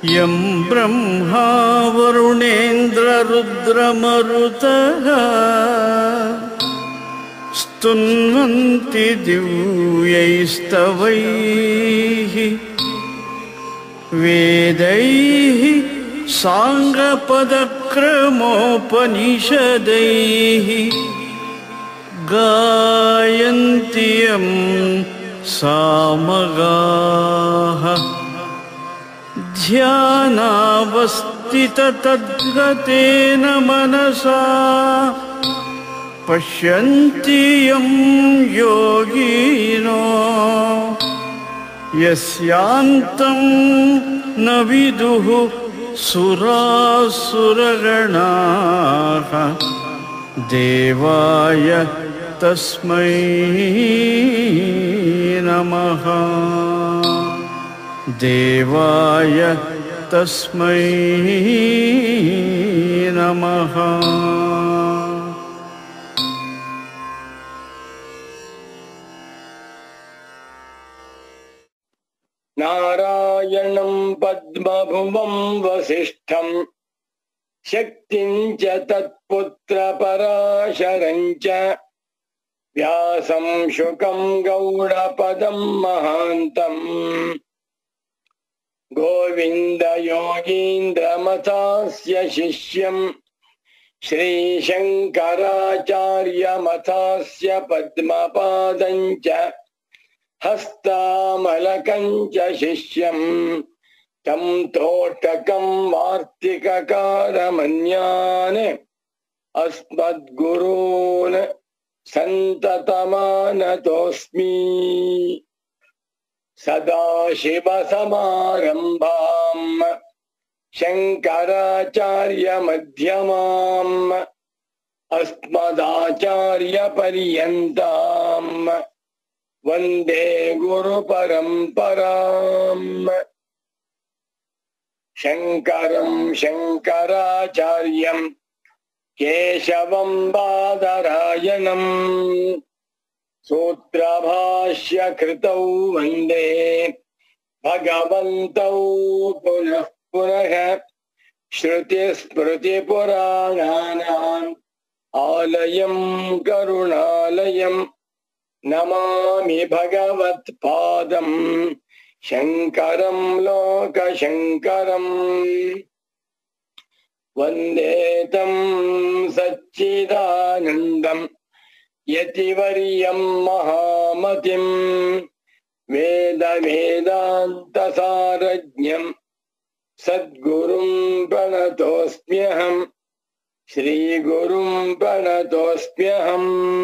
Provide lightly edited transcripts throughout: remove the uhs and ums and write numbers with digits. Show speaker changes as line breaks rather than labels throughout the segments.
M ಬ್ರಹ್ಮಾ ವರುಣೇಂದ್ರ ರುದ್ರಮರುತಃ ಸ್ತುನ್ವಂತಿ ದಿವ್ಯೈಸ್ತವೈಃ ವೇದೈಃ ಸಾಂಗಪದಕ್ರಮೋಪನಿಷದೈಃ ಗಾಯಂತಿ ಯಂ ಸಾಮಗಾಃ ಧ್ಯಾನಾವಸ್ಥಿತತದ್ಗತೇನ ಮನಸಾ ಪಶ್ಯಂತಿ ಯಂ ಯೋಗಿನೋ ಯಸ್ಯಾಂತಂ ನ ವಿದುಃ ಸುರಾಸುರಗಣಾಃ ದೇವಾಯ ತಸ್ಮೈ ನಮಃ. ದೇವಾಯ ತಸ್ಮೈ ನಮಃ.
ನಾರಾಯಣಂ ಪದ್ಮಭುವಂ ವಸಿಷ್ಠಂ ಶಕ್ತಿಂ ಚ ತತ್ಪುತ್ರ ಪರಾಶರಂ ಚ ವ್ಯಾಸಂ ಶುಕಂ ಗೌಡಪದಂ ಮಹಾಂತಂ ಗೋವಿಂದ ಯೋಗೀಂದ್ರಮಥಾಸ್ಯ ಶಿಷ್ಯಂ ಶ್ರೀಶಂಕರಾಚಾರ್ಯಮಥಾಸ್ಯ ಪದ್ಮಪಾದಂ ಚ ಹಸ್ತಾಮಲಕಂ ಚ ಶಿಷ್ಯಂ ತಂ ತೋಟಕಂ ವಾರ್ತಿಕಕಾರಮನ್ಯಾನ್ ಅಸ್ಮದ್ಗುರೂನ್ ಸಂತತಮಾನತೋಸ್ಮಿ. ಸದಾಶಿವಸಮಾರಂಭಾಂ ಶಂಕರಾಚಾರ್ಯಮಧ್ಯಮಾಂ ಅಸ್ಮದಾಚಾರ್ಯಪರ್ಯಂತಾಂ ವಂದೇ ಗುರುಪರಂಪರಾಂ. ಶಂಕರಂ ಶಂಕರಾಚಾರ್ಯಂ ಕೇಶವಂ ಬಾದರಾಯಣಂ ಸೂತ್ರಭಾಷ್ಯ ಕೃತೌ ವಂದೇ ಭಗವಂತೌ ಪುನಃ ಪುನಃ. ಶ್ರುತಿ ಸ್ಮೃತಿ ಪುರಾಣಾನಾಂ ಆಲಯಂ ಕರುಣಾಲಯಂ ನಮಾಮಿ ಭಗವತ್ಪಾದಂ ಶಂಕರಂ ಲೋಕಶಂಕರಂ. ವಂದೇ ತಂ ಸಚ್ಚಿದಾನಂದಂ ಯತಿವರ್ಯಂ ಮಹಾಮತಿಂ ವೇದ ವೇದಾಂತ ಸಾರಜ್ಞಂ ಸದ್ಗುರುಂ ಪ್ರಣತೋಸ್ಮ್ಯಹಂ. ಶ್ರೀ ಗುರುಂ ಪ್ರಣತೋಸ್ಮ್ಯಹಂ.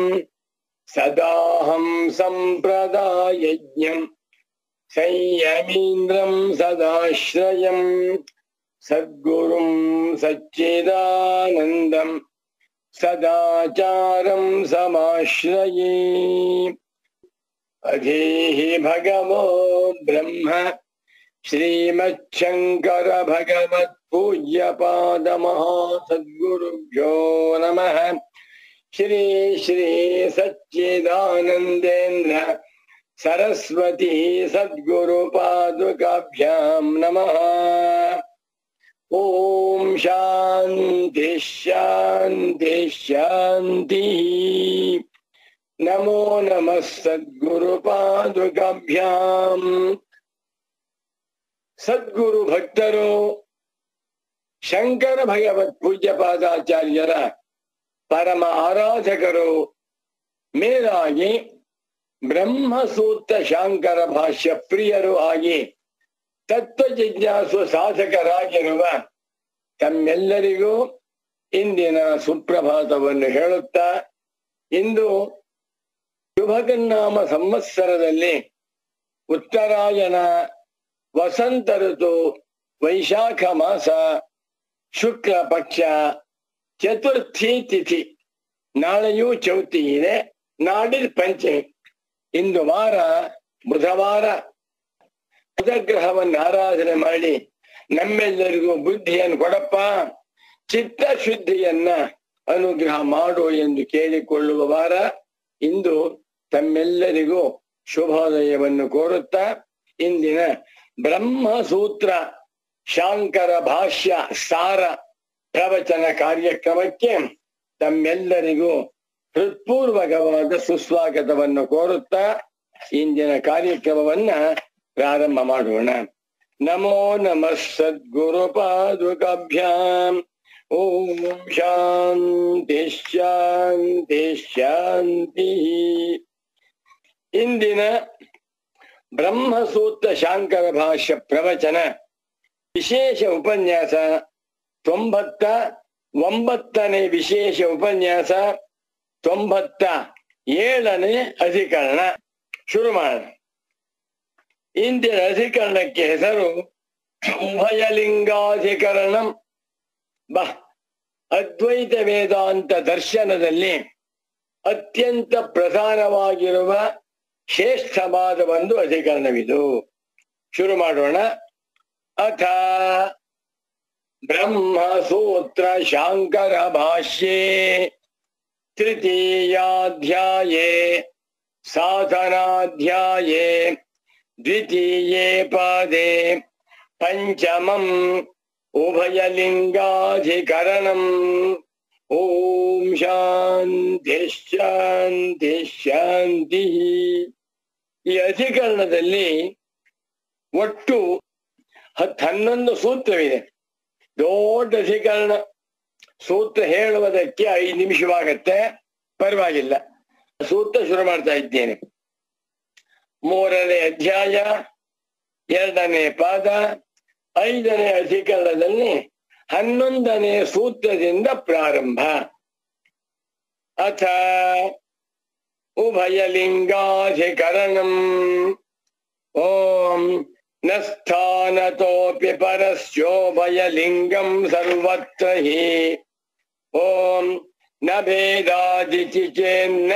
ಸದಾಹಂ ಸಂಪ್ರದಾಯಜ್ಞಂ ಸಂಯಮೀಂದ್ರಂ ಸದಾಶ್ರಯಂ ಸದ್ಗುರುಂ ಸಚ್ಚಿದಾನಂದಂ ಸದಾಚಾರಂ ಸಮಾಶ್ರಯೇ. ಅಧೀಹಿ ಭಗವೋ ಬ್ರಹ್ಮ ಶ್ರೀಮಚ್ಛಂಕರ ಭಗವತ್ ಪೂಜ್ಯ ಪಾದ ಮಹಾಸದ್ಗುರುಭ್ಯೋ ನಮಃ. ಶ್ರೀ ಶ್ರೀ ಸಚ್ಚಿದಾನಂದೇಂದ್ರ ಸರಸ್ವತಿ ಸದ್ಗುರು ಪಾದುಕಾಭ್ಯಾಂ ನಮಃ. ಓಂ ಶಾಂತಿ ಶಾಂತಿ ಶಾಂತಿ. ನಮೋ ನಮಃ ಸದ್ಗುರು ಪಾದುಕಾಭ್ಯಾಂ. ಸದ್ಗುರು ಭಕ್ತರು ಶಂಕರ ಭಗವತ್ ಪೂಜ್ಯ ಪಾದಾಚಾರ್ಯರ ಪರಮ ಆರಾಧಕರು, ಮೇಲಾಗಿ ಬ್ರಹ್ಮಸೂತ್ರ ಶಾಂಕರ ಭಾಷ್ಯ ಪ್ರಿಯರು ಆಗಿ ತತ್ವ ಜಿಜ್ಞಾಸು ಸಾಧಕರಾಗಿರುವ ತಮ್ಮೆಲ್ಲರಿಗೂ ಇಂದಿನ ಸುಪ್ರಭಾತವನ್ನು ಹೇಳುತ್ತಾ, ಇಂದು ಶುಭಗನ್ನಾಮ ಸಂವತ್ಸರದಲ್ಲಿ ಉತ್ತರಾಯಣ ವಸಂತ ಋತು ವೈಶಾಖ ಮಾಸ ಶುಕ್ಲ ಪಕ್ಷ ಚತುರ್ಥಿ ತಿಥಿ. ನಾಳೆಯೂ ಚೌತಿ ಇದೆ, ನಾಡಿದ್ ಪಂಚಮಿ. ಇಂದು ವಾರ ಬುಧವಾರ. ಬುಧಗ್ರಹವನ್ನು ಆರಾಧನೆ ಮಾಡಿ ನಮ್ಮೆಲ್ಲರಿಗೂ ಬುದ್ಧಿಯನ್ನು ಕೊಡಪ್ಪ, ಚಿತ್ತ ಶುದ್ಧಿಯನ್ನ ಅನುಗ್ರಹ ಮಾಡು ಎಂದು ಕೇಳಿಕೊಳ್ಳುವ ವಾರ. ಇಂದು ತಮ್ಮೆಲ್ಲರಿಗೂ ಶುಭೋದಯವನ್ನು ಕೋರುತ್ತಾ ಇಂದಿನ ಬ್ರಹ್ಮಸೂತ್ರ ಶಾಂಕರ ಭಾಷ್ಯ ಸಾರ ಪ್ರವಚನ ಕಾರ್ಯಕ್ರಮಕ್ಕೆ ತಮ್ಮೆಲ್ಲರಿಗೂ ಹೃತ್ಪೂರ್ವಕವಾದ ಸುಸ್ವಾಗತವನ್ನು ಕೋರುತ್ತಾ ಇಂದಿನ ಕಾರ್ಯಕ್ರಮವನ್ನ ಪ್ರಾರಂಭ ಮಾಡೋಣ. ನಮೋ ನಮಃ ಸದ್ಗುರು ಪಾದುಕಾಭ್ಯಾಂ. ಓಂ ಶಾಂತಿ ಶಾಂತಿ ಶಾಂತಿ. ಇಂದಿನ ಬ್ರಹ್ಮಸೂತ್ರ ಶಾಂಕರ ಭಾಷ್ಯ ಪ್ರವಚನ ವಿಶೇಷ ಉಪನ್ಯಾಸ 99ನೇ ವಿಶೇಷ ಉಪನ್ಯಾಸ 97ನೇ ಅಧಿಕರಣ. ಶುರು ಮಾಡೋಣ. ಇಂದಿನ ಅಧಿಕರಣಕ್ಕೆ ಹೆಸರು ಉಭಯಲಿಂಗಾಧಿಕರಣಂ. ಅದ್ವೈತ ವೇದಾಂತ ದರ್ಶನದಲ್ಲಿ ಅತ್ಯಂತ ಪ್ರಧಾನವಾಗಿರುವ ಶ್ರೇಷ್ಠವಾದ ಒಂದು ಅಧಿಕರಣವಿದು. ಶುರು ಮಾಡೋಣ. ಅಥ ಬ್ರಹ್ಮಸೂತ್ರ ಶಾಂಕರ ಭಾಷ್ಯೆ ತೃತೀಯಾಧ್ಯಾಯೇ ಸಾಧನಾಧ್ಯಾಯೇ ದ್ವಿತೀಯೇ ಪಾದೇ ಪಂಚಮಂ ಉಭಯಲಿಂಗಾಧಿಕರಣಂ. ಓಂ ಶಾಂತಿ ಶಾಂತಿ ಶಾಂತಿ. ಈ ಅಧಿಕರಣದಲ್ಲಿ ಒಟ್ಟು 11 ಸೂತ್ರವಿದೆ. ದೊಡ್ಡ ಅಧಿಕರಣ. ಸೂತ್ರ ಹೇಳುವುದಕ್ಕೆ 5 ನಿಮಿಷವಾಗತ್ತೆ, ಪರವಾಗಿಲ್ಲ. ಸೂತ್ರ ಶುರು ಮಾಡ್ತಾ ಇದ್ದೇನೆ. 3ನೇ ಅಧ್ಯಾಯ 2ನೇ ಪಾದ 5ನೇ ಅಧಿಕರಣದಲ್ಲಿ 11ನೇ ಸೂತ್ರದಿಂದ ಪ್ರಾರಂಭ. ಅಥ ಉಭಯಲಿಂಗಾಧಿಕರಣಂ. ಓಂ ನ ಸ್ಥಾನತೋಪಿ ಪರಸ್ಯೋಭಯಲಿಂಗಂ ಸರ್ವತ್ರ ಹಿ. ಓಂ ನ ಭೇದಾದಿತಿ ಚೇನ್ನ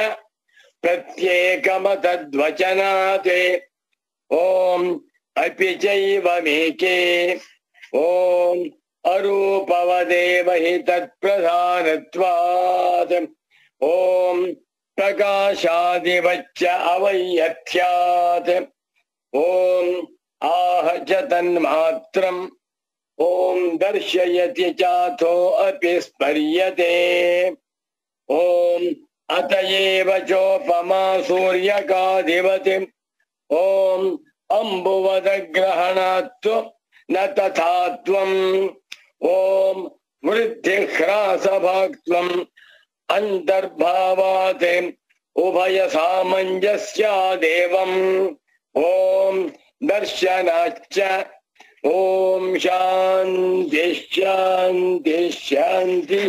ಪ್ರತ್ಯೇಕಮತದ್ವಚನಾತ್. ಓಂ ಅಪಿ ಚೈವಮೇಕೆ. ಓಂ ಅರೂಪವದೇವ ಹಿ ತತ್ಪ್ರಧಾನತ್ವಾತ್. ಓಂ ಪ್ರಕಾಶಾದಿವಚ್ಚ ಅವೈಯಥ್ಯಾತ್. ಓಂ ಆಹ ಚ ತನ್ಮಾತ್ರಂ. ಓಂ ದರ್ಶಯತಿ ಚಾಥೋ ಅಪಿ ಸ್ಮರ್ಯತೆ. ಓಂ ಅತಯೇವ ಚೋಪಮಾ ಸೂರ್ಯಕಾಧಿಪತಿ. ಓಂ ಅಂಬುವದಗ್ರಹಣಾತ್ತು ನ ತಥಾತ್ವಂ. ಓಂ ವೃದ್ಧಿಹ್ರಾಸಭಾಕ್ತ್ವಂ ಅಂತರ್ಭಾವಾತ್ ಉಭಯ ಸಾಮಂಜಸ್ಯಾದೇವಂ. ಓಂ ದರ್ಶನಾಚ್ಚ. ಓಂ ಶಾಂತಿ ಶಾಂತಿ ಶಾಂತಿ.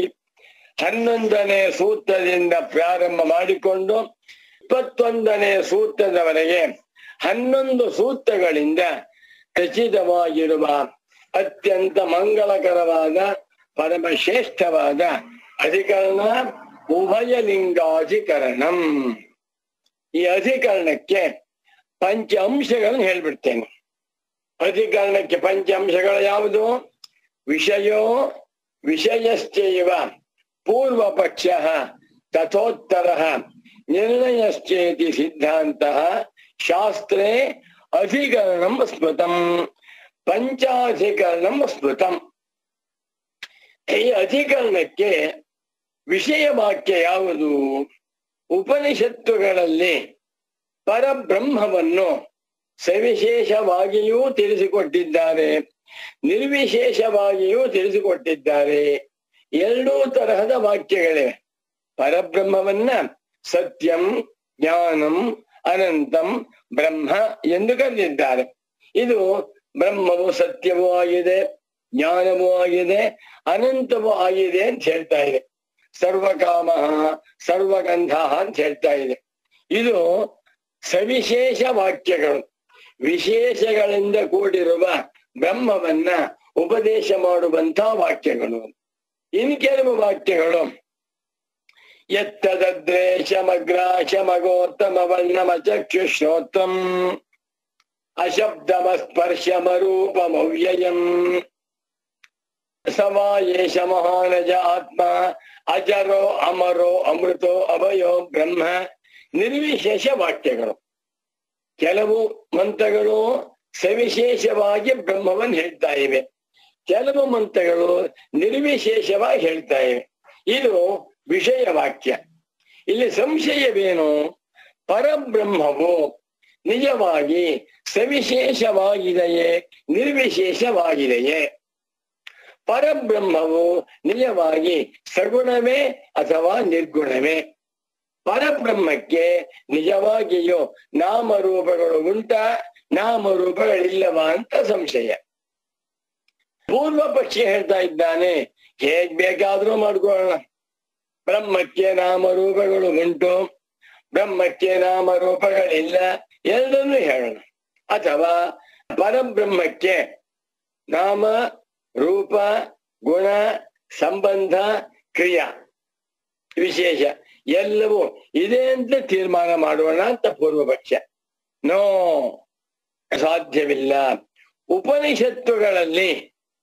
11ನೇ ಸೂತ್ರದಿಂದ ಪ್ರಾರಂಭ ಮಾಡಿಕೊಂಡು 21ನೇ ಸೂತ್ರದವರೆಗೆ 11 ಸೂತ್ರಗಳಿಂದ ರಚಿತವಾಗಿರುವ ಅತ್ಯಂತ ಮಂಗಳಕರವಾದ ಪರಮಶ್ರೇಷ್ಠವಾದ ಅಧಿಕರಣ ಉಭಯಲಿಂಗಾಧಿಕರಣಂ. ಈ ಅಧಿಕರಣಕ್ಕೆ ಪಂಚ ಅಂಶಗಳನ್ನು ಹೇಳ್ಬಿಡ್ತೇನೆ. ಅಧಿಕರಣಕ್ಕೆ ಪಂಚ ಅಂಶಗಳು ಯಾವುದು? ವಿಷಯೋ ವಿಷಯಶ್ಚೈವ ಪೂರ್ವ ಪಕ್ಷ ತಥೋತ್ತರ ನಿರ್ಣಯಶ್ಚೇತಿ ಸಿದ್ಧಾಂತಃ ಶಾಸ್ತ್ರೇ ಅಧಿಕರಣಂ ಸ್ಮೃತಂ ಪಂಚಾಧಿಕರಣಂ ಸ್ಮೃತಂ. ಈ ಅಧಿಕರಣಕ್ಕೆ ವಿಷಯ ವಾಕ್ಯ ಯಾವುದು? ಉಪನಿಷತ್ತುಗಳಲ್ಲಿ ಪರಬ್ರಹ್ಮವನ್ನು ಸವಿಶೇಷವಾಗಿಯೂ ತಿಳಿಸಿಕೊಟ್ಟಿದ್ದಾರೆ, ನಿರ್ವಿಶೇಷವಾಗಿಯೂ ತಿಳಿಸಿಕೊಟ್ಟಿದ್ದಾರೆ. 2 ತರಹದ ವಾಕ್ಯಗಳಿವೆ. ಪರಬ್ರಹ್ಮವನ್ನ ಸತ್ಯಂ ಜ್ಞಾನಂ ಅನಂತಂ ಬ್ರಹ್ಮ ಎಂದು ಕರೆದಿದ್ದಾರೆ. ಇದು ಬ್ರಹ್ಮವು ಸತ್ಯವೂ ಆಗಿದೆ, ಜ್ಞಾನವೂ ಆಗಿದೆ, ಅನಂತವೂ ಆಗಿದೆ ಅಂತ ಹೇಳ್ತಾ ಇದೆ. ಸರ್ವಕಾಮ ಸರ್ವಗಂಧ ಅಂತ ಹೇಳ್ತಾ ಇದೆ. ಇದು ಸವಿಶೇಷ ವಾಕ್ಯಗಳು. ವಿಶೇಷಗಳಿಂದ ಕೂಡಿರುವ ಬ್ರಹ್ಮವನ್ನ ಉಪದೇಶ ಮಾಡುವಂತಹ ವಾಕ್ಯಗಳು. ಇನ್ ಕೆಲವು ವಾಕ್ಯಗಳು ಯತ್ತದ್ರೇಶಮಗ್ರಾಶಮಗೋತ್ತಮ ವರ್ಣಮ ಚಕ್ಷುಶ್ರೋತ್ರಂ ಅಶಬ್ದಮಸ್ಪರ್ಶಮರೂಪಮವ್ಯಯಂ ಸವಾಯೇಶ ಮಹಾನಜ ಆತ್ಮ ಅಜರೋ ಅಮರೋ ಅಮೃತೋ ಅಭಯೋ ಬ್ರಹ್ಮ. ನಿರ್ವಿಶೇಷ ವಾಕ್ಯಗಳು. ಕೆಲವು ಮಂತ್ರಗಳು ಸವಿಶೇಷವಾಗಿ ಬ್ರಹ್ಮವನ್ನು ಹೇಳ್ತಾ ಇವೆ. ಕೆಲವು ಮಂತ್ರಗಳು ನಿರ್ವಿಶೇಷವಾಗಿ ಹೇಳ್ತಾ ಇವೆ. ಇದು ವಿಷಯ ವಾಕ್ಯ. ಇಲ್ಲಿ ಸಂಶಯವೇನು? ಪರಬ್ರಹ್ಮವು ನಿಜವಾಗಿ ಸವಿಶೇಷವಾಗಿದೆಯೇ, ನಿರ್ವಿಶೇಷವಾಗಿದೆಯೇ? ಪರಬ್ರಹ್ಮವು ನಿಜವಾಗಿ ಸಗುಣವೇ ಅಥವಾ ನಿರ್ಗುಣವೇ? ಪರಬ್ರಹ್ಮಕ್ಕೆ ನಿಜವಾಗಿಯೂ ನಾಮರೂಪಗಳು ಉಂಟಾ, ನಾಮರೂಪಗಳಿಲ್ಲವಾ ಅಂತ ಸಂಶಯ. ಪೂರ್ವ ಪಕ್ಷಿ ಹೇಳ್ತಾ ಇದ್ದಾನೆ, ಹೇಗ್ ಬೇಕಾದ್ರೂ ಮಾಡ್ಕೊಳ್ಳೋಣ, ಬ್ರಹ್ಮಕ್ಕೆ ನಾಮರೂಪಗಳು ಉಂಟು, ಬ್ರಹ್ಮಕ್ಕೆ ನಾಮರೂಪಗಳಿಲ್ಲ, ಎರಡನ್ನೂ ಹೇಳೋಣ. ಅಥವಾ ಪರಬ್ರಹ್ಮಕ್ಕೆ ನಾಮ ರೂಪ ಗುಣ ಸಂಬಂಧ ಕ್ರಿಯಾ ವಿಶೇಷ ಎಲ್ಲವೂ ಇದೆ ಅಂತ ತೀರ್ಮಾನ ಮಾಡೋಣ ಅಂತ ಪೂರ್ವ ಪಕ್ಷ. ನೋ, ಸಾಧ್ಯವಿಲ್ಲ. ಉಪನಿಷತ್ತುಗಳಲ್ಲಿ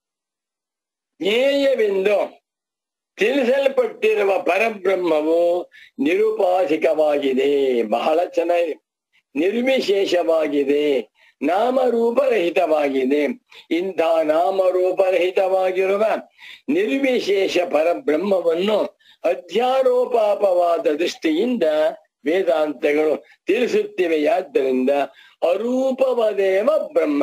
ಜ್ಞೇಯವೆಂದು ತಿಳಿಸಲ್ಪಟ್ಟಿರುವ ಪರಬ್ರಹ್ಮವು ನಿರುಪಾಧಿಕವಾಗಿದೆ, ಬಹಳ ಚೆನ್ನಾಗಿ ನಿರ್ವಿಶೇಷವಾಗಿದೆ, ನಾಮರೂಪರಹಿತವಾಗಿದೆ. ಇಂಥ ನಾಮರೂಪರಹಿತವಾಗಿರುವ ನಿರ್ವಿಶೇಷ ಪರಬ್ರಹ್ಮವನ್ನು ಅಧ್ಯಾರೋಪಾಪವಾದ ದೃಷ್ಟಿಯಿಂದ ವೇದಾಂತಗಳು ತಿಳಿಸುತ್ತಿವೆಯಾದ್ದರಿಂದ ಅರೂಪವದೇವ ಬ್ರಹ್ಮ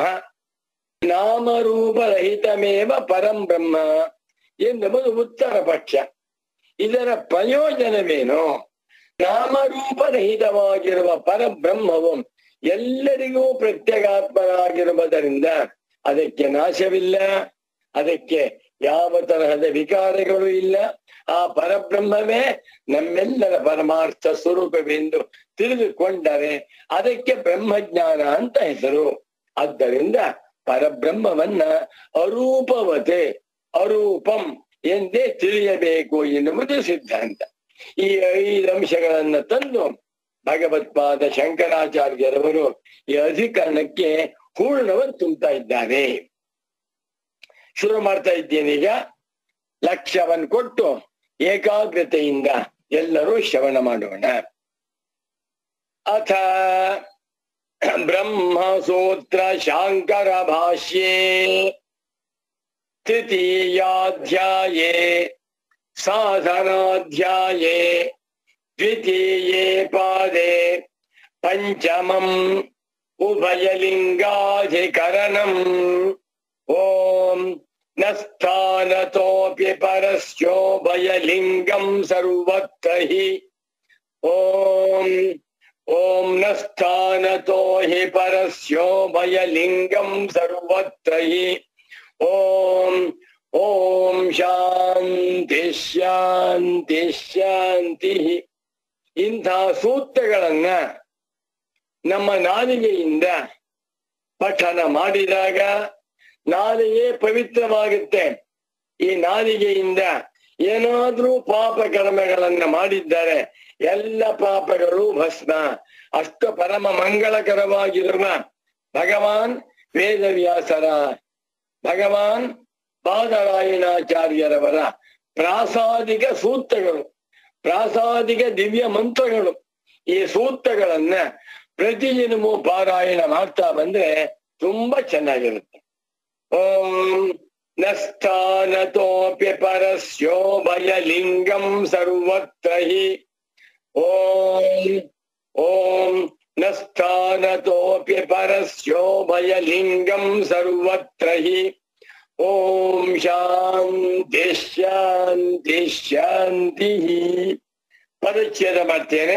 ನಾಮರೂಪರಹಿತಮೇವ ಪರಂ ಬ್ರಹ್ಮ ಎನ್ನುವುದು ಉತ್ತರ ಪಕ್ಷ. ಇದರ ಪ್ರಯೋಜನವೇನು? ನಾಮರೂಪರಹಿತವಾಗಿರುವ ಪರಬ್ರಹ್ಮವು ಎಲ್ಲರಿಗೂ ಪ್ರತ್ಯಗಾತ್ಮರಾಗಿರುವುದರಿಂದ ಅದಕ್ಕೆ ನಾಶವಿಲ್ಲ, ಅದಕ್ಕೆ ಯಾವ ತರಹದ ವಿಕಾರಗಳು ಇಲ್ಲ. ಆ ಪರಬ್ರಹ್ಮವೇ ನಮ್ಮೆಲ್ಲರ ಪರಮಾರ್ಥ ಸ್ವರೂಪವೆಂದು ತಿಳಿದುಕೊಂಡರೆ ಅದಕ್ಕೆ ಬ್ರಹ್ಮಜ್ಞಾನ ಅಂತ ಹೆಸರು. ಆದ್ದರಿಂದ ಪರಬ್ರಹ್ಮವನ್ನ ಅರೂಪವತೆ ಅರೂಪಂ ಎಂದೇ ತಿಳಿಯಬೇಕು ಎನ್ನುವುದು ಸಿದ್ಧಾಂತ. ಈ 5 ಅಂಶಗಳನ್ನ ತಂದು ಭಗವತ್ಪಾದ ಶಂಕರಾಚಾರ್ಯರವರು ಈ ಅಧಿಕರಣಕ್ಕೆ ಹೂರ್ಣವನ್ನು ತುಂಬುತ್ತಾ ಇದ್ದಾರೆ. ಶುರು ಮಾಡ್ತಾ ಇದ್ದೇನೀಗ. ಲಕ್ಷ್ಯವನ್ನು ಕೊಟ್ಟು ಏಕಾಗ್ರತೆಯಿಂದ ಎಲ್ಲರೂ ಶ್ರವಣ ಮಾಡೋಣ. ಅಥ ಬ್ರಹ್ಮಸೂತ್ರ ಶಾಂಕರ ಭಾಷ್ಯೇ ತೃತೀಯಾಧ್ಯಾಯೇ ಸಾಧನಾಧ್ಯಾಯೇ ದ್ವಿತೀಯೇ ಪಾದೇ ಪಂಚಮಂ ಉಭಯಲಿಂಗಾಧಿಕರಣಂ. ಓಂ ನ ಸ್ಥಾನತೋಪಿ ಪರಸ್ಯೋಭಯಲಿಂಗಂ ಸರ್ವತ್ರ ಹಿ. ಓಂ ಓಂ ನ ಸ್ಥಾನತೋ ಹಿ ಪರಸ್ಯೋಭಯಲಿಂಗಂ ಸರ್ವತ್ರ ಹಿ. ಓಂ ಓಂ ಶಾಂತಿ ಶಾಂತಿ ಶಾಂತಿ. ಇಂಥ ಸೂತ್ರಗಳನ್ನ ನಮ್ಮ ನಾಲಿಗೆಯಿಂದ ಪಠನ ಮಾಡಿದಾಗ ನಾಲಿಗೆ ಪವಿತ್ರವಾಗುತ್ತೆ. ಈ ನಾಲಿಗೆಯಿಂದ ಏನಾದ್ರೂ ಪಾಪ ಕರ್ಮಗಳನ್ನ ಮಾಡಿದ್ದಾರೆ ಎಲ್ಲ ಪಾಪಗಳು ಭಸ್ಮ. ಅಷ್ಟು ಪರಮ ಮಂಗಳಕರವಾಗಿರುವ ಭಗವಾನ್ ವೇದವ್ಯಾಸರ, ಭಗವಾನ್ ಬಾದರಾಯಣಾಚಾರ್ಯರವರ ಪ್ರಾಸಾದಿಕ ಸೂತ್ರಗಳು, ಪ್ರಾಸಾದಿಕ ದಿವ್ಯ ಮಂತ್ರಗಳು. ಈ ಸೂತ್ರಗಳನ್ನ ಪ್ರತಿದಿನವೂ ಪಾರಾಯಣ ಮಾಡ್ತಾ ಬಂದ್ರೆ ತುಂಬಾ ಚೆನ್ನಾಗಿರುತ್ತೆ. ಓಂ ನ ಸ್ಥಾನತೋಪಿ ಪರಸ್ಯೋಭಯಲಿಂಗಂ ಸರ್ವತ್ರ ಹಿ. ಓಂ ಓಂ ನ ಸ್ಥಾನತೋಪಿ ಪರಸ್ಯೋಭಯಲಿಂಗಂ ಸರ್ವತ್ರ ಹಿ. ಓಂ ಶಾಂತಿ ಶಾಂತಿ ಶಾಂತಿ. ಪದಚ್ಛೇದ ಮಾಡ್ತೇನೆ.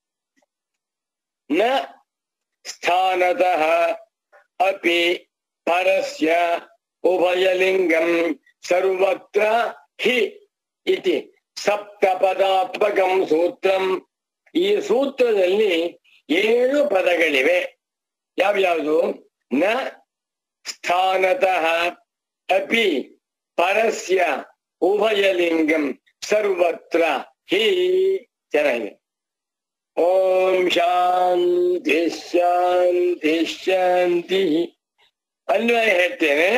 ನ ಸ್ಥಾನತಃ ಅಪಿ ಪರಸ್ಯ ಉಭಯಲಿಂಗಂ ಸರ್ವತ್ರ ಹಿ ಇತಿ ಸಪ್ತಪದಾತ್ಮಕಂ ಸೂತ್ರಂ. ಈ ಸೂತ್ರದಲ್ಲಿ 7 ಪದಗಳಿವೆ. ಯಾವ್ಯಾವುದು? ನ ಸ್ಥಾನತಃ ಅಪಿ ಪರಸ್ಯ ಉಭಯಲಿಂಗಂ ಸರ್ವತ್ರ ಹಿ. ಚೆನ್ನಾಗಿದೆ. ಓಂ ಶಾಂತಿ ಶಾಂತಿ ಶಾಂತಿ. ಅನ್ವಯ ಹೇಳ್ತೇನೆ.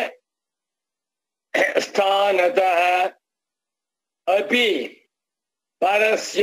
ಸ್ಥಾನತಃ ಅಪಿ ಪರಸ್ಯ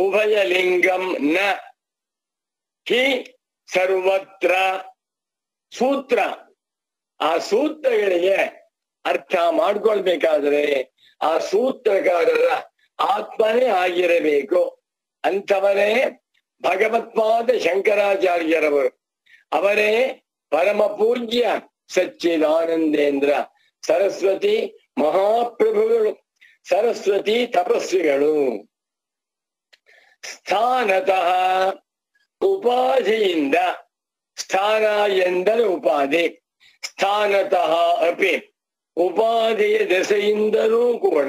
ಉಭಯಲಿಂಗಂ ನ ಹಿ ಸರ್ವತ್ರ ಸೂತ್ರ. ಆ ಸೂತ್ರಗಳಿಗೆ ಅರ್ಥ ಮಾಡ್ಕೊಳ್ಬೇಕಾದ್ರೆ ಆ ಸೂತ್ರಕಾರರ ಆತ್ಮನೇ ಆಗಿರಬೇಕು. ಅಂಥವರೇ ಭಗವತ್ಪಾದ ಶಂಕರಾಚಾರ್ಯರವರು. ಅವರೇ ಪರಮ ಪೂಜ್ಯ ಸಚ್ಚಿದಾನಂದೇಂದ್ರ ಸರಸ್ವತಿ ಮಹಾಪ್ರಭುಗಳು, ಸರಸ್ವತಿ ತಪಸ್ವಿಗಳು. ಸ್ಥಾನತಃ ಉಪಾಧಿಯಿಂದ, ಸ್ಥಾನ ಎಂದರೆ ಉಪಾಧಿ, ಸ್ಥಾನತಃ ಅಪಿ ಉಪಾಧಿಯ ದೆಸೆಯಿಂದಲೂ ಕೂಡ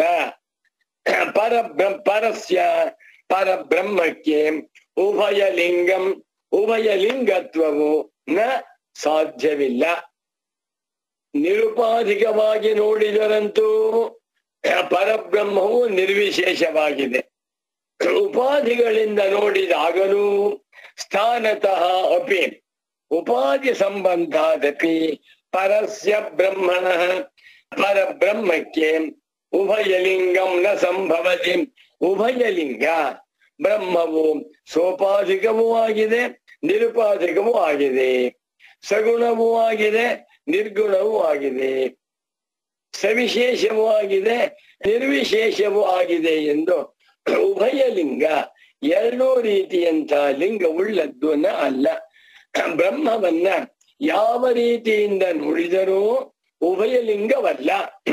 ಪರಸ್ಯ ಪರಬ್ರಹ್ಮಕ್ಕೆ ಉಭಯಲಿಂಗಂ ಉಭಯಲಿಂಗತ್ವವು ನ ಸಾಧ್ಯವಿಲ್ಲ. ನಿರುಪಾಧಿಕವಾಗಿ ನೋಡಿದರಂತೂ ಪರಬ್ರಹ್ಮವು ನಿರ್ವಿಶೇಷವಾಗಿದೆ. ಉಪಾಧಿಗಳಿಂದ ನೋಡಿದಾಗಲೂ ಸ್ಥಾನತಃ ಅಪಿ ಉಪಾಧಿ ಸಂಬಂಧಾದಪಿ ಪರಸ್ಯ ಬ್ರಹ್ಮಣ ಪರಬ್ರಹ್ಮಕ್ಕೆ ಉಭಯಲಿಂಗಂ ನ ಸಂಭವತಿ. ಉಭಯಲಿಂಗ ಬ್ರಹ್ಮವು ಸೋಪಾಧಿಕವೂ ಆಗಿದೆ, ನಿರುಪಾಧಿಕವೂ ಆಗಿದೆ, ಸಗುಣವೂ ಆಗಿದೆ, ನಿರ್ಗುಣವೂ ಆಗಿದೆ, ಸವಿಶೇಷವೂ ಆಗಿದೆ, ನಿರ್ವಿಶೇಷವೂ ಆಗಿದೆ ಎಂದು ಉಭಯಲಿಂಗ ಎರಡೂ ರೀತಿಯಂತ ಲಿಂಗ ಉಳ್ಳದ್ದು ಅಲ್ಲ. ಬ್ರಹ್ಮವನ್ನ ಯಾವ ರೀತಿಯಿಂದ ನೋಡಿದರೂ ಉಭಯಲಿಂಗವಲ್ಲ.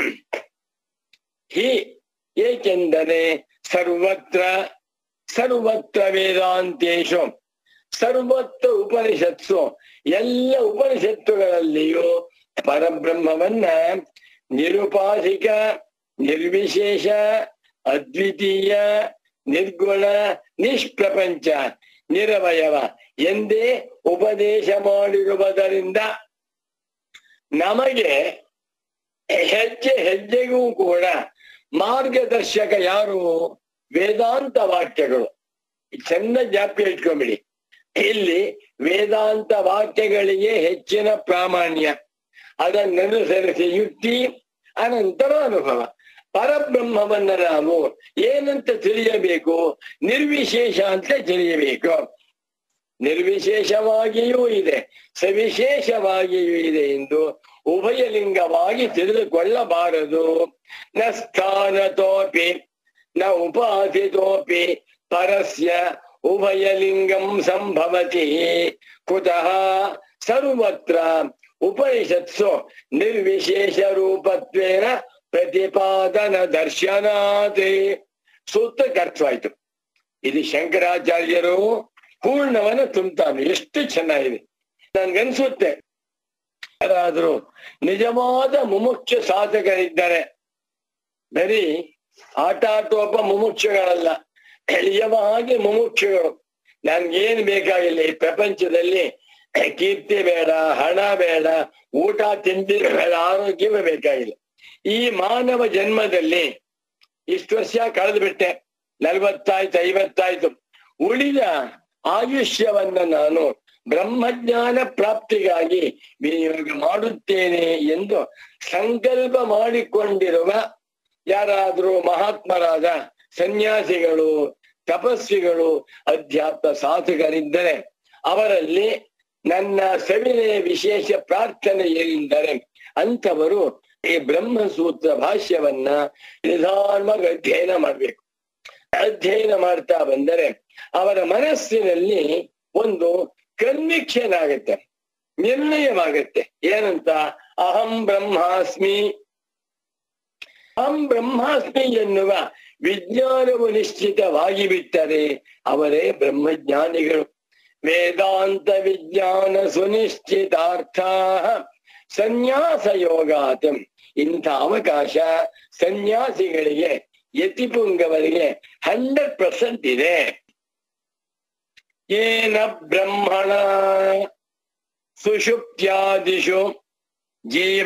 ಏಕೆಂದರೆ ಸರ್ವತ್ರ ವೇದಾಂತೇಶು, ಸರ್ವತ್ರ ಉಪನಿಷತ್ಸು, ಎಲ್ಲ ಉಪನಿಷತ್ತುಗಳಲ್ಲಿಯೂ ಪರಬ್ರಹ್ಮವನ್ನ ನಿರುಪಾಧಿಕ, ನಿರ್ವಿಶೇಷ, ಅದ್ವಿತೀಯ, ನಿರ್ಗುಣ, ನಿಷ್ಪ್ರಪಂಚ, ನಿರವಯವ ಎಂದೇ ಉಪದೇಶ ಮಾಡಿರುವುದರಿಂದ ನಮಗೆ ಹೆಜ್ಜೆ ಹೆಜ್ಜೆಗೂ ಕೂಡ ಮಾರ್ಗದರ್ಶಕ ಯಾರು? ವೇದಾಂತ ವಾಕ್ಯಗಳು. ಚೆನ್ನ ಜ್ಞಾಪಕ ಇಟ್ಕೊಂಬಿಡಿ, ಇಲ್ಲಿ ವೇದಾಂತ ವಾಕ್ಯಗಳಿಗೆ ಹೆಚ್ಚಿನ ಪ್ರಾಮಾಣ್ಯ. ಅದನ್ನನುಸರಿಸಿ ಯುಕ್ತಿ, ಅನಂತರ ಅನುಭವ. ಪರಬ್ರಹ್ಮವನ್ನ ನಾವು ಏನಂತ ತಿಳಿಯಬೇಕು? ನಿರ್ವಿಶೇಷ ಅಂತ ತಿಳಿಯಬೇಕು. ನಿರ್ವಿಶೇಷವಾಗಿಯೂ ಇದೆ, ಸವಿಶೇಷವಾಗಿಯೂ ಇದೆ ಎಂದು ಉಭಯಲಿಂಗವಾಗಿ ತಿಳಿದುಕೊಳ್ಳಬಾರದು. ನ ಸ್ಥಾನತೋಪಿ ನ ಉಪಾಧಿತೋಪಿ ಪರಸ್ಯ ಉಭಯಲಿಂಗಂ ಸಂಭವತಿ. ಕುತಃ ಸರ್ವತ್ರ ಉಪನಿಷತ್ಸು ನಿರ್ವಿಶೇಷ ರೂಪತ್ವೇನ ಪ್ರತಿಪಾದನ ದರ್ಶನಾತ್. ಸೂತ್ರಕ್ಕೆ ಅರ್ಥವಾಯ್ತು. ಇದು ಶಂಕರಾಚಾರ್ಯರು ಪೂರ್ಣವನ್ನ ತುಂಬ್ತಾನೆ. ಎಷ್ಟು ಚೆನ್ನಾಗಿದೆ ನನ್ಗನ್ಸುತ್ತೆ. ಯಾರಾದ್ರೂ ನಿಜವಾದ ಮುಮುಕ್ಷ ಸಾಧಕರಿದ್ದಾರೆ, ಬರೀ ಆಟಾಟೋಪ ಮುಮುಕ್ಷಗಳಲ್ಲ, ನಿಜವಾಗಿ ಮುಮುಕ್ಷಗಳು. ನನ್ಗೇನ್ ಬೇಕಾಗಿಲ್ಲ ಈ ಪ್ರಪಂಚದಲ್ಲಿ. ಕೀರ್ತಿ ಬೇಡ, ಹಣ ಬೇಡ, ಊಟ ತಿಂಡಿ ಬೇಡ, ಆರೋಗ್ಯವೇ ಬೇಕಾಗಿಲ್ಲ. ಈ ಮಾನವ ಜನ್ಮದಲ್ಲಿ ಇಷ್ಟು ವರ್ಷ ಕಳೆದು ಬಿಟ್ಟೆ, 40 50 ಉಳಿದ ಆಯುಷ್ಯವನ್ನ ನಾನು ಬ್ರಹ್ಮಜ್ಞಾನ ಪ್ರಾಪ್ತಿಗಾಗಿ ವಿನಿಯೋಗ ಮಾಡುತ್ತೇನೆ ಎಂದು ಸಂಕಲ್ಪ ಮಾಡಿಕೊಂಡಿರುವ ಯಾರಾದರೂ ಮಹಾತ್ಮರಾದ ಸನ್ಯಾಸಿಗಳು, ತಪಸ್ವಿಗಳು, ಅಧ್ಯಾತ್ಮ ಸಾಧಕರಿದ್ದರೆ ಅವರಲ್ಲಿ ನನ್ನ ಸವಿನಯ ವಿಶೇಷ ಪ್ರಾರ್ಥನೆ ಏನೆಂದರೆ ಅಂಥವರು ಈ ಬ್ರಹ್ಮಸೂತ್ರ ಭಾಷ್ಯವನ್ನ ನಿಧಾನವಾಗಿ ಅಧ್ಯಯನ ಮಾಡ್ಬೇಕು. ಅಧ್ಯಯನ ಮಾಡ್ತಾ ಬಂದರೆ ಅವರ ಮನಸ್ಸಿನಲ್ಲಿ ಒಂದು ಕನ್ವಿಕ್ಷನ್ ಆಗತ್ತೆ, ನಿರ್ಣಯವಾಗತ್ತೆ. ಏನಂತ? ಅಹಂ ಬ್ರಹ್ಮಾಸ್ಮಿ. ಅಹಂ ಬ್ರಹ್ಮಾಸ್ಮಿ ಎನ್ನುವ ವಿಜ್ಞಾನವು ನಿಶ್ಚಿತವಾಗಿ ಬಿಟ್ಟರೆ ಅವರೇ ಬ್ರಹ್ಮಜ್ಞಾನಿಗಳು. ವೇದಾಂತ ವಿಜ್ಞಾನ ಸುನಿಶ್ಚಿತಾರ್ಥ ಸನ್ಯಾಸ ಯೋಗಾತ್. ಇಂಥ ಅವಕಾಶ ಸನ್ಯಾಸಿಗಳಿಗೆ, ಯತಿಪುಂಗವರಿಗೆ 100% ಇದೆ. ಏನ ಬ್ರಹ್ಮಣ ಸುಷುಪ್ತ್ಯಾದಿಷು ಜೀವ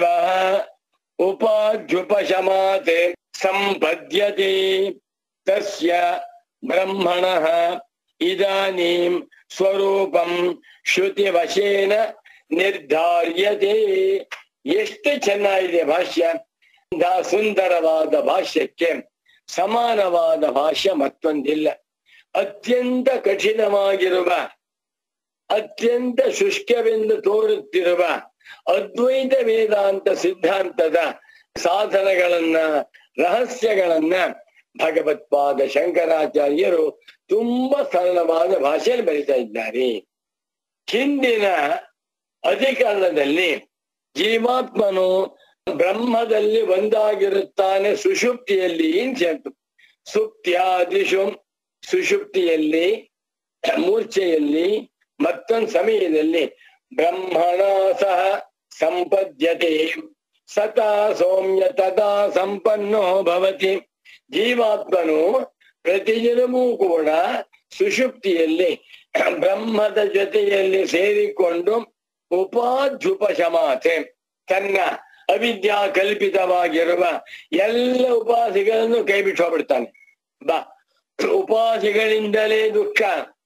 ಉಪಾಧ್ಯುಪಶಮಾತ್ ಸಂಪದ್ಯತೆ ತಸ್ಯ ಬ್ರಹ್ಮಣಃ ಇದಾನೀಂ ಸ್ವರೂಪಂ ಶ್ರುತಿವಶೇನ ನಿರ್ಧಾರ್ಯತೆ. ಎಷ್ಟು ಚೆನ್ನಾಗಿದೆ ಭಾಷ್ಯ. ಸುಂದರವಾದ ಭಾಷ್ಯಕ್ಕೆ ಸಮಾನವಾದ ಭಾಷ್ಯ ಮತ್ತೊಂದಿಲ್ಲ. ಅತ್ಯಂತ ಕಠಿಣವಾಗಿರುವ, ಅತ್ಯಂತ ಶುಷ್ಕವೆಂದು ತೋರುತ್ತಿರುವ ಅದ್ವೈತ ವೇದಾಂತ ಸಿದ್ಧಾಂತದ ಸಾಧನಗಳನ್ನ ರಹಸ್ಯಗಳನ್ನ ಭಗವತ್ಪಾದ ಶಂಕರಾಚಾರ್ಯರು ತುಂಬಾ ಸರಳವಾದ ಭಾಷೆಯಲ್ಲಿ ಬರೀತಾ ಇದ್ದಾರೆ. ಹಿಂದಿನ ಅಧಿಕರಣದಲ್ಲಿ ಜೀವಾತ್ಮನು ಬ್ರಹ್ಮದಲ್ಲಿ ಒಂದಾಗಿರುತ್ತಾನೆ ಸುಷುಪ್ತಿಯಲ್ಲಿ ಅಂತ ಹೇಳ್ತು. ಸುಪ್ತ್ಯಾದಿಶು ಸುಷುಪ್ತಿಯಲ್ಲಿ, ಮೂರ್ಛೆಯಲ್ಲಿ, ಮತ್ತೊಂದು ಸಮಯದಲ್ಲಿ ಬ್ರಹ್ಮಣ ಸಹ ಸಂಪದ್ಯತೆ ಸತಾ ಸೌಮ್ಯ ತದಾ ಸಂಪನ್ನೋ ಭವತಿ. ಜೀವಾತ್ಮನು ಪ್ರತಿದಿನವೂ ಕೂಡ ಸುಷುಪ್ತಿಯಲ್ಲಿ ಬ್ರಹ್ಮದ ಜೊತೆಯಲ್ಲಿ ಸೇರಿಕೊಂಡು ಉಪಾಧ್ಯುಪಶಮಾತೆ ತನ್ನ ಅವಿದ್ಯಾ ಕಲ್ಪಿತವಾಗಿರುವ ಎಲ್ಲ ಉಪಾಧಿಗಳನ್ನು ಕೈ ಬಿಟ್ಟು ಹೋಗ್ಬಿಡ್ತಾನೆ. ಉಪಾಧಿಗಳಿಂದಲೇ ದುಃಖ,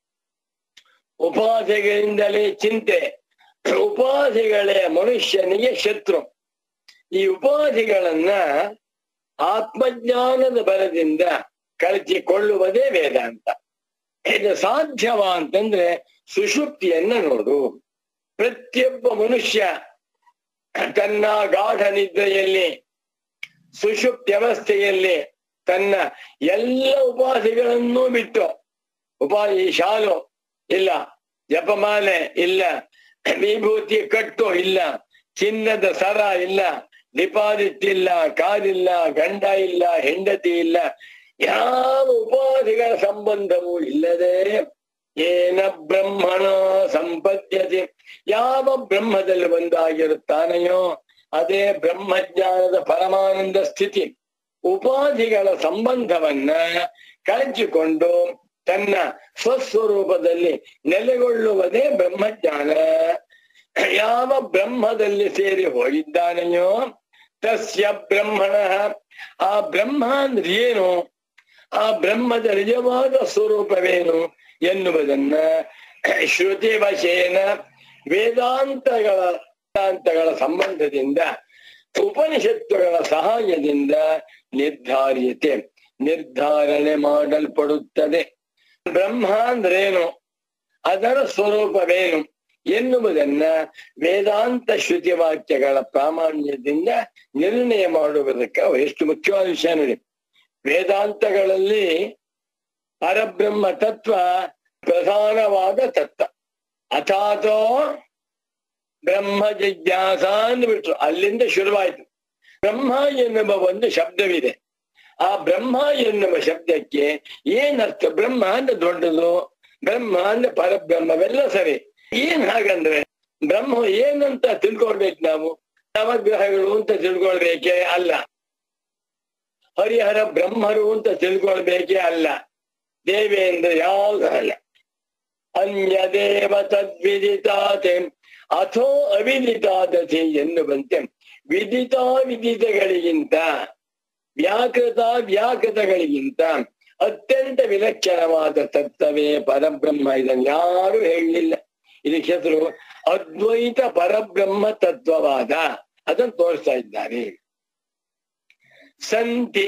ಉಪಾಧಿಗಳಿಂದಲೇ ಚಿಂತೆ, ಉಪಾಧಿಗಳೇ ಮನುಷ್ಯನಿಗೆ ಶತ್ರು. ಈ ಉಪಾಧಿಗಳನ್ನ ಆತ್ಮಜ್ಞಾನದ ಬಲದಿಂದ ಕಳಚಿಕೊಳ್ಳುವುದೇ ವೇದಾಂತ. ಇದು ಸಾಧ್ಯವ ಅಂತಂದ್ರೆ ಸುಷುಪ್ತಿಯನ್ನ ನೋಡು. ಪ್ರತಿಯೊಬ್ಬ ಮನುಷ್ಯ ತನ್ನ ಗಾಢ ನಿದ್ರೆಯಲ್ಲಿ ಸುಷುಪ್ತಿ ಅವಸ್ಥೆಯಲ್ಲಿ ತನ್ನ ಎಲ್ಲ ಉಪಾಧಿಗಳನ್ನೂ ಬಿಟ್ಟು, ಈ ಶಾಲು ಇಲ್ಲ, ಜಪಮಾಲೆ ಇಲ್ಲ, ವಿಭೂತಿ ಕಟ್ಟು ಇಲ್ಲ, ಚಿನ್ನದ ಸರ ಇಲ್ಲ, ಡಿಪಾಸಿಟ್ ಇಲ್ಲ, ಕಾರಿಲ್ಲ, ಗಂಡ ಇಲ್ಲ, ಹೆಂಡತಿ ಇಲ್ಲ, ಯಾವ ಉಪಾಧಿಗಳ ಸಂಬಂಧವೂ ಇಲ್ಲದೆ ಏನ ಬ್ರಹ್ಮಣ ಸಂಪದ್ಯತೆ, ಯಾವ ಬ್ರಹ್ಮದಲ್ಲಿ ಒಂದಾಗಿರುತ್ತಾನೆಯೋ ಅದೇ ಬ್ರಹ್ಮಜ್ಞಾನದ ಪರಮಾನಂದ ಸ್ಥಿತಿ. ಉಪಾಧಿಗಳ ಸಂಬಂಧವನ್ನ ಕಳಚಿಕೊಂಡು ತನ್ನ ಸ್ವಸ್ವರೂಪದಲ್ಲಿ ನೆಲೆಗೊಳ್ಳುವುದೇ ಬ್ರಹ್ಮಜ್ಞಾನ. ಯಾವ ಬ್ರಹ್ಮದಲ್ಲಿ ಸೇರಿ ಹೋಗಿದ್ದಾನೆಯೋ ತಸ್ಯ ಬ್ರಹ್ಮಣ, ಆ ಬ್ರಹ್ಮ ಅಂದ್ರೆ ಏನು, ಆ ಬ್ರಹ್ಮದ ನಿಜವಾದ ಸ್ವರೂಪವೇನು ಎನ್ನುವುದನ್ನ ಶ್ರುತಿ ವಶೇನ ವೇದಾಂತಗಳ ಸಂಬಂಧದಿಂದ ಉಪನಿಷತ್ತುಗಳ ಸಹಾಯದಿಂದ ನಿರ್ಧಾರಣೆ ಮಾಡಲ್ಪಡುತ್ತದೆ. ಬ್ರಹ್ಮ ಅಂದ್ರೇನು, ಅದರ ಸ್ವರೂಪವೇನು ಎನ್ನುವುದನ್ನ ವೇದಾಂತ ಶ್ರುತಿ ವಾಕ್ಯಗಳ ಪ್ರಾಮಾಣ್ಯದಿಂದ ನಿರ್ಣಯ ಮಾಡುವುದಕ್ಕೆ ಎಷ್ಟು ಮುಖ್ಯವಾದ ವಿಷಯ ನೋಡಿ. ವೇದಾಂತಗಳಲ್ಲಿ ಪರಬ್ರಹ್ಮ ತತ್ವ ಪ್ರಧಾನವಾದ ತತ್ವ. ಅಥಾತೋ ಬ್ರಹ್ಮ ಜಿಜ್ಞಾಸ ಅಂದ್ಬಿಟ್ರು, ಅಲ್ಲಿಂದ ಶುರುವಾಯ್ತು. ಬ್ರಹ್ಮ ಎನ್ನುವ ಒಂದು ಶಬ್ದವಿದೆ. ಆ ಬ್ರಹ್ಮ ಎನ್ನುವ ಶಬ್ದಕ್ಕೆ ಏನರ್ಥ? ಬ್ರಹ್ಮ ಅಂದ್ರೆ ದೊಡ್ಡದು, ಬ್ರಹ್ಮ ಅಂದ್ರೆ ಪರಬ್ರಹ್ಮವೆಲ್ಲ ಸರಿ. ಏನ್ ಹಾಗಂದ್ರೆ ಬ್ರಹ್ಮ ಏನಂತ ತಿಳ್ಕೊಳ್ಬೇಕು ನಾವು? ನವಗ್ರಹಗಳು ಅಂತ ತಿಳ್ಕೊಳ್ಬೇಕೇ ಅಲ್ಲ, ಹರಿಹರ ಬ್ರಹ್ಮರು ಅಂತ ತಿಳ್ಕೊಳ್ಬೇಕೇ ಅಲ್ಲ, ದೇವೇಂದ್ರ ಯಾವ್ದು ಅಲ್ಲ. ಅನ್ಯ ದೇವ ತದ್ವಿದಿತಾತೆ ಅಥೋ ಅವಿದಿತಾದತೆ ಎನ್ನುವಂತೆ ವಿದಿತಗಳಿಗಿಂತ ವ್ಯಾಕೃತಗಳಿಗಿಂತ ಅತ್ಯಂತ ವಿಲಕ್ಷಣವಾದ ತತ್ವವೇ ಪರಬ್ರಹ್ಮ. ಇದನ್ನು ಯಾರು ಹೇಳಲಿಲ್ಲ. ಇದಕ್ಕೆ ಹೆಸರು ಅದ್ವೈತ ಪರಬ್ರಹ್ಮ ತತ್ವವಾದ. ಅದನ್ನು ತೋರಿಸ್ತಾ ಇದ್ದಾರೆ. ಸಂತಿ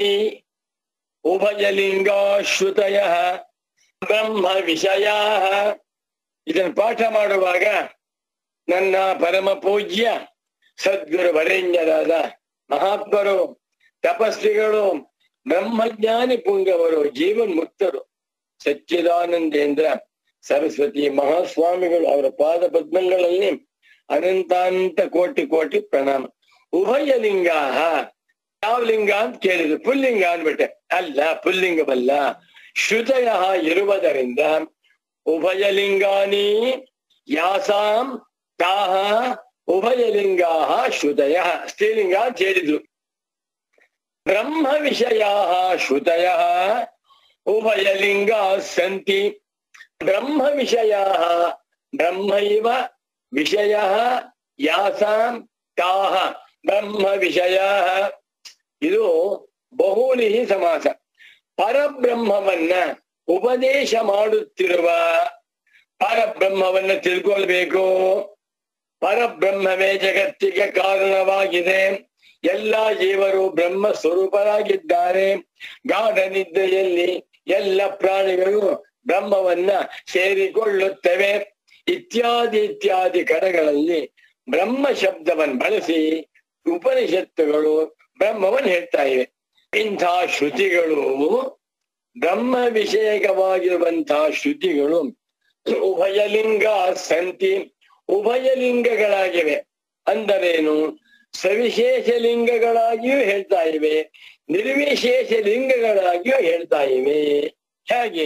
ಉಭಯಲಿಂಗಾಶ್ರುತಯ ಬ್ರಹ್ಮ ವಿಷಯ. ಇದನ್ನು ಪಾಠ ಮಾಡುವಾಗ ನನ್ನ ಪರಮ ಪೂಜ್ಯ ಸದ್ಗುರು ವರೇಣ್ಯರಾದ ಮಹಾತ್ಮರು, ತಪಸ್ವಿಗಳು, ಬ್ರಹ್ಮಜ್ಞಾನಿ ಪುಂಗವರು, ಜೀವನ್ ಮುಕ್ತರು, ಸಚ್ಚಿದಾನಂದೇಂದ್ರ ಸರಸ್ವತಿ ಮಹಾಸ್ವಾಮಿಗಳು, ಅವರ ಪಾದ ಪದ್ಮಗಳಲ್ಲಿ ಅನಂತಾನಂತ ಕೋಟಿ ಕೋಟಿ ಪ್ರಣಾಮ. ಉಭಯಲಿಂಗ, ಯಾವ ಲಿಂಗ ಅಂತ ಕೇಳಿದ್ರು, ಪುಲ್ಲಿಂಗ ಅಂದ್ಬಿಟ್ಟೆ. ಅಲ್ಲ, ಪುಲ್ಲಿಂಗವಲ್ಲ, ಶ್ರುತಯ ಇರುವುದರಿಂದ ಉಭಯಲಿಂಗಾನಿ ಯಾಸಾಂ ತಾಹ ಉಭಯಲಿಂಗಾ ಶ್ರುತಯ, ಸ್ತ್ರೀಲಿಂಗ ಅಂತ ಹೇಳಿದ್ರು. ಬ್ರಹ್ಮ ವಿಷಯ ಶ್ರುತಯ ಉಭಯಲಿಂಗ ಸಂತಿ. ಬ್ರಹ್ಮ ವಿಷಯ ಬ್ರಹ್ಮೈವ ವಿಷಯ ಯಾಸಾಂ ತಾಹ ಬ್ರಹ್ಮ ವಿಷಯ. ಇದು ಬಹುಲಿಹಿ ಸಮಾಸ. ಪರಬ್ರಹ್ಮವನ್ನ ಉಪದೇಶ ಮಾಡುತ್ತಿರುವ ಪರಬ್ರಹ್ಮವನ್ನ ತಿಳ್ಕೊಳ್ಬೇಕು. ಪರಬ್ರಹ್ಮವೇ ಜಗತ್ತಿಗೆ ಕಾರಣವಾಗಿದೆ. ಎಲ್ಲ ಜೀವರು ಬ್ರಹ್ಮ ಸ್ವರೂಪರಾಗಿದ್ದಾರೆ. ಗಾಢ ನಿದ್ರೆಯಲ್ಲಿ ಎಲ್ಲ ಪ್ರಾಣಿಗಳು ಬ್ರಹ್ಮವನ್ನ ಸೇರಿಕೊಳ್ಳುತ್ತವೆ. ಇತ್ಯಾದಿ ಕಡೆಗಳಲ್ಲಿ ಬ್ರಹ್ಮ ಶಬ್ದವನ್ನು ಬಳಸಿ ಉಪನಿಷತ್ತುಗಳು ಬ್ರಹ್ಮವನ್ನು ಹೇಳ್ತಾ ಇವೆ. ಇಂಥ ಶ್ರುತಿಗಳು ಬ್ರಹ್ಮ ವಿಷಯಕವಾಗಿರುವಂತಹ ಶ್ರುತಿಗಳು ಉಭಯಲಿಂಗ ಸಂತಿ, ಉಭಯಲಿಂಗಗಳಾಗಿವೆ. ಅಂದರೇನು? ಸವಿಶೇಷ ಲಿಂಗಗಳಾಗಿಯೂ ಹೇಳ್ತಾ ಇವೆ, ನಿರ್ವಿಶೇಷ ಲಿಂಗಗಳಾಗಿಯೂ ಹೇಳ್ತಾ ಇವೆ. ಹೇಗೆ?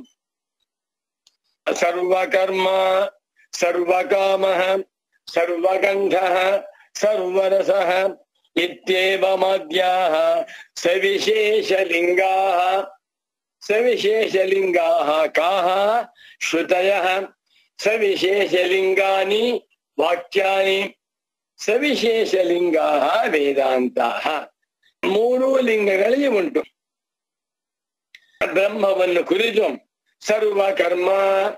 ಸರ್ವಕರ್ಮ, ಸರ್ವಕಾಮ, ಸರ್ವಗಂಧ, ಸರ್ವರಸ ಇತ್ಯೇವಮಾದ್ಯಾಃ ಸವಿಶೇಷಲಿಂಗಾಃ. ಸವಿಶೇಷಲಿಂಗಾಃ ಕಾಃ? ಶ್ರುತಯಃ. ಸವಿಶೇಷಲಿಂಗಾನಿ ವಾಕ್ಯಾನಿ. ಸವಿಶೇಷಲಿಂಗಾಃ ವೇದಾಂತಾಃ. ಮೂರು ಲಿಂಗಗಳಿಗೆ ಉಂಟು. ಬ್ರಹ್ಮವನ್ನು ಕುರಿತು ಸರ್ವಕರ್ಮ,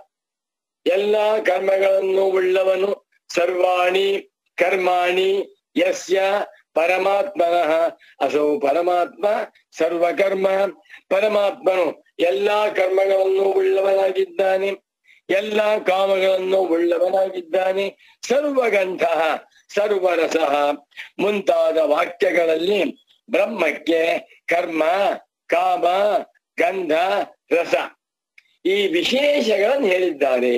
ಎಲ್ಲ ಕರ್ಮಗಳನ್ನು ಉಳ್ಳವನು, ಸರ್ವಾಣಿ ಕರ್ಮಾಣಿ ಯಸ್ಯ ಪರಮಾತ್ಮನಃ ಅಸೌ ಪರಮಾತ್ಮ ಸರ್ವಕರ್ಮ. ಪರಮಾತ್ಮನು ಎಲ್ಲಾ ಕರ್ಮಗಳನ್ನು ಉಳ್ಳವನಾಗಿದ್ದಾನೆ, ಎಲ್ಲ ಕಾಮಗಳನ್ನು ಉಳ್ಳವನಾಗಿದ್ದಾನೆ. ಸರ್ವಗಂಧ, ಸರ್ವರಸ ಮುಂತಾದ ವಾಕ್ಯಗಳಲ್ಲಿ ಬ್ರಹ್ಮಕ್ಕೆ ಕರ್ಮ, ಕಾಮ, ಗಂಧ, ರಸ ಈ ವಿಶೇಷಗಳನ್ನು ಹೇಳಿದ್ದಾರೆ.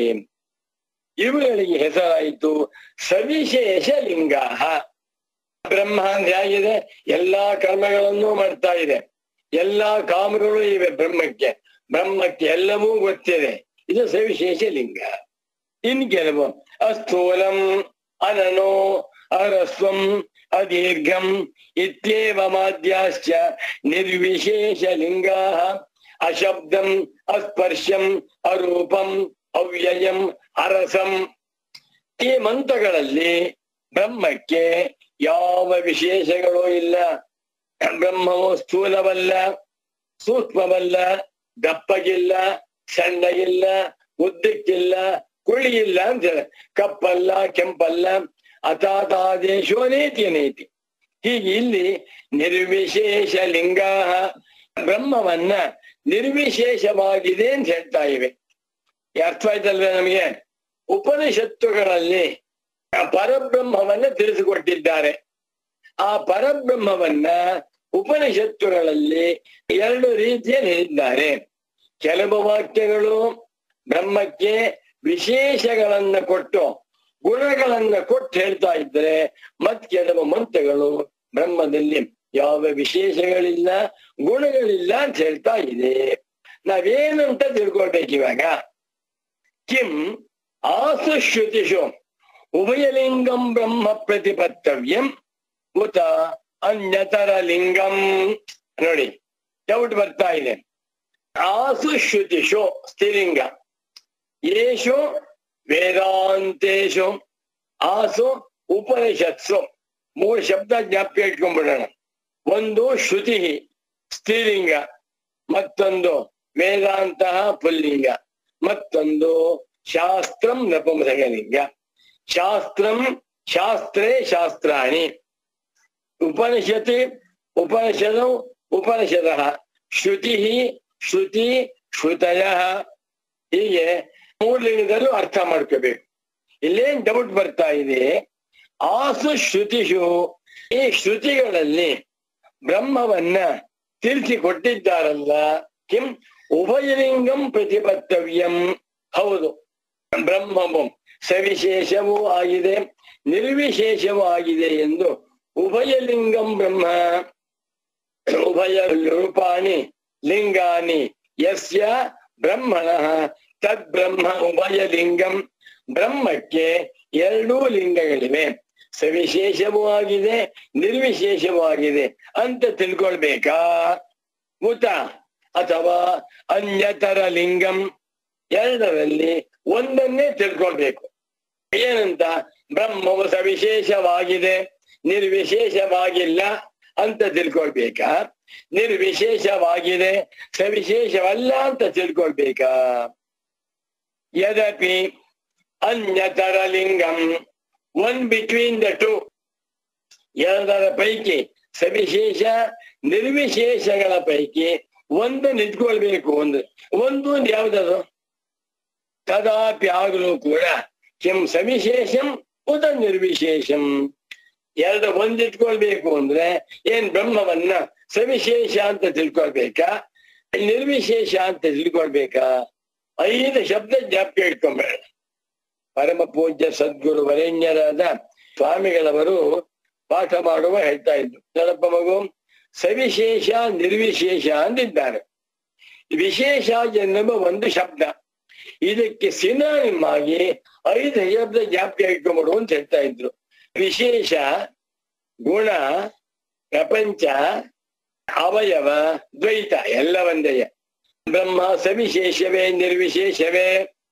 ಇವುಗಳಿಗೆ ಹೆಸರಾಯಿತು ಸವಿಶೇಷ ಲಿಂಗ. ಬ್ರಹ್ಮ ಅಂದ್ರೆ ಆಗಿದೆ, ಎಲ್ಲಾ ಕರ್ಮಗಳನ್ನು ಮಾಡ್ತಾ ಇದೆ, ಎಲ್ಲಾ ಕಾಮಗಳು ಇವೆ ಬ್ರಹ್ಮಕ್ಕೆ. ಬ್ರಹ್ಮಕ್ಕೆ ಎಲ್ಲವೂ ಗೊತ್ತಿದೆ, ಇದು ಸವಿಶೇಷ ಲಿಂಗ. ಇನ್ ಕೆಲವು ಅಸ್ಥೂಲಂ, ಅನನೋ, ಅರಸ್ವಂ, ಅದೀರ್ಘಂ ಇತ್ಯೇವಮಾದ್ಯಾಶ್ಚ ನಿರ್ವಿಶೇಷ ಲಿಂಗಾಃ. ಅಶಬ್ದಂ, ಅಸ್ಪರ್ಶಂ, ಅರೂಪಂ, ಅವ್ಯಯಂ, ಅರಸಂ. ಈ ಮಂತ್ರಗಳಲ್ಲಿ ಬ್ರಹ್ಮಕ್ಕೆ ಯಾವ ವಿಶೇಷಗಳೂ ಇಲ್ಲ. ಬ್ರಹ್ಮವು ಸ್ಥೂಲವಲ್ಲ, ಸೂಕ್ಷ್ಮವಲ್ಲ, ದಪ್ಪಗಿಲ್ಲ, ಸಣ್ಣಗಿಲ್ಲ, ಉದ್ದಕ್ಕಿಲ್ಲ, ಕುಳಿಯಿಲ್ಲ ಅಂತ ಹೇಳ. ಕಪ್ಪಲ್ಲ, ಕೆಂಪಲ್ಲ, ಅತಾತಾದೇಶೋ ನೇತಿ ನೇತಿ. ಹೀಗೆ ಇಲ್ಲಿ ನಿರ್ವಿಶೇಷ ಲಿಂಗ ಬ್ರಹ್ಮವನ್ನ ನಿರ್ವಿಶೇಷವಾಗಿದೆ ಅಂತ ಹೇಳ್ತಾ ಇವೆ. ಅರ್ಥ ಆಯ್ತಲ್ವೇ ನಮಗೆ? ಉಪನಿಷತ್ತುಗಳಲ್ಲಿ ಪರಬ್ರಹ್ಮವನ್ನ ತಿಳಿಸಿಕೊಟ್ಟಿದ್ದಾರೆ. ಆ ಪರಬ್ರಹ್ಮವನ್ನ ಉಪನಿಷತ್ತುಗಳಲ್ಲಿ ಎರಡು ರೀತಿಯಲ್ಲಿ ಹೇಳಿದ್ದಾರೆ. ಕೆಲವು ವಾಕ್ಯಗಳು ಬ್ರಹ್ಮಕ್ಕೆ ವಿಶೇಷಗಳನ್ನ ಕೊಟ್ಟು ಗುಣಗಳನ್ನ ಕೊಟ್ಟು ಹೇಳ್ತಾ ಇದ್ರೆ, ಮತ್ ಕೆಲವು ಮಂತ್ರಗಳು ಬ್ರಹ್ಮದಲ್ಲಿ ಯಾವ ವಿಶೇಷಗಳಿಲ್ಲ, ಗುಣಗಳಿಲ್ಲ ಅಂತ ಹೇಳ್ತಾ ಇದೆ. ನಾವೇನಂತ ತಿಳ್ಕೊಳ್ಬೇಕು ಇವಾಗ? ಕಿಂ ಆಸು ಶ್ರುತಿಷು ಉಭಯಲಿಂಗಂ ಬ್ರಹ್ಮ ಪ್ರತಿಪತ್ತವ್ಯಂ ಉತ ಅನ್ಯತರ ಲಿಂಗಂ. ನೋಡಿ, ಡೌಟ್ ಬರ್ತಾ ಇದೆ. ಆಸು ಶ್ರುತಿಷು ಸ್ತ್ರೀಲಿಂಗ, ಯೇಷು ವೇದಾಂತೇಶು, ಆಸು ಉಪನಿಷತ್ಸು. ಮೂರು ಶಬ್ದ ಜ್ಞಾಪಕ ಇಟ್ಕೊಂಡ್ಬಿಡೋಣ. ಒಂದು ಶ್ರುತಿ ಸ್ತ್ರೀಲಿಂಗ, ಮತ್ತೊಂದು ವೇದಾಂತ ಪುಲ್ಲಿಂಗ, ಮತ್ತೊಂದು ಶಾಸ್ತ್ರಂ ನಪುಂಸಕಲಿಂಗ. ಶಾಸ್ತ್ರಂ ಶಾಸ್ತ್ರೇ ಶಾಸ್ತ್ರಾಣಿ, ಉಪನಿಷತ್ ಉಪನಿಷದೌ ಉಪನಿಷದಃ, ಶ್ರುತಿ ಶ್ರುತಿ ಶ್ರುತಯ. ಹೀಗೆ ಮೂರು ಲಿಂಗದಲ್ಲೂ ಅರ್ಥ ಮಾಡ್ಕೋಬೇಕು. ಇಲ್ಲೇನ್ ಡೌಟ್ ಬರ್ತಾ ಇದೆ? ಆಸು ಶ್ರುತಿಷು, ಈ ಶ್ರುತಿಗಳಲ್ಲಿ ಬ್ರಹ್ಮವನ್ನ ತಿಳಿಸಿಕೊಟ್ಟಿದ್ದಾರಲ್ಲ. ಕಿಂ ಉಭಯಲಿಂಗಂ ಪ್ರತಿಪತ್ತವ್ಯಂ. ಹೌದು, ಬ್ರಹ್ಮವು ಸವಿಶೇಷವೂ ಆಗಿದೆ, ನಿರ್ವಿಶೇಷವೂ ಆಗಿದೆ ಎಂದು ಉಭಯಲಿಂಗಂ ಬ್ರಹ್ಮ. ಉಭಯ ರೂಪಾಣಿ ಲಿಂಗಾನಿ ಯಸ್ಯ ಬ್ರಹ್ಮಣಃ ತದ್ ಬ್ರಹ್ಮ ಉಭಯಲಿಂಗಂ. ಬ್ರಹ್ಮಕ್ಕೆ ಎರಡೂ ಲಿಂಗಗಳಿವೆ, ಸವಿಶೇಷವೂ ಆಗಿದೆ, ನಿರ್ವಿಶೇಷವೂ ಆಗಿದೆ ಅಂತ ತಿಳ್ಕೊಳ್ಬೇಕಾ? ಉತ ಅಥವಾ ಅನ್ಯತರ ಲಿಂಗಂ, ಎರಡರಲ್ಲಿ ಒಂದನ್ನೇ ತಿಳ್ಕೊಳ್ಬೇಕು. ಏನಂತ? ಬ್ರಹ್ಮವು ಸವಿಶೇಷವಾಗಿದೆ, ನಿರ್ವಿಶೇಷವಾಗಿಲ್ಲ ಅಂತ ತಿಳ್ಕೊಳ್ಬೇಕಾ? ನಿರ್ವಿಶೇಷವಾಗಿದೆ, ಸವಿಶೇಷವಲ್ಲ ಅಂತ ತಿಳ್ಕೊಳ್ಬೇಕಾ? ಯದಪಿ ಅನ್ಯತರ ಲಿಂಗಂ, ಒನ್ ಬಿಟ್ವೀನ್ ದ ಟು, ಎರಡರ ಪೈಕಿ ಸವಿಶೇಷ ನಿರ್ವಿಶೇಷಗಳ ಪೈಕಿ ಒಂದನ್ನು ಇಟ್ಕೊಳ್ಬೇಕು. ಒಂದು ಯಾವ್ದದು? ತದಾಪಿ ಆಗಲೂ ಕೂಡ ಕಿಂ ಸವಿಶೇಷಂ ಉತ ನಿರ್ವಿಶೇಷಂ. ಎರಡು ಒಂದಿಟ್ಕೊಳ್ಬೇಕು ಅಂದ್ರೆ ಏನ್ ಬ್ರಹ್ಮವನ್ನ ಸವಿಶೇಷ ಅಂತ ತಿಳ್ಕೊಳ್ಬೇಕಾ, ನಿರ್ವಿಶೇಷ ಅಂತ ತಿಳ್ಕೊಳ್ಬೇಕಾ? 5 ಶಬ್ದ ಜ್ಞಾಪಕ ಇಟ್ಕೊಂಬೇಡ. ಪರಮ ಪೂಜ್ಯ ಸದ್ಗುರು ವರೇಣ್ಯರಾದ ಸ್ವಾಮಿಗಳವರು ಪಾಠ ಮಾಡುವ ಹೇಳ್ತಾ ಇದ್ರು, ನೋಡಪ್ಪ ಮಗು, ಸವಿಶೇಷ ನಿರ್ವಿಶೇಷ ಅಂದಿದ್ದಾರೆ. ವಿಶೇಷ ಎನ್ನುವ ಒಂದು ಶಬ್ದ, ಇದಕ್ಕೆ ಸಿನಾನಿಮ್ ಆಗಿ 5 ಶಬ್ದ ಜ್ಞಾಪಕ ಇಟ್ಕೊಂಡ್ಬಿಡು ಅಂತ ಹೇಳ್ತಾ ಇದ್ರು. ವಿಶೇಷ, ಗುಣ, ಪ್ರಪಂಚ, ಅವಯವ, ದ್ವೈತ ಎಲ್ಲ ಒಂದೇ. ಬ್ರಹ್ಮ ಸವಿಶೇಷವೇ ನಿರ್ವಿಶೇಷವೇ,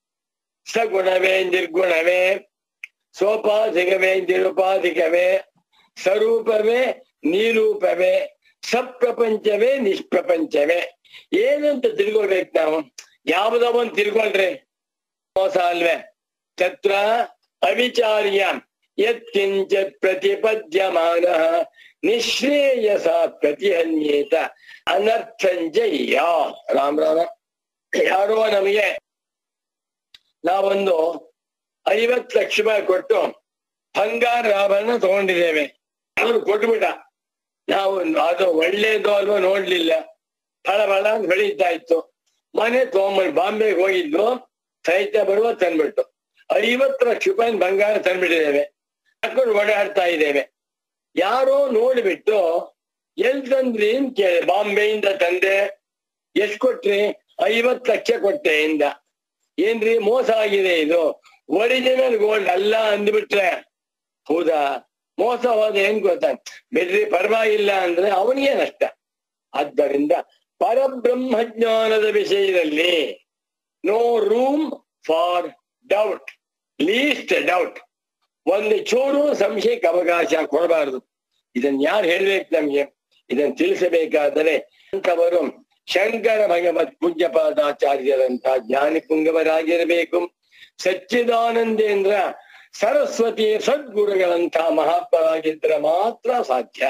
ಸಗುಣವೇ ನಿರ್ಗುಣವೇ, ಸೋಪಾಧಿಕವೇ ನಿರುಪಾಧಿಕವೇ, ಸ್ವರೂಪವೇ ನಿರೂಪವೇ, ಸಪ್ರಪಂಚವೇ ನಿಷ್ಪ್ರಪಂಚವೇ. ಏನಂತ ತಿಳ್ಕೊಳ್ಬೇಕು ನಾವು? ಯಾವುದೋ ಒಂದು ತಿಳ್ಕೊಳ್ರಿ, ಮೋಸ ಅಲ್ವೇ? ತತ್ರ ಅವಿಚಾರ್ಯ ಯತ್ಕಿಂಚಿತ್ ಪ್ರತಿಪದ್ಯಮಾನ ನಿಶ್ರೇಯಸ ಪ್ರತಿಹನ್ಯೇತ ಅನರ್ಥಂಜಯ್ಯ. ರಾಮ್ ರಾಮ. ಯಾರೋ ನಮಗೆ ನಾವೊಂದು 50 ಲಕ್ಷ ರೂಪಾಯಿ ಕೊಟ್ಟು ಬಂಗಾರ ಆಭರಣ ತಗೊಂಡಿದ್ದೇವೆ. ಅವ್ರು ಕೊಟ್ಬಿಟ್ಟ, ನಾವು ಅದು ಒಳ್ಳೇದು ಅಲ್ವೋ ನೋಡ್ಲಿಲ್ಲ, ಫಳ ಫಳ ಅಂತ ಬೆಳೀತಾ ಇತ್ತು. ಮನೆ ತಗೊಂಡ್ಬಂದು ಬಾಂಬೆಗೆ ಹೋಗಿದ್ದು, ಸಾಹಿತ್ಯ ಬರುವ ತಂದ್ಬಿಟ್ಟು 50 ಲಕ್ಷ ರೂಪಾಯಿ ಬಂಗಾರ ತಂದ್ಬಿಟ್ಟಿದ್ದೇವೆ, ಹಾಕೊಂಡು ಓಡಾಡ್ತಾ ಇದ್ದೇವೆ. ಯಾರೋ ನೋಡ್ಬಿಟ್ಟು ಎಲ್ ತಂದ್ರಿ ಅಂತ ಕೇಳಿ, ಬಾಂಬೆಯಿಂದ ತಂದೆ. ಎಷ್ಟ್ ಕೊಟ್ರಿ? 50 ಲಕ್ಷ ಕೊಟ್ಟೆ ಇಂದ. ಏನ್ರಿ ಮೋಸ ಆಗಿದೆ, ಇದು ಒರಿಜಿನಲ್ ಗೋಲ್ಡ್ ಅಲ್ಲ ಅಂದ್ಬಿಟ್ರೆ, ಹೌದಾ ಮೋಸ ಹೋದ ಏನ್ ಗೊತ್ತಾ? ಬಿಡ್ರಿ ಪರವಾಗಿಲ್ಲ ಅಂದ್ರೆ ಅವನಿಗೆ ನಷ್ಟ. ಆದ್ದರಿಂದ ಪರಬ್ರಹ್ಮಜ್ಞಾನದ ವಿಷಯದಲ್ಲಿ no room for doubt, least doubt. ಒಂದು ಚೂರು ಸಂಶಯಕ್ಕೆ ಅವಕಾಶ ಕೊಡಬಾರದು. ಇದನ್ನ ಯಾರು ಹೇಳ್ಬೇಕು ನಮ್ಗೆ? ಇದನ್ನು ತಿಳಿಸಬೇಕಾದರೆ ಅಂತವರು ಶಂಕರ ಭಗವತ್ ಪೂಜ್ಯಪಾದಾಚಾರ್ಯರಂತ ಜ್ಞಾನಿ ಪುಂಗವರಾಗಿರಬೇಕು. ಸಚ್ಚಿದಾನಂದೇಂದ್ರ ಸರಸ್ವತಿ ಸದ್ಗುರುಗಳಂತ ಮಹಾತ್ಮರಾಗಿದ್ದರೆ ಮಾತ್ರ ಸಾಧ್ಯ.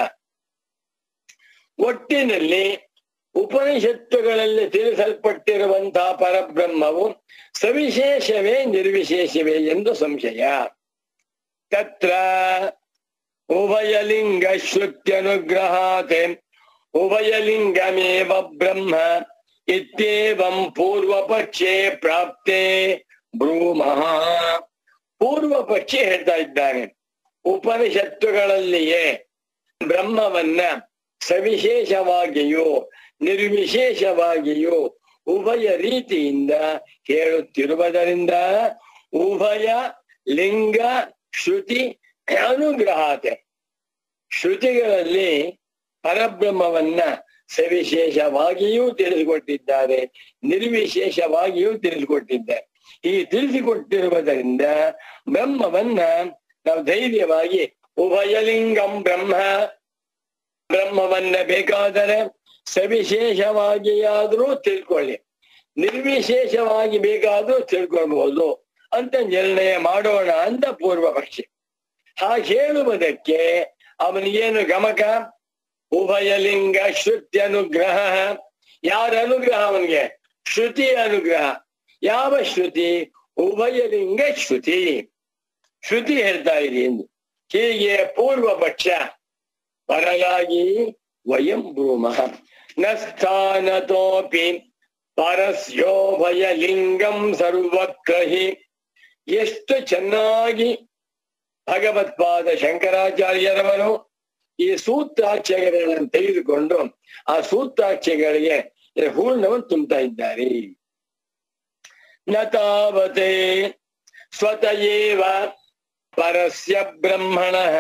ಒಟ್ಟಿನಲ್ಲಿ ಉಪನಿಷತ್ತುಗಳಲ್ಲಿ ತಿಳಿಸಲ್ಪಟ್ಟಿರುವಂತಹ ಪರಬ್ರಹ್ಮವು ಸವಿಶೇಷವೇ ನಿರ್ವಿಶೇಷವೇ ಎಂದು ಸಂಶಯ. ತತ್ರ ಉಭಯಲಿಂಗ ಶ್ರುತ್ಯನುಗ್ರಹಾತ್ ಉಭಯಲಿಂಗಮೇವ ಬ್ರಹ್ಮ ಇತ್ಯೇವಂ ಪೂರ್ವಪಕ್ಷೇ ಪ್ರಾಪ್ತೆ ಬ್ರೂಮಃ. ಪೂರ್ವ ಪಕ್ಷಿ ಹೇಳ್ತಾ ಇದ್ದಾನೆ, ಉಪನಿಷತ್ತುಗಳಲ್ಲಿಯೇ ಬ್ರಹ್ಮವನ್ನ ಸವಿಶೇಷವಾಗಿಯೂ ನಿರ್ವಿಶೇಷವಾಗಿಯೂ ಉಭಯ ರೀತಿಯಿಂದ ಹೇಳುತ್ತಿರುವುದರಿಂದ ಉಭಯ ಲಿಂಗ ಶ್ರುತಿ ಅನುಗ್ರಹಾತೆ, ಶ್ರುತಿಗಳಲ್ಲಿ ಪರಬ್ರಹ್ಮವನ್ನ ಸವಿಶೇಷವಾಗಿಯೂ ತಿಳಿಸಿಕೊಟ್ಟಿದ್ದಾರೆ, ನಿರ್ವಿಶೇಷವಾಗಿಯೂ ತಿಳಿಸಿಕೊಟ್ಟಿದ್ದಾರೆ. ಈ ತಿಳಿಸಿಕೊಟ್ಟಿರುವುದರಿಂದ ಬ್ರಹ್ಮವನ್ನ ನಾವು ಧೈರ್ಯವಾಗಿ ಉಭಯಲಿಂಗಂ ಬ್ರಹ್ಮ, ಬ್ರಹ್ಮವನ್ನ ಬೇಕಾದರೆ ಸವಿಶೇಷವಾಗಿಯಾದರೂ ತಿಳ್ಕೊಳ್ಳಿ, ನಿರ್ವಿಶೇಷವಾಗಿ ಬೇಕಾದ್ರೂ ತಿಳ್ಕೊಳ್ಬಹುದು ಅಂತ ನಿರ್ಣಯ ಮಾಡೋಣ ಅಂತ ಪೂರ್ವ ಪಕ್ಷಿ. ಹಾಗೆ ಹೇಳುವುದಕ್ಕೆ ಅವನಿಗೇನು ಗಮಕ? ಉಭಯಲಿಂಗ ಶ್ರುತಿ ಅನುಗ್ರಹ. ಯಾರ ಅನುಗ್ರಹ ಅವನಿಗೆ? ಶ್ರುತಿ ಅನುಗ್ರಹ. ಯಾವ ಶ್ರುತಿ? ಉಭಯಲಿಂಗ ಶ್ರುತಿ. ಶ್ರುತಿ ಹೇಳ್ತಾ ಇದೆ ಎಂದು. ಹೀಗೆ ಪೂರ್ವ ಪಕ್ಷ ಪರಗಾಗಿ ವಯಂ ಬ್ರೂಮಃ ನ ಸ್ಥಾನತೋಪಿ ಪರಸ್ಯೋಭಯಲಿಂಗಂ ಸರ್ವಕ್ರಹಿ. ಎಷ್ಟು ಚೆನ್ನಾಗಿ ಭಗವತ್ಪಾದ ಶಂಕರಾಚಾರ್ಯರವರು ಈ ಸೂತ್ರಾಕ್ಷರಗಳನ್ನು ತೆಗೆದುಕೊಂಡು ಆ ಸೂತ್ರಾಕ್ಷರಗಳಿಗೆ ಹೂರ್ಣವನ್ನು ತುಂಬ್ತಾ ಇದ್ದಾರೆ. ನ ತಾವತೆ ಸ್ವತಯೇವ ಪರಸ್ಯ ಬ್ರಹ್ಮಣಃ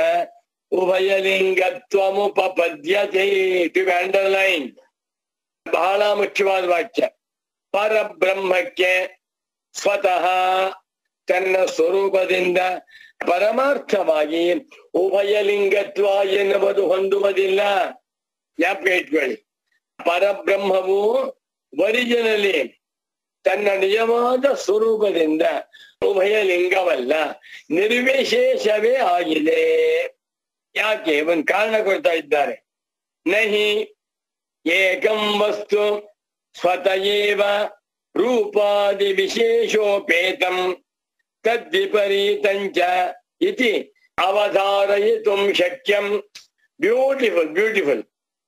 ಉಭಯಲಿಂಗತ್ವಮುಪಪದ್ಯತೆ. ಟು ಅಂಡರ್ಲೈನ್, ಬಹಳ ಮುಖ್ಯವಾದ ವಾಕ್ಯ. ಪರಬ್ರಹ್ಮಕ್ಕೆ ಸ್ವತಃ ತನ್ನ ಸ್ವರೂಪದಿಂದ ಪರಮಾರ್ಥವಾಗಿ ಉಭಯಲಿಂಗತ್ವ ಎನ್ನುವುದು ಹೊಂದುವುದಿಲ್ಲ. ಜ್ಞಾಪಕ ಇಟ್ಕೊಳ್ಳಿ, ಪರಬ್ರಹ್ಮವು ಒರಿಜಿನಲಿ ತನ್ನ ನಿಜವಾದ ಸ್ವರೂಪದಿಂದ ಉಭಯಲಿಂಗವಲ್ಲ, ನಿರ್ವಿಶೇಷವೇ ಆಗಿದೆ. ಯಾಕೆ? ಒಂದು ಕಾರಣ ಕೊಡ್ತಾ ಇದ್ದಾರೆ. ನಹಿ ಏಕಂ ವಸ್ತು ಸ್ವತಯೇವ ರೂಪಾದಿ ವಿಶೇಷೋಪೇತಂ ತದ್ವಿಪರೀತಂಚ ಇತಿ ಅವಧಾರಯಿತುಂ ಶಕ್ಯಂ. Beautiful beautiful.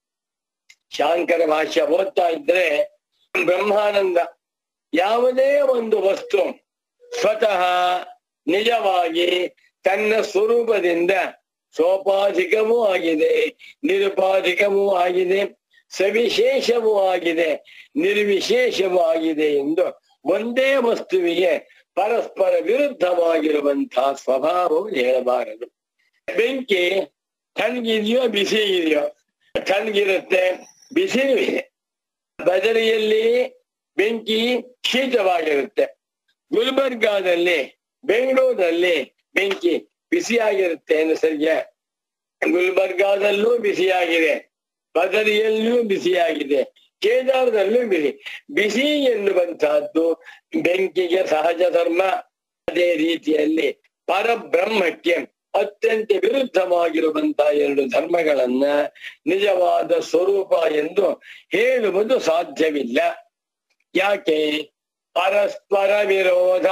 ಶಾಂಕರ ಭಾಷ್ಯ ಓದ್ತಾ ಇದ್ರೆ ಬ್ರಹ್ಮಾನಂದ. ಯಾವುದೇ ಒಂದು ವಸ್ತು ಸ್ವತಃ ನಿಜವಾಗಿ ತನ್ನ ಸ್ವರೂಪದಿಂದ ಸೋಪಾಧಿಕವೂ ಆಗಿದೆ, ನಿರುಪಾಧಿಕವೂ ಆಗಿದೆ, ಸವಿಶೇಷವೂ ಆಗಿದೆ, ನಿರ್ವಿಶೇಷವೂ ಆಗಿದೆ ಎಂದು ಒಂದೇ ವಸ್ತುವಿಗೆ ಪರಸ್ಪರ ವಿರುದ್ಧವಾಗಿರುವಂತಹ ಸ್ವಭಾವವು ಹೇಳಬಾರದು. ಬೆಂಕಿ ತಣ್ಣಗಿದೆಯೋ ಬಿಸಿ ಇದೆಯೋ? ತಣ್ಣಗಿರುತ್ತೆ, ಬಿಸಿನೂ ಇದೆ. ಬದರಿಯಲ್ಲಿ ಬೆಂಕಿ ಶೀತವಾಗಿರುತ್ತೆ. ಗುಲ್ಬರ್ಗಾದಲ್ಲಿ, ಬೆಂಗಳೂರಲ್ಲಿ ಬೆಂಕಿ ಬಿಸಿಯಾಗಿರುತ್ತೆ ಎಂದು ಸರಿಯ. ಗುಲ್ಬರ್ಗಾದಲ್ಲೂ ಬಿಸಿಯಾಗಿದೆ, ಬದರಿಯಲ್ಲೂ ಬಿಸಿಯಾಗಿದೆ, ಕೇದಾರದಲ್ಲೂ ಬಿಸಿ. ಬಿಸಿ ಎನ್ನುವಂತಹದ್ದು ಬೆಂಕಿಗೆ ಸಹಜ ಧರ್ಮ. ಅದೇ ರೀತಿಯಲ್ಲಿ ಪರಬ್ರಹ್ಮಕ್ಕೆ ಅತ್ಯಂತ ವಿರುದ್ಧವಾಗಿರುವಂತಹ ಎರಡು ಧರ್ಮಗಳನ್ನ ನಿಜವಾದ ಸ್ವರೂಪ ಎಂದು ಹೇಳುವುದು ಸಾಧ್ಯವಿಲ್ಲ. ಯಾಕೆ? ಪರಸ್ಪರ ವಿರೋಧ.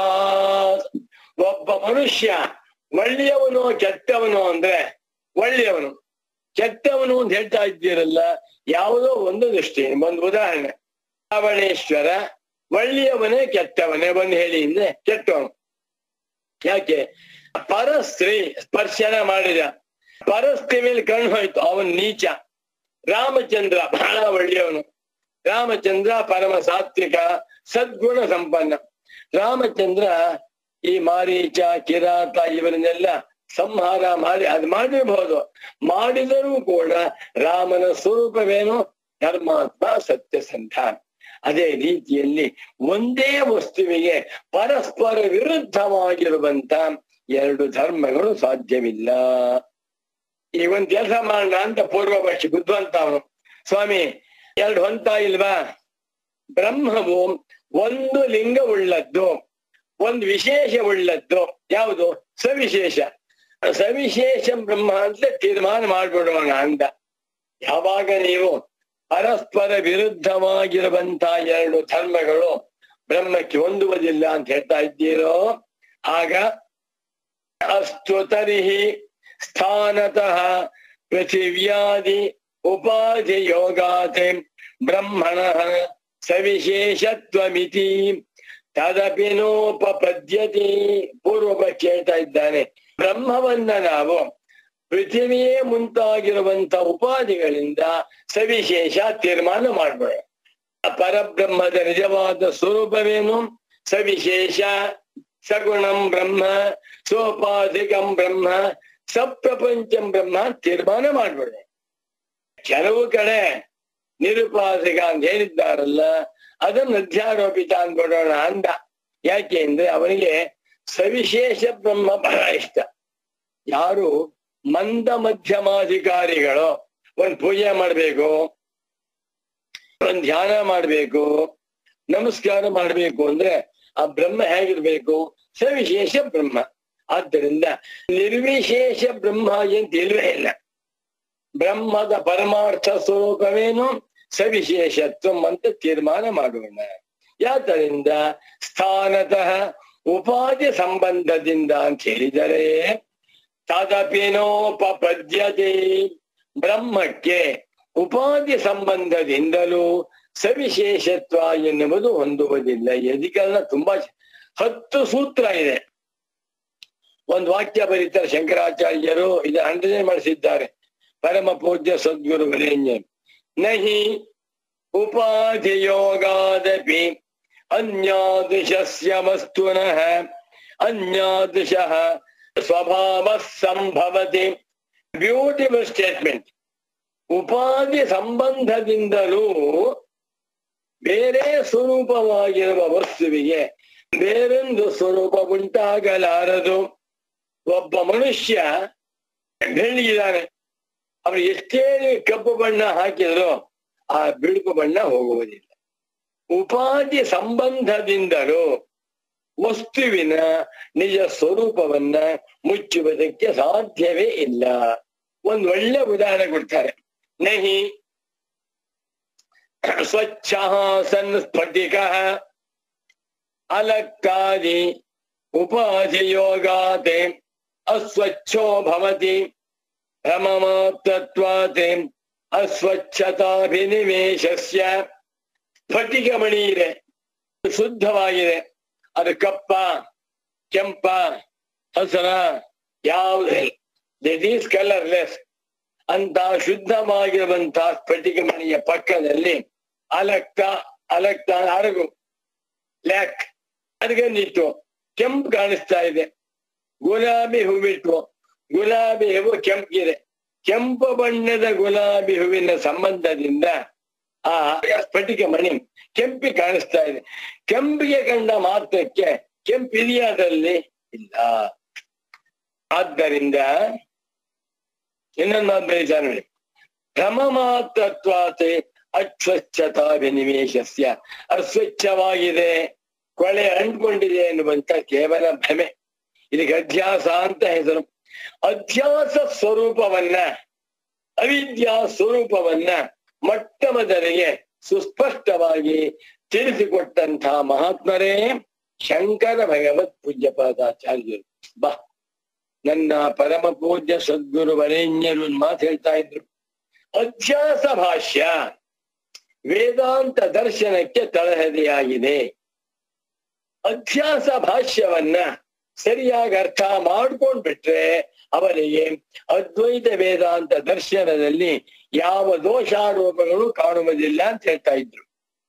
ಒಬ್ಬ ಮನುಷ್ಯ ಒಳ್ಳೆಯವನು ಕೆಟ್ಟವನು ಅಂದ್ರೆ ಒಳ್ಳೆಯವನು, ಕೆಟ್ಟವನು ಅಂತ ಹೇಳ್ತಾ ಇದ್ದೀರಲ್ಲ, ಯಾವುದೋ ಒಂದು ದೃಷ್ಟಿ. ಒಂದು ಉದಾಹರಣೆ, ರಾವಣೇಶ್ವರ ಒಳ್ಳೆಯವನೇ ಕೆಟ್ಟವನೇ ಬಂದು ಹೇಳಿ ಅಂದ್ರೆ ಕೆಟ್ಟವನು. ಯಾಕೆ? ಪರಸ್ತ್ರೀ ಸ್ಪರ್ಶನ ಮಾಡಿದ, ಪರಸ್ತ್ರೀ ಮೇಲೆ ಕಣ್ಣು ಹೋಯ್ತು, ಅವನು ನೀಚ. ರಾಮಚಂದ್ರ ಬಹಳ ಒಳ್ಳೆಯವನು. ರಾಮಚಂದ್ರ ಪರಮ ಸಾತ್ವಿಕ, ಸದ್ಗುಣ ಸಂಪನ್ನ. ರಾಮಚಂದ್ರ ಈ ಮಾರೀಚ, ಕಿರಾತ ಇವರನ್ನೆಲ್ಲ ಸಂಹಾರ ಮಾಡಿ ಅದು ಮಾಡಿರಬಹುದು. ಮಾಡಿದರೂ ಕೂಡ ರಾಮನ ಸ್ವರೂಪವೇನು? ಧರ್ಮಾತ್ಮ, ಸತ್ಯಸಂಧ. ಅದೇ ರೀತಿಯಲ್ಲಿ ಒಂದೇ ವಸ್ತುವಿಗೆ ಪರಸ್ಪರ ವಿರುದ್ಧವಾಗಿರುವಂತ ಎರಡು ಧರ್ಮಗಳು ಸಾಧ್ಯವಿಲ್ಲ. ಈಗ ಒಂದ್ ಕೆಲಸ ಮಾಡೋಣ ಅಂತ ಪೂರ್ವಪಕ್ಷಿ ಬುದ್ಧಿವಂತ ಅವನು, ಸ್ವಾಮಿ ಎರಡು ಹೊಂತ ಇಲ್ವಾ? ಬ್ರಹ್ಮವು ಒಂದು ಲಿಂಗವುಳ್ಳದ್ದು, ಒಂದು ವಿಶೇಷವುಳ್ಳದ್ದು. ಯಾವುದು? ಸವಿಶೇಷ. ಸವಿಶೇಷ ಬ್ರಹ್ಮ ಅಂತ ತೀರ್ಮಾನ ಮಾಡ್ಬಿಡೋಣ ಅಂದ. ಯಾವಾಗ ನೀವು ಪರಸ್ಪರ ವಿರುದ್ಧವಾಗಿರುವಂತಹ ಎರಡು ಧರ್ಮಗಳು ಬ್ರಹ್ಮಕ್ಕೆ ಹೊಂದುವುದಿಲ್ಲ ಅಂತ ಹೇಳ್ತಾ ಇದ್ದೀರೋ, ಆಗ ಅಸ್ತು ತರ್ಹಿ ಸ್ಥಾನತಃ ಪೃಥಿವ್ಯಾದಿ ಉಪಾಧಿ ಯೋಗಾತ್ ಬ್ರಹ್ಮಣಃ ಸವಿಶೇಷತ್ವಮಿತಿ ತದಪಿ ನೋಪಪದ್ಯತೆ. ಪೂರ್ವಪಕ್ಷ ಹೇಳ್ತಾ ಇದ್ದಾನೆ, ಬ್ರಹ್ಮವನ್ನ ನಾವು ಪೃಥಿವಿಯೇ ಮುಂತಾಗಿರುವಂತ ಉಪಾಧಿಗಳಿಂದ ಸವಿಶೇಷ ತೀರ್ಮಾನ ಮಾಡಬೇಡ. ಪರಬ್ರಹ್ಮದ ನಿಜವಾದ ಸ್ವರೂಪವೇನು? ಸವಿಶೇಷ, ಸಗುಣಂ ಬ್ರಹ್ಮ, ಸೋಪಾಧಿಕಂ ಬ್ರಹ್ಮ, ಸಪ್ರಪಂಚಂ ಬ್ರಹ್ಮ ತೀರ್ಮಾನ ಮಾಡಬೇಡ. ಕೆಲವು ಕಡೆ ನಿರುಪಾಧಿಕ ಅಂತ ಹೇಳಿದ್ದಾರಲ್ಲ, ಅದನ್ನು ಅಧ್ಯಾರೋಪಿತ ಅಂದ್ಬಿಡೋಣ ಅಂದ. ಯಾಕೆ ಅಂದ್ರೆ ಅವನಿಗೆ ಸವಿಶೇಷ ಬ್ರಹ್ಮ ಬಹಳ ಇಷ್ಟ. ಯಾರು ಮಂದ ಮಧ್ಯಮಾಧಿಕಾರಿಗಳು ಒಂದ್ ಪೂಜೆ ಮಾಡ್ಬೇಕು, ಒಂದ್ ಧ್ಯಾನ ಮಾಡ್ಬೇಕು, ನಮಸ್ಕಾರ ಮಾಡ್ಬೇಕು ಅಂದ್ರೆ ಆ ಬ್ರಹ್ಮ ಹೇಗಿರ್ಬೇಕು? ಸವಿಶೇಷ ಬ್ರಹ್ಮ. ಆದ್ದರಿಂದ ನಿರ್ವಿಶೇಷ ಬ್ರಹ್ಮ ಅಂತ ಇಲ್ವೇ ಇಲ್ಲ. ಬ್ರಹ್ಮದ ಪರಮಾರ್ಥ ಸ್ವರೂಪವೇನು? ಸವಿಶೇಷತ್ವ ಅಂತ ತೀರ್ಮಾನ ಮಾಡೋಣ. ಯಾತರಿಂದ? ಸ್ಥಾನತಃ ಉಪಾಧಿ ಸಂಬಂಧದಿಂದ ಅಂತ ಹೇಳಿದರೆ ತದಪಿನೋಪಪದ್ಯತೆ. ಬ್ರಹ್ಮಕ್ಕೆ ಉಪಾಧಿ ಸಂಬಂಧದಿಂದಲೂ ಸವಿಶೇಷತ್ವ ಎನ್ನುವುದು ಹೊಂದುವುದಿಲ್ಲ. ಅಧಿಕರಣ ತುಂಬಾ 10 ಸೂತ್ರ ಇದೆ. ಒಂದು ವಾಕ್ಯ ಬರೀತಾರೆ ಶಂಕರಾಚಾರ್ಯರು, ಇದು ಖಂಡನೆ ಮಾಡಿಸಿದ್ದಾರೆ ಪರಮ ಪೂಜ್ಯ ಸದ್ಗುರು ವರೇಣ್ಯ. ನಹಿ ಉಪಾಧಿಯೋಗಾದಪಿ ಅನ್ಯಾದೃಶಸ್ಯ ವಸ್ತುನಃ ಅನ್ಯಾದೃಶಃ ಸ್ವಭಾವ ಸಂಭವತಿ. Beautiful statement. ಉಪಾಧಿ ಸಂಬಂಧದಿಂದಲೂ ಬೇರೆ ಸ್ವರೂಪವಾಗಿರುವ ವಸ್ತುವಿಗೆ ಬೇರೊಂದು ಸ್ವರೂಪ ಉಂಟಾಗಲಾರದು. ಒಬ್ಬ ಮನುಷ್ಯ ಬೆಳ್ಳಿಗಿದ್ದಾನೆ, ಅವ್ರು ಎಷ್ಟೇ ಕಪ್ಪು ಬಣ್ಣ ಹಾಕಿದ್ರು ಆ ಬಿಳುಪು ಬಣ್ಣ ಹೋಗುವುದಿಲ್ಲ. ಉಪಾಧಿ ಸಂಬಂಧದಿಂದಲೂ ವಸ್ತುವಿನ ನಿಜ ಸ್ವರೂಪವನ್ನ ಮುಚ್ಚುವುದಕ್ಕೆ ಸಾಧ್ಯವೇ ಇಲ್ಲ. ಒಂದು ಒಳ್ಳೆ ಉದಾಹರಣೆ ಕೊಡ್ತಾರೆ. ನಹಿ ಸ್ವಚ್ಛ ಸನ್ ಸ್ಫಟಿಕ ಅಲಕ್ಕಾದಿ ಉಪಾಧಿಯೋಗಾತೆ ಅಸ್ವಚ್ಛೋ ಭವತಿ ಭ್ರಮಮಾತ್ರತ್ವಾತ್ ಅಸ್ವಚ್ಛತಾಭಿನಿವೇಶಸ್ಯ. ಸ್ಫಟಿಕಮಣಿ ಇದೆ, ಶುದ್ಧವಾಗಿದೆ, ಅದು ಕಪ್ಪ, ಕೆಂಪ, ಹಸರ ಯಾವುದೇ, ದಿಟ್ ಈಸ್ ಕಲರ್ಲೆಸ್ ಅಂತ ಶುದ್ಧವಾಗಿರುವಂತಹ ಸ್ಫಟಿಕಮಣಿಯ ಪಕ್ಕದಲ್ಲಿ ಅಲಕ್ತ ಅರಗು ಲ್ಯಾಕ್ ಅರಗನ್ನಿಟ್ಟು ಕೆಂಪು ಕಾಣಿಸ್ತಾ ಇದೆ. ಗುಲಾಬಿ ಹೂವಿಟ್ಟು, ಗುಲಾಬಿ ಹೂವು ಕೆಂಪಿದೆ. ಕೆಂಪು ಬಣ್ಣದ ಗುಲಾಬಿ ಹೂವಿನ ಸಂಬಂಧದಿಂದ ಆ ಸ್ಫಟಿಕ ಮಣಿ ಕೆಂಪಿ ಕಾಣಿಸ್ತಾ ಇದೆ. ಕೆಂಪಿಗೆ ಕಂಡ ಮಾತ್ರಕ್ಕೆ ಕೆಂಪಿದೆಯಾ ಅದರಲ್ಲಿ? ಇಲ್ಲ. ಆದ್ದರಿಂದ ಇನ್ನೊಂದು ಮಾತು ಬರೀತಾರೆ ನೋಡಿ, ಭ್ರಮ ಮಾತ್ರತ್ವಾತೆ ಅಸ್ವಚ್ಛತಾಭಿನಿವೇಶಸ್ಯ. ಅಸ್ವಚ್ಛವಾಗಿದೆ, ಕೊಳೆ ಅಂಟ್ಕೊಂಡಿದೆ ಎನ್ನುವಂತ ಕೇವಲ ಭ್ರಮೆ. ಇದಕ್ಕೆ ಅಧ್ಯಾಸ ಅಂತ ಹೆಸರು. ಅಧ್ಯಾಸ ಸ್ವರೂಪವನ್ನ, ಅವಿದ್ಯಾ ಸ್ವರೂಪವನ್ನ ಮೊಟ್ಟ ಮೊದಲಿಗೆ ಸುಸ್ಪಷ್ಟವಾಗಿ ತಿಳಿಸಿಕೊಟ್ಟಂತಹ ಮಹಾತ್ಮರೇ ಶಂಕರ ಭಗವತ್ ಪೂಜ್ಯಪಾದಾಚಾರ್ಯರು. ಬಾ, ನನ್ನ ಪರಮ ಪೂಜ್ಯ ಸದ್ಗುರು ವರೇಣ್ಯರು ಮಾತು ಹೇಳ್ತಾ ಇದ್ರು. ಅಧ್ಯಾಸ ಭಾಷ್ಯ ವೇದಾಂತ ದರ್ಶನಕ್ಕೆ ತಳಹದಿಯಾಗಿದೆ. ಅಧ್ಯಾಸ ಭಾಷ್ಯವನ್ನ ಸರಿಯಾಗಿ ಅರ್ಥ ಮಾಡ್ಕೊಂಡ್ಬಿಟ್ರೆ ಅವರಿಗೆ ಅದ್ವೈತ ವೇದಾಂತ ದರ್ಶನದಲ್ಲಿ ಯಾವ ದೋಷಾರೋಪಗಳು ಕಾಣುವುದಿಲ್ಲ ಅಂತ ಹೇಳ್ತಾ ಇದ್ರು.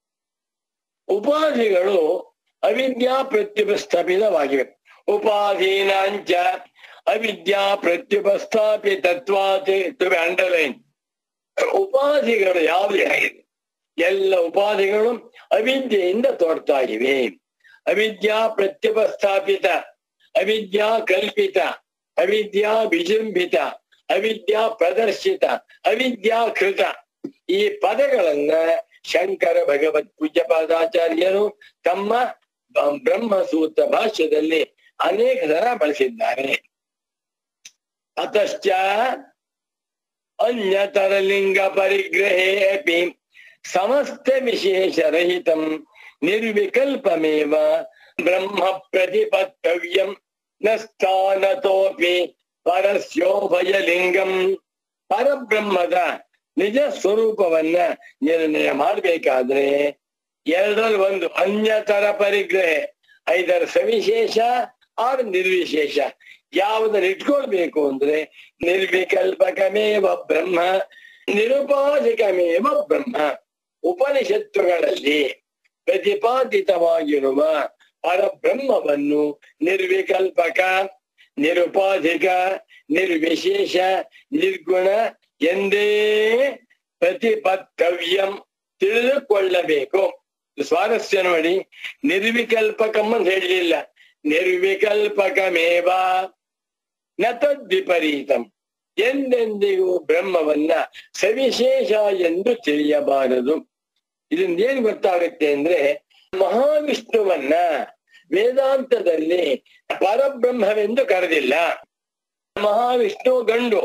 ಉಪಾಧಿಗಳು ಅವಿದ್ಯಾ ಪ್ರತ್ಯುಪಸ್ಥಾಪಿತವಾಗಿವೆ. ಉಪಾಧೀನಾಂಚ ಅವಿದ್ಯಾ ಪ್ರತ್ಯುಪಸ್ಥಾಪಿತತ್ವಾತ್ ಟು ಬಿ ಅಂಡರ್ಲೈನ್. ಉಪಾಧಿಗಳು ಯಾವುದೇ ಆಗಿದೆ, ಎಲ್ಲ ಉಪಾಧಿಗಳು ಅವಿದ್ಯೆಯಿಂದ ತೋಡ್ತಾ ಇವೆ. ಅವಿದ್ಯಾ ಪ್ರತ್ಯುಪಸ್ಥಾಪಿತ, ಅವಿದ್ಯಾ ಕಲ್ಪಿತ, ಅವಿದ್ಯಾ ವಿಜೃಂಭಿತ, ಅವಿದ್ಯಾ ಪ್ರದರ್ಶಿತ, ಅವಿದ್ಯಾ ಕೃತ. ಈ ಪದಗಳನ್ನ ಶಂಕರ ಭಗವತ್ ಪೂಜ್ಯಪಾದಾಚಾರ್ಯರು ತಮ್ಮ ಬ್ರಹ್ಮಸೂತ್ರ ಭಾಷ್ಯದಲ್ಲಿ ಅನೇಕ ತರ ಬಳಸಿದ್ದಾರೆ. ಅತಶ್ಚ ಅನ್ಯತರಲಿಂಗ ಪರಿಗ್ರಹೇ ಅಪಿ ಸಮಸ್ತ ವಿಶೇಷ ರಹಿತಂ ನಿರ್ವಿಕಲ್ಪಮೇವ ಬ್ರಹ್ಮ ಪ್ರತಿಪತ್ತವ್ಯಂ ನ ಸ್ಥಾನತೋಪಿ ಪರಸ್ಯೋಭಯಲಿಂಗಂ. ಪರಬ್ರಹ್ಮದ ನಿಜ ಸ್ವರೂಪವನ್ನ ನಿರ್ಣಯ ಮಾಡಬೇಕಾದ್ರೆ ಎರಡರಲ್ಲಿ ಒಂದು, ಅನ್ಯತರ ಪರಿಗ್ರಹ, ಐದರ ಸವಿಶೇಷ ಆರು ನಿರ್ವಿಶೇಷ. ಯಾವುದನ್ನು ಇಟ್ಕೊಳ್ಬೇಕು ಅಂದ್ರೆ ನಿರ್ವಿಕಲ್ಪಕಮೇವ ಬ್ರಹ್ಮ, ನಿರುಪಾಧಿಕಮೇವ ಬ್ರಹ್ಮ. ಉಪನಿಷತ್ತುಗಳಲ್ಲಿ ಪ್ರತಿಪಾದಿತವಾಗಿರುವ ಪರಬ್ರಹ್ಮವನ್ನು ನಿರ್ವಿಕಲ್ಪಕ, ನಿರುಪಾಧಿಕ, ನಿರ್ವಿಶೇಷ, ನಿರ್ಗುಣ ಎಂದೇ ಪ್ರತಿಪತ್ತವ್ಯಂ ತಿಳಿದುಕೊಳ್ಳಬೇಕು. ಸ್ವಾರಸ್ಯ ನೋಡಿ, ನಿರ್ವಿಕಲ್ಪಕಂ ಅಂತ ಹೇಳಲಿಲ್ಲ, ನಿರ್ವಿಕಲ್ಪಕಮೇವ ನ ತದ್ವಿಪರೀತಂ. ಎಂದೆಂದಿಗೂ ಬ್ರಹ್ಮವನ್ನ ಸವಿಶೇಷ ಎಂದು ತಿಳಿಯಬಾರದು. ಇದರಿಂದ ಏನ್ ಗೊತ್ತಾಗುತ್ತೆ ಅಂದ್ರೆ, ಮಹಾವಿಷ್ಣುವನ್ನ ವೇದಾಂತದಲ್ಲಿ ಪರಬ್ರಹ್ಮವೆಂದು ಕರೆದಿಲ್ಲ. ಮಹಾವಿಷ್ಣು ಗಂಡು,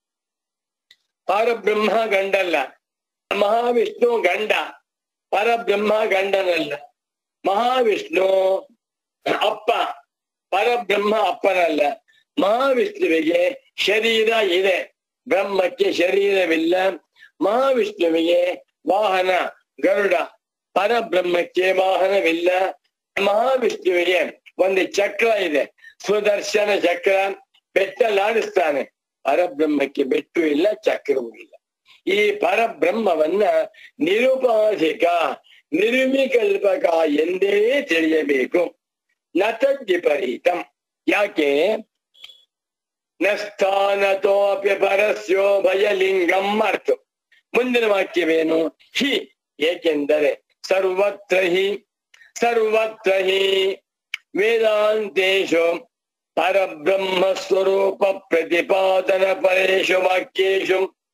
ಪರಬ್ರಹ್ಮ ಗಂಡಲ್ಲ. ಮಹಾವಿಷ್ಣು ಗಂಡ, ಪರಬ್ರಹ್ಮ ಗಂಡನಲ್ಲ. ಮಹಾವಿಷ್ಣು ಅಪ್ಪ, ಪರಬ್ರಹ್ಮ ಅಪ್ಪನಲ್ಲ. ಮಹಾವಿಷ್ಣುವಿಗೆ ಶರೀರ ಇದೆ, ಬ್ರಹ್ಮಕ್ಕೆ ಶರೀರವಿಲ್ಲ. ಮಹಾವಿಷ್ಣುವಿಗೆ ವಾಹನ ಗರುಡ, ಪರಬ್ರಹ್ಮಕ್ಕೆ ವಾಹನವಿಲ್ಲ. ಮಹಾವಿಷ್ಣುವಿಗೆ ಒಂದು ಚಕ್ರ ಇದೆ, ಸುದರ್ಶನ ಚಕ್ರ, ಬೆಟ್ಟಲಾಡಿಸ್ತಾನೆ. ಪರಬ್ರಹ್ಮಕ್ಕೆ ಬೆಟ್ಟು ಇಲ್ಲ, ಚಕ್ರವೂ ಇಲ್ಲ. ಈ ಪರಬ್ರಹ್ಮವನ್ನ ನಿರುಪಾಧಿಕ, ನಿರ್ವಿಕಲ್ಪಕ ಎಂದೇ ತಿಳಿಯಬೇಕು. ನ ತದ್ವಿಪರೀತಂ. ಯಾಕೆ? ನ ಸ್ಥಾನತೋಪಿ ಪರಸ್ಯೋಭಯಲಿಂಗಂ ಅರ್ಥ. ಮುಂದಿನ ವಾಕ್ಯವೇನು? ಹಿ, ಏಕೆಂದರೆ ಸರ್ವತ್ರ ಹಿ ವೇದಾಂತೇಶು ಪರಬ್ರಹ್ಮ ಸ್ವರೂಪ ಪ್ರತಿಪಾದನ ಪರೇಶು ವಾಕ್ಯೇಶು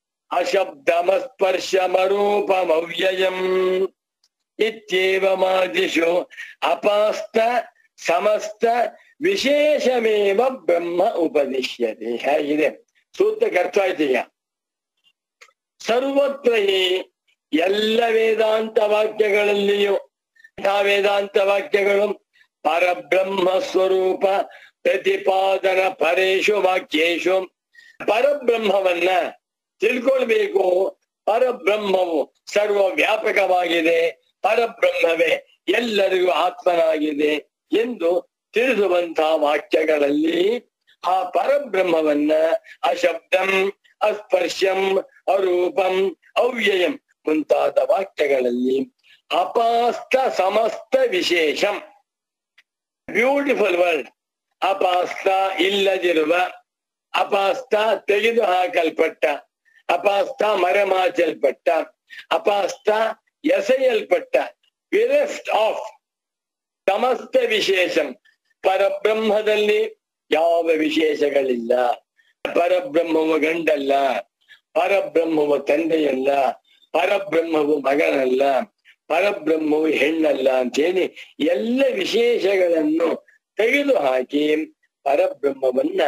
ಅಶಬ್ದಮಸ್ಪರ್ಶಮರೂಪಮವ್ಯಯಂ ಇತ್ಯೇವಮಾದಿಷು ಅಪಾಸ್ತ ಸಮಸ್ತ ವಿಶೇಷಮೇವ ಬ್ರಹ್ಮ ಉಪದಿಶ್ಯತೆ. ಹೇಗಿದೆ ಸೂತ್ರಕ್ಕೆ ಅರ್ಥ ಆಯ್ತೀಗ? ಸರ್ವತ್ರ ಹಿ, ಎಲ್ಲ ವೇದಾಂತ ವಾಕ್ಯಗಳಲ್ಲಿಯೂ ವೇದಾಂತ ವಾಕ್ಯಗಳು ಪರಬ್ರಹ್ಮ ಸ್ವರೂಪ ಪ್ರತಿಪಾದನ ಪರೇಶು ವಾಕ್ಯೇಶು. ಪರಬ್ರಹ್ಮವನ್ನ ತಿಳ್ಕೊಳ್ಬೇಕು. ಪರಬ್ರಹ್ಮವು ಸರ್ವ ವ್ಯಾಪಕವಾಗಿದೆ, ಪರಬ್ರಹ್ಮವೇ ಎಲ್ಲರಿಗೂ ಆತ್ಮನಾಗಿದೆ ಎಂದು ತಿಳಿಸುವಂತಹ ವಾಕ್ಯಗಳಲ್ಲಿ ಆ ಪರಬ್ರಹ್ಮವನ್ನ ಅಶಬ್ದಂ, ಅಸ್ಪರ್ಶಂ, ಅರೂಪಂ, ಅವ್ಯಯಂ ಮುಂತಾದ ವಾಕ್ಯಗಳಲ್ಲಿ ಅಪಾಸ್ತ ಸಮಸ್ತ ವಿಶೇಷಂ, ಬ್ಯೂಟಿಫುಲ್ ವರ್ಡ್, ಅಪಾಸ್ತ ಇಲ್ಲದಿರುವ, ಅಪಾಸ್ತ ತೆಗೆದು ಹಾಕಲ್ಪಟ್ಟ, ಅಪಾಸ್ತ ಮರೆಮಾಚಲ್ಪಟ್ಟ, ಅಪಾಸ್ತ ಎಸೆಯಲ್ಪಟ್ಟ, ವಿರೆಸ್ಟ್ ಆಫ್ ಸಮಸ್ತ ವಿಶೇಷಂ. ಪರಬ್ರಹ್ಮದಲ್ಲಿ ಯಾವ ವಿಶೇಷಗಳಿಲ್ಲ. ಪರಬ್ರಹ್ಮವು ಗಂಡಲ್ಲ, ಪರಬ್ರಹ್ಮವು ತಂದೆಯಲ್ಲ, ಪರಬ್ರಹ್ಮವು ಮಗನಲ್ಲ, ಪರಬ್ರಹ್ಮವು ಹೆಣ್ಣಲ್ಲ ಅಂತೇಳಿ ಎಲ್ಲ ವಿಶೇಷಗಳನ್ನು ತೆಗೆದು ಹಾಕಿ ಪರಬ್ರಹ್ಮವನ್ನ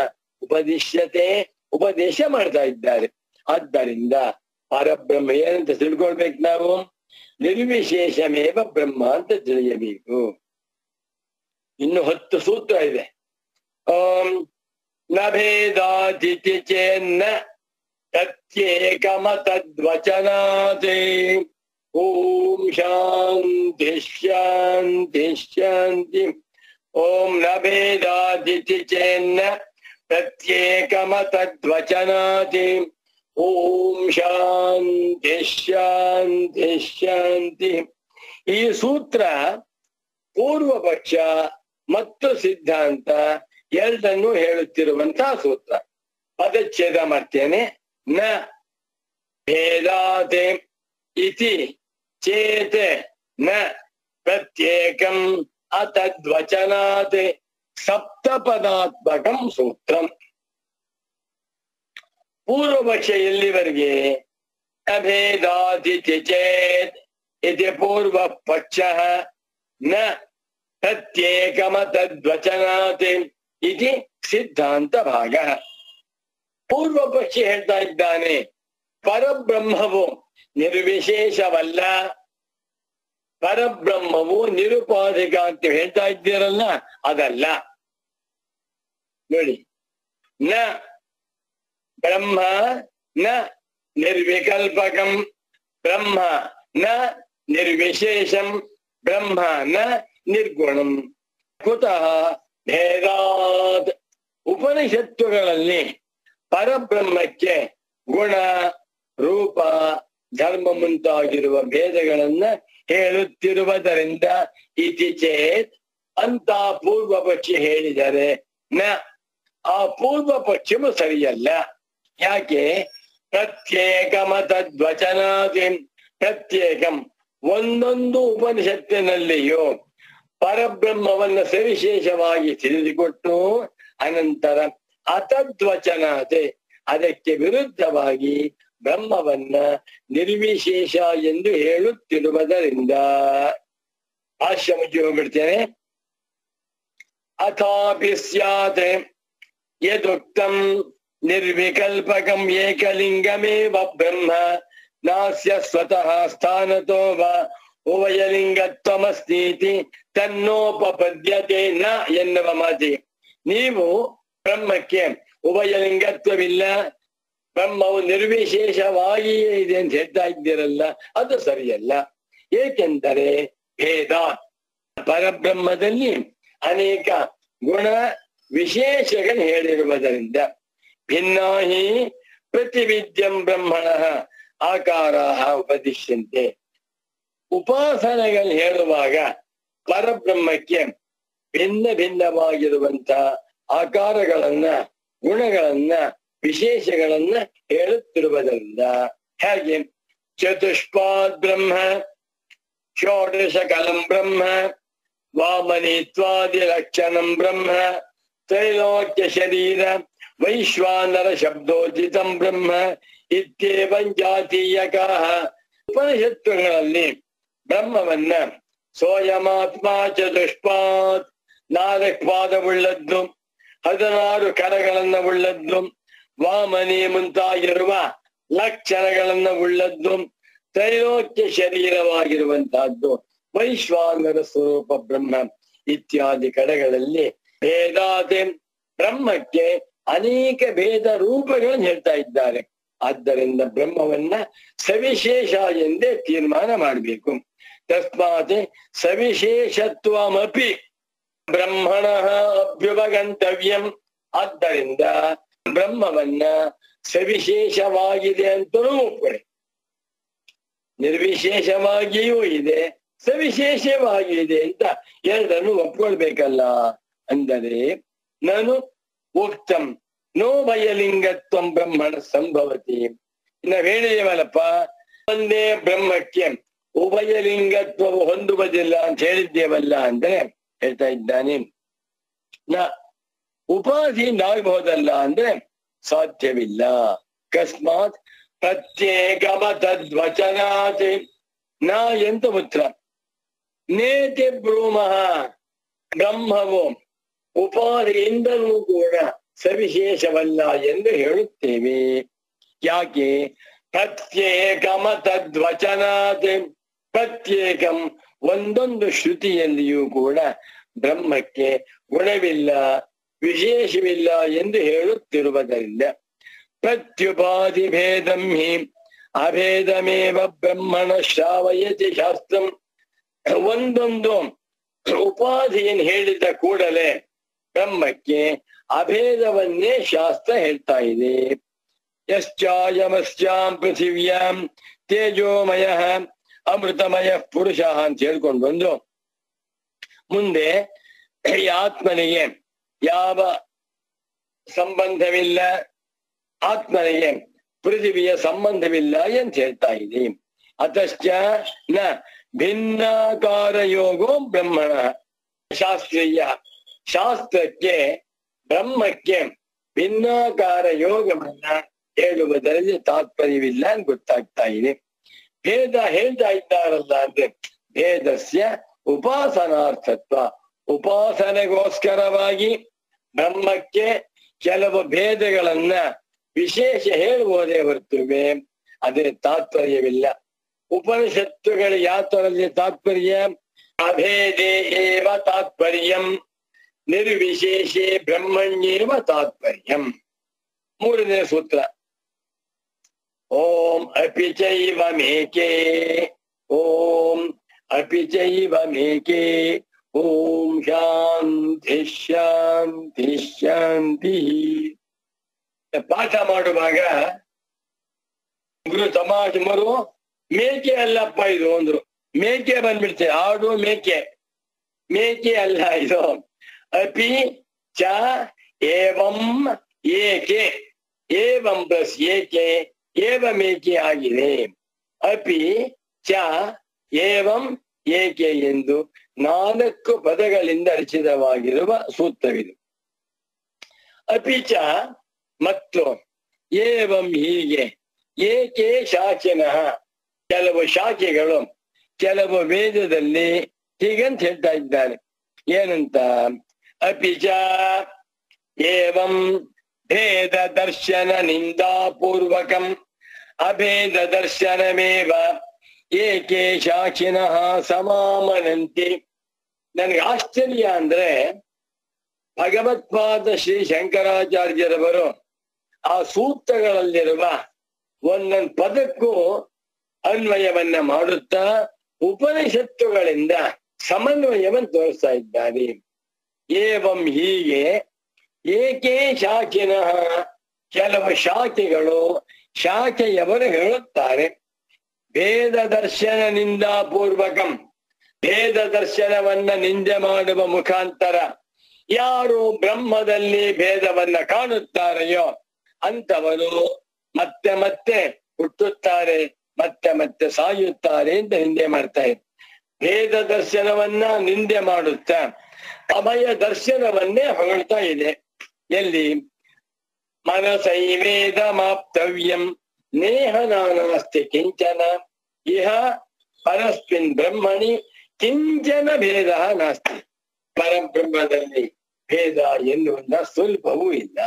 ಉಪದೇಶ ಮಾಡ್ತಾ ಇದ್ದಾರೆ. ಆದ್ದರಿಂದ ಪರಬ್ರಹ್ಮ ಏನಂತ ತಿಳ್ಕೊಳ್ಬೇಕು ನಾವು? ನಿರ್ವಿಶೇಷಮೇವ ಬ್ರಹ್ಮ ಅಂತ ತಿಳಿಯಬೇಕು. ಇನ್ನು 10 ಸೂತ್ರ ಇದೆ. ನ ಭೇದಾತಿಥಿ ಚೇನ್ನ ತತ್ಯೇಕಮ ತದ್ವಚನಾತೆ. ಓಂ ಶಾಂತಿ ಶಾಂತಿ ಶಾಂತಿ. ಓಂ ನ ಭೇದಾತಿಥಿ ಚೇನ್ನ ಪ್ರತ್ಯೇಕಮ ತದ್ವಚನಾತಿ. ಓಂ ಶಾಂತಿ ಶಾಂತಿ ಶಾಂತಿ. ಈ ಸೂತ್ರ ಪೂರ್ವ ಪಕ್ಷ ಮತ್ತು ಸಿದ್ಧಾಂತ ಎರಡನ್ನೂ ಹೇಳುತ್ತಿರುವಂತಹ ಸೂತ್ರ. ಪದಚ್ಛೇದ ಮಾಡ್ತೇನೆ. ನ ಭೇದಾತೆ ಇತಿ ಚೇತ್ ನ ಪ್ರತ್ಯೇಕಂ ಅತದ್ವಚನಾತ್ ಸಪ್ತಪದಾತ್ಮಕಂ ಸೂತ್ರಂ. ಪೂರ್ವಪಕ್ಷ ಎಲ್ಲಿವರೆಗೆ? ಅಭೇದಾದಿತಿ ಚೇತ್ ಇತಿ ಪೂರ್ವ ಪಕ್ಷ ನ ಪ್ರತ್ಯೇಕಮ ತದ್ವಚನಾತ್ ಇತಿ ಸಿದ್ಧಾಂತ ಭಾಗ. ಪೂರ್ವ ಪಕ್ಷ ಹೇಳ್ತಾ ಇದ್ದಾನೆ ಪರಬ್ರಹ್ಮವು ನಿರ್ವಿಶೇಷವಲ್ಲ, ಪರಬ್ರಹ್ಮವು ನಿರುಪಾಧಿಕ ಅಂತ ಹೇಳ್ತಾ ಇದ್ದೀರಲ್ಲ, ಅದಲ್ಲ. ನೋಡಿ, ನ ಬ್ರಹ್ಮ ನ ನಿರ್ವಿಕಲ್ಪಕಂ, ಬ್ರಹ್ಮ ನ ನಿರ್ವಿಶೇಷಂ, ಬ್ರಹ್ಮ ನ ನಿರ್ಗುಣಂ. ಕುತಃ ಭೇದಾತ್. ಉಪನಿಷತ್ತುಗಳಲ್ಲಿ ಪರಬ್ರಹ್ಮಕ್ಕೆ ಗುಣ, ರೂಪ, ಧರ್ಮ ಮುಂತಾಗಿರುವ ಭೇದಗಳನ್ನ ಹೇಳುತ್ತಿರುವುದರಿಂದ ಇತಿ ಚೇತ್ ಅಂತ ಪೂರ್ವ ಪಕ್ಷಿ ಹೇಳಿದರೆ ನ, ಆ ಪೂರ್ವ ಪಕ್ಷವು ಸರಿಯಲ್ಲ. ಯಾಕೆ? ಪ್ರತ್ಯೇಕಮ ತದ್ವಚನಾದಿ. ಪ್ರತ್ಯೇಕಂ, ಒಂದೊಂದು ಉಪನಿಷತ್ತಿನಲ್ಲಿಯೂ ಪರಬ್ರಹ್ಮವನ್ನ ಸವಿಶೇಷವಾಗಿ ತಿಳಿದುಕೊಟ್ಟು ಅನಂತರ ಅತದ್ವಚನಾತೆ, ಅದಕ್ಕೆ ವಿರುದ್ಧವಾಗಿ ಬ್ರಹ್ಮವನ್ನ ನಿರ್ವಿಶೇಷ ಎಂದು ಹೇಳುತ್ತಿರುವುದರಿಂದ. ಭಾಷ್ಯ ಮುಚ್ಚಿ ಹೋಗ್ಬಿಡ್ತೇನೆ. ಅಥಾಪಿ ಸ್ಯಾತ್ ಯದುಕ್ತಂ ನಿರ್ವಿಕಲ್ಪಕಂ ಏಕಲಿಂಗಮೇವ ಬ್ರಹ್ಮ ನಾಸ್ಯ ಸ್ವತಃ ಸ್ಥಾನತೋ ವಾ ಉಭಯಲಿಂಗತ್ವಮಸ್ತೀತಿ ತನ್ನೋಪಪದ್ಯತೆ ನ ಎನ್ನುವ ಮಾತಿ. ನೀವು ಬ್ರಹ್ಮಕ್ಕೆ ಉಭಯಲಿಂಗತ್ವವಿಲ್ಲ, ಬ್ರಹ್ಮವು ನಿರ್ವಿಶೇಷವಾಗಿಯೇ ಇದೆ ಅಂತ ಹೇಳ್ತಾ ಇದ್ದೀರಲ್ಲ, ಅದು ಸರಿಯಲ್ಲ. ಏಕೆಂದರೆ ಭೇದ, ಪರಬ್ರಹ್ಮದಲ್ಲಿ ಅನೇಕ ಗುಣ ವಿಶೇಷಗಳು ಹೇಳಿರುವುದರಿಂದ. ಭಿನ್ನಾಹಿ ಪ್ರತಿವಿದ್ಯಂ ಬ್ರಹ್ಮಣಃ ಆಕಾರಾಹ ಉಪದಿಶ್ಯಂತೆ. ಉಪಾಸನೆಗಳು ಹೇಳುವಾಗ ಪರಬ್ರಹ್ಮಕ್ಕೆ ಭಿನ್ನ ಭಿನ್ನವಾಗಿರುವಂತಹ ಆಕಾರಗಳನ್ನ, ಗುಣಗಳನ್ನ, ವಿಶೇಷಗಳನ್ನ ಹೇಳುತ್ತಿರುವುದರಿಂದ. ಹೇಗೆ? ಚತುಷ್ಪಾದ್ ಬ್ರಹ್ಮ, ಷೋಡಶ ಕಲಂ ಬ್ರಹ್ಮ, ವಾಮನಿತ್ವಾದಿ ಲಕ್ಷಣಂ ಬ್ರಹ್ಮ, ತ್ರೈಲೋಕ್ಯ ಶರೀರ ವೈಶ್ವಾನರ ಶಬ್ದೋಚಿತಂ ಬ್ರಹ್ಮ ಇತ್ಯೇವಂ ಜಾತೀಯಕಃ. ಉಪನಿಷತ್ತುಗಳಲ್ಲಿ ಬ್ರಹ್ಮವನ್ನ ಸೋಯಮಾತ್ಮ ಚತುಷ್ಪಾತ್, 4 ಪಾದವುಳ್ಳದ್ದು, 16 ಕರಗಳನ್ನ ಉಳ್ಳದ್ದು, ವಾಮನಿ ಮುಂತಾಗಿರುವ ಲಕ್ಷಣಗಳನ್ನ ಉಳ್ಳದ್ದು, ತ್ರೈಲೋಕ್ಯ ಶರೀರವಾಗಿರುವಂತಹದ್ದು, ವೈಶ್ವಾನರ ಸ್ವರೂಪ ಬ್ರಹ್ಮ ಇತ್ಯಾದಿ ಕಡೆಗಳಲ್ಲಿ ಭೇದಾತೆ ಬ್ರಹ್ಮಕ್ಕೆ ಅನೇಕ ಭೇದ ರೂಪಗಳನ್ನು ಹೇಳ್ತಾ ಇದ್ದಾರೆ. ಆದ್ದರಿಂದ ಬ್ರಹ್ಮವನ್ನ ಸವಿಶೇಷ ಎಂದೇ ತೀರ್ಮಾನ ಮಾಡಬೇಕು. ತಸ್ಮಾತ್ ಸವಿಶೇಷತ್ವಮಪಿ ಬ್ರಹ್ಮಣ ಅಭ್ಯುಪಗಂತವ್ಯಂ. ಆದ್ದರಿಂದ ಬ್ರಹ್ಮವನ್ನ ಸವಿಶೇಷವಾಗಿದೆ ಅಂತಲೂ ಒಪ್ಪಣೆ, ನಿರ್ವಿಶೇಷವಾಗಿಯೂ ಇದೆ, ಸವಿಶೇಷವಾಗಿದೆ ಅಂತ ಎರಡನ್ನು ಒಪ್ಕೊಳ್ಬೇಕಲ್ಲ. ಅಂದರೆ ನಾನು ಉಕ್ತಂ ನೋ ಭಯಲಿಂಗತ್ವಂ ಬ್ರಹ್ಮಣ ಸಂಭವತಿ. ನಾವು ಹೇಳಿದೇವಲ್ಲಪ್ಪ, ಒಂದೇ ಬ್ರಹ್ಮಕ್ಕೆ ಉಭಯಲಿಂಗತ್ವವು ಹೊಂದುವುದಿಲ್ಲ ಅಂತ ಹೇಳಿದ್ದೇವಲ್ಲ ಅಂದ್ರೆ ಹೇಳ್ತಾ ಇದ್ದಾನೆ. ಉಪಾಧಿಯಿಂದ ಆಗಬಹುದಲ್ಲ ಅಂದ್ರೆ ಸಾಧ್ಯವಿಲ್ಲ. ಅಕಸ್ಮಾತ್ ಪ್ರತ್ಯೇಕಮ ತದ್ವಚನಾತ್ ನ ಎಂತ ಉತ್ತರ. ನೇತಿ ಬ್ರೂಮಃ ಬ್ರಹ್ಮವು ಉಪಾಧಿಯಿಂದಲೂ ಕೂಡ ಸವಿಶೇಷವಲ್ಲ ಎಂದು ಹೇಳುತ್ತೇವೆ. ಯಾಕೆ? ಪ್ರತ್ಯೇಕಮ ತದ್ವಚನಾತ್. ಪ್ರತ್ಯೇಕಂ ಒಂದೊಂದು ಶ್ರುತಿಯಲ್ಲಿಯೂ ಕೂಡ ಬ್ರಹ್ಮಕ್ಕೆ ಗುಣವಿಲ್ಲ, ವಿಶೇಷವಿಲ್ಲ ಎಂದು ಹೇಳುತ್ತಿರುವುದರಿಂದ ಪ್ರತ್ಯುಪಾಧಿ ಭೇದಂ ಹಿ ಅಭೇದಮೇವ ಬ್ರಹ್ಮಣ ಶ್ರಾವಯತಿ ಶಾಸ್ತ್ರಂ. ಒಂದೊಂದು ಉಪಾಧಿಯನ್ನು ಹೇಳಿದ ಕೂಡಲೇ ಬ್ರಹ್ಮಕ್ಕೆ ಅಭೇದವನ್ನೇ ಶಾಸ್ತ್ರ ಹೇಳ್ತಾ ಇದೆ. ಯಶ್ಚಾಯಮಸ್ಯಾಂ ಪೃಥಿವ್ಯಾಂ ತೇಜೋಮಯ ಅಮೃತಮಯ ಪುರುಷ ಅಂತ ಹೇಳ್ಕೊಂಡು ಬಂದು ಮುಂದೆ ಈ ಆತ್ಮನಿಗೆ ಯಾವ ಸಂಬಂಧವಿಲ್ಲ, ಆತ್ಮನಿಗೆ ಪೃಥಿವಿಯ ಸಂಬಂಧವಿಲ್ಲ ಅಂತ ಹೇಳ್ತಾ ಇದೆ. ಅತಶ್ಚ ನ ಭಿನ್ನಾಕಾರ ಯೋಗೋ ಬ್ರಹ್ಮಣ ಶಾಸ್ತ್ರೀಯ. ಶಾಸ್ತ್ರಕ್ಕೆ ಬ್ರಹ್ಮಕ್ಕೆ ಭಿನ್ನಾಕಾರ ಯೋಗವನ್ನ ಹೇಳುವುದರಲ್ಲಿ ತಾತ್ಪರ್ಯವಿಲ್ಲ ಅಂತ ಗೊತ್ತಾಗ್ತಾ ಇದೆ. ಭೇದ ಹೇಳ್ತಾ ಇದ್ದಾರಲ್ಲ ಅಂದ್ರೆ ಭೇದಸ್ಯ ಉಪಾಸನಾರ್ಥತ್ವ. ಉಪಾಸನೆಗೋಸ್ಕರವಾಗಿ ಬ್ರಹ್ಮಕ್ಕೆ ಕೆಲವು ಭೇದಗಳನ್ನ ವಿಶೇಷ ಹೇಳುವುದೇ ಹೊರತುವೆ ಅದೇ ತಾತ್ಪರ್ಯವಿಲ್ಲ. ಉಪನಿಷತ್ತುಗಳ ಯಾತರಲ್ಲಿ ತಾತ್ಪರ್ಯ? ಅಭೇದೇ ಏವ ತಾತ್ಪರ್ಯಂ ನಿರ್ವಿಶೇಷೇ ಬ್ರಹ್ಮಣ್ಯೇವ ತಾತ್ಪರ್ಯಂ. ಮೂರನೇ ಸೂತ್ರ ಓಂ ಅಪಿ ಚೈವ ಮೇಕೆ, ಓಂ ಅಪಿ ಚೈವ ಮೇಕೆ, ಓಂ ಶಾಂತಿ ಶಾಂತಿ ಶಾಂತಿ. ಪಾಠ ಮಾಡುವಾಗ ಗುರು ತಮಾಷೆ ಮರು ಮೇಕೆ ಅಲ್ಲಪ್ಪ ಇದು ಅಂದ್ರು. ಮೇಕೆ ಬಂದ್ಬಿಡ್ತೇವೆ, ಆಡು ಮೇಕೆ, ಮೇಕೆ ಅಲ್ಲ ಇದು. ಅಪಿ ಚ ಏವಂ ಏಕೆ, ಏವಂ ಪ್ಲಸ್ ಏಕೆ ಏವಮೇಕೆ ಆಗಿದೆ. ಅಪಿ ಚ ಏವಂ ಏಕೆ ಎಂದು 4 ಪದಗಳಿಂದ ರಚಿತವಾಗಿರುವ ಸೂತ್ರವಿದು. ಅಪಿಚ ಮತ್ತು ಏವಂ ಹೀಗೆ, ಏಕೆ ಶಾಖಿನಃ ಕೆಲವು ಶಾಖೆಗಳು ಕೆಲವು ವೇದದಲ್ಲಿ ಹೀಗಂತ ಹೇಳ್ತಾ ಇದ್ದಾರೆ. ಏನಂತ? ಅಪಿಚ ಏವಂ ಭೇದ ದರ್ಶನ ನಿಂದಾಪೂರ್ವಕಂ ಅಭೇದ ದರ್ಶನಮೇವ ಏಕೆ ಶಾಖಿನಃ ಸಮಾಮನಂತಿ. ನನಗೆ ಆಶ್ಚರ್ಯ ಅಂದ್ರೆ ಭಗವತ್ಪಾದ ಶ್ರೀ ಶಂಕರಾಚಾರ್ಯರವರು ಆ ಸೂತ್ರಗಳಲ್ಲಿರುವ ಒಂದೊಂದು ಪದಕ್ಕೂ ಅನ್ವಯವನ್ನ ಮಾಡುತ್ತಾ ಉಪನಿಷತ್ತುಗಳಿಂದ ಸಮನ್ವಯವನ್ನು ತೋರಿಸ್ತಾ ಇದ್ದಾರೆ. ಏವಂ ಹೀಗೆ, ಏಕೆ ಶಾಖಿನಃ ಕೆಲವು ಶಾಖೆಗಳು ಶಾಖೆಯವರು ಹೇಳುತ್ತಾರೆ. ಭೇದ ದರ್ಶನ ನಿಂದಾಪೂರ್ವಕಂ ಭೇದ ದರ್ಶನವನ್ನ ನಿಂದೆ ಮಾಡುವ ಮುಖಾಂತರ ಯಾರು ಬ್ರಹ್ಮದಲ್ಲಿ ಭೇದವನ್ನ ಕಾಣುತ್ತಾರೆಯೋ ಅಂತವರು ಮತ್ತೆ ಮತ್ತೆ ಹುಟ್ಟುತ್ತಾರೆ, ಮತ್ತೆ ಮತ್ತೆ ಸಾಯುತ್ತಾರೆ ಅಂತ ನಿಂದೆ ಮಾಡ್ತಾರೆ. ಭೇದ ದರ್ಶನವನ್ನ ನಿಂದೆ ಮಾಡುತ್ತಾ ಅಭಯ ದರ್ಶನವನ್ನೇ ಹೊಗಳ್ತಾ ಇದೆ. ಎಲ್ಲಿ? ಮನಸೈವೇದ ಮಾಪ್ತವ್ಯಂ ನೇಹ ನಾನಾಸ್ತಿ ಕಿಂಚನ ಇಹ ಪರಸ್ಮಿನ್ ಬ್ರಹ್ಮಣಿ ಕಿಂಚನ ಭೇದ ನಾಸ್ತಿ. ಪರಬ್ರಹ್ಮದಲ್ಲಿ ಭೇದ ಎನ್ನುವುದ ಸ್ವಲ್ಪವೂ ಇಲ್ಲ.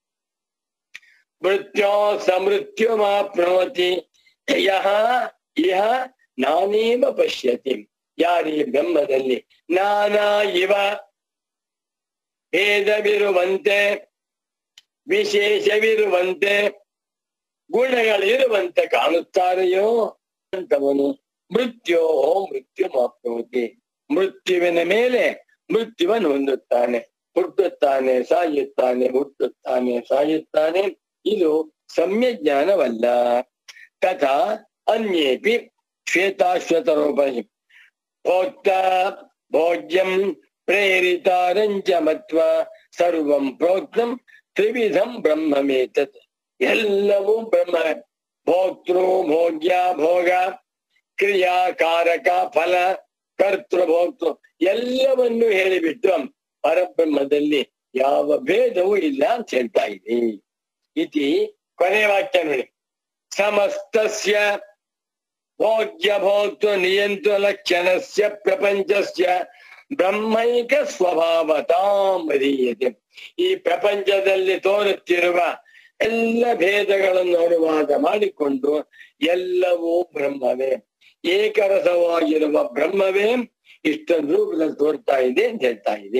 ಮೃತ್ಯೋ ಸಮೃತ್ಯುಮಾಪ್ನೋತಿ ಯಹ ಇಹ ನಾನೇವ ಪಶ್ಯತಿ. ಯಾರೀ ಬ್ರಹ್ಮದಲ್ಲಿ ನಾನಾ ಇವ ಭೇದವಿರುವಂತೆ, ವಿಶೇಷವಿರುವಂತೆ, ಗುಣಗಳಿರುವಂತೆ ಕಾಣುತ್ತಾರೆಯೋ ಅಂತವನು ಮೃತ್ಯೋ ಮೃತ್ಯುಮಾಪ್ನೋತಿ, ಮೃತ್ಯುವಿನ ಮೇಲೆ ಮೃತ್ಯುವನ್ನು ಹೊಂದುತ್ತಾನೆ. ಹುಟ್ಟುತ್ತಾನೆ, ಸಾಯುತ್ತಾನೆ, ಹುಟ್ಟುತ್ತಾನೆ, ಸಾಯುತ್ತಾನೆ. ಇದು ಸಮ್ಯಜ್ಞಾನವಲ್ಲ. ತಥಾ ಅನ್ಯೇಪಿ ಶ್ವೇತಾಶ್ವತರೋಪನಿ ಭೋಕ್ತ ಭೋಜ್ಯಂ ಪ್ರೇರಿತಾರಂಚ ಮತ್ವ ಸರ್ವಂ ಪ್ರೋಕ್ತಂ ತ್ರಿವಿಧಂ ಬ್ರಹ್ಮಮೇತತ್. ಎಲ್ಲವೂ ಬ್ರಹ್ಮ. ಭೋಕ್ತೃ ಭೋಗ್ಯ ಭೋಗ, ಕ್ರಿಯಾ ಕಾರಕ ಫಲ, ಕರ್ತೃ ಭೋಕ್ತೃ ಎಲ್ಲವನ್ನು ಹೇಳಿಬಿಟ್ಟು ಪರಬ್ರಹ್ಮದಲ್ಲಿ ಯಾವ ಭೇದವೂ ಇಲ್ಲ ಅಂತ ಹೇಳ್ತಾ ಇದೆ. ಇತಿ ಕೊನೆ ವಾಕ್ಯ ನೋಡಿ. ಸಮಸ್ತಸ್ಯ ಭೋಗ್ಯ ಭೋಕ್ತೃ ನಿಯಂತ್ರ ಲಕ್ಷಣಸ್ಯ ಪ್ರಪಂಚಸ್ಯ ಬ್ರಹ್ಮೈಕ ಸ್ವಭಾವತಾಂ ಅಧೀಯತೆ. ಈ ಪ್ರಪಂಚದಲ್ಲಿ ತೋರುತ್ತಿರುವ ಎಲ್ಲ ಭೇದಗಳನ್ನು ಅನುವಾದ ಮಾಡಿಕೊಂಡು ಎಲ್ಲವೂ ಬ್ರಹ್ಮವೇ, ಏಕರಸವಾಗಿರುವ ಬ್ರಹ್ಮವೇ ಇಷ್ಟೊಂದು ರೂಪದಲ್ಲಿ ತೋರ್ತಾ ಇದೆ ಅಂತ ಹೇಳ್ತಾ ಇದೆ.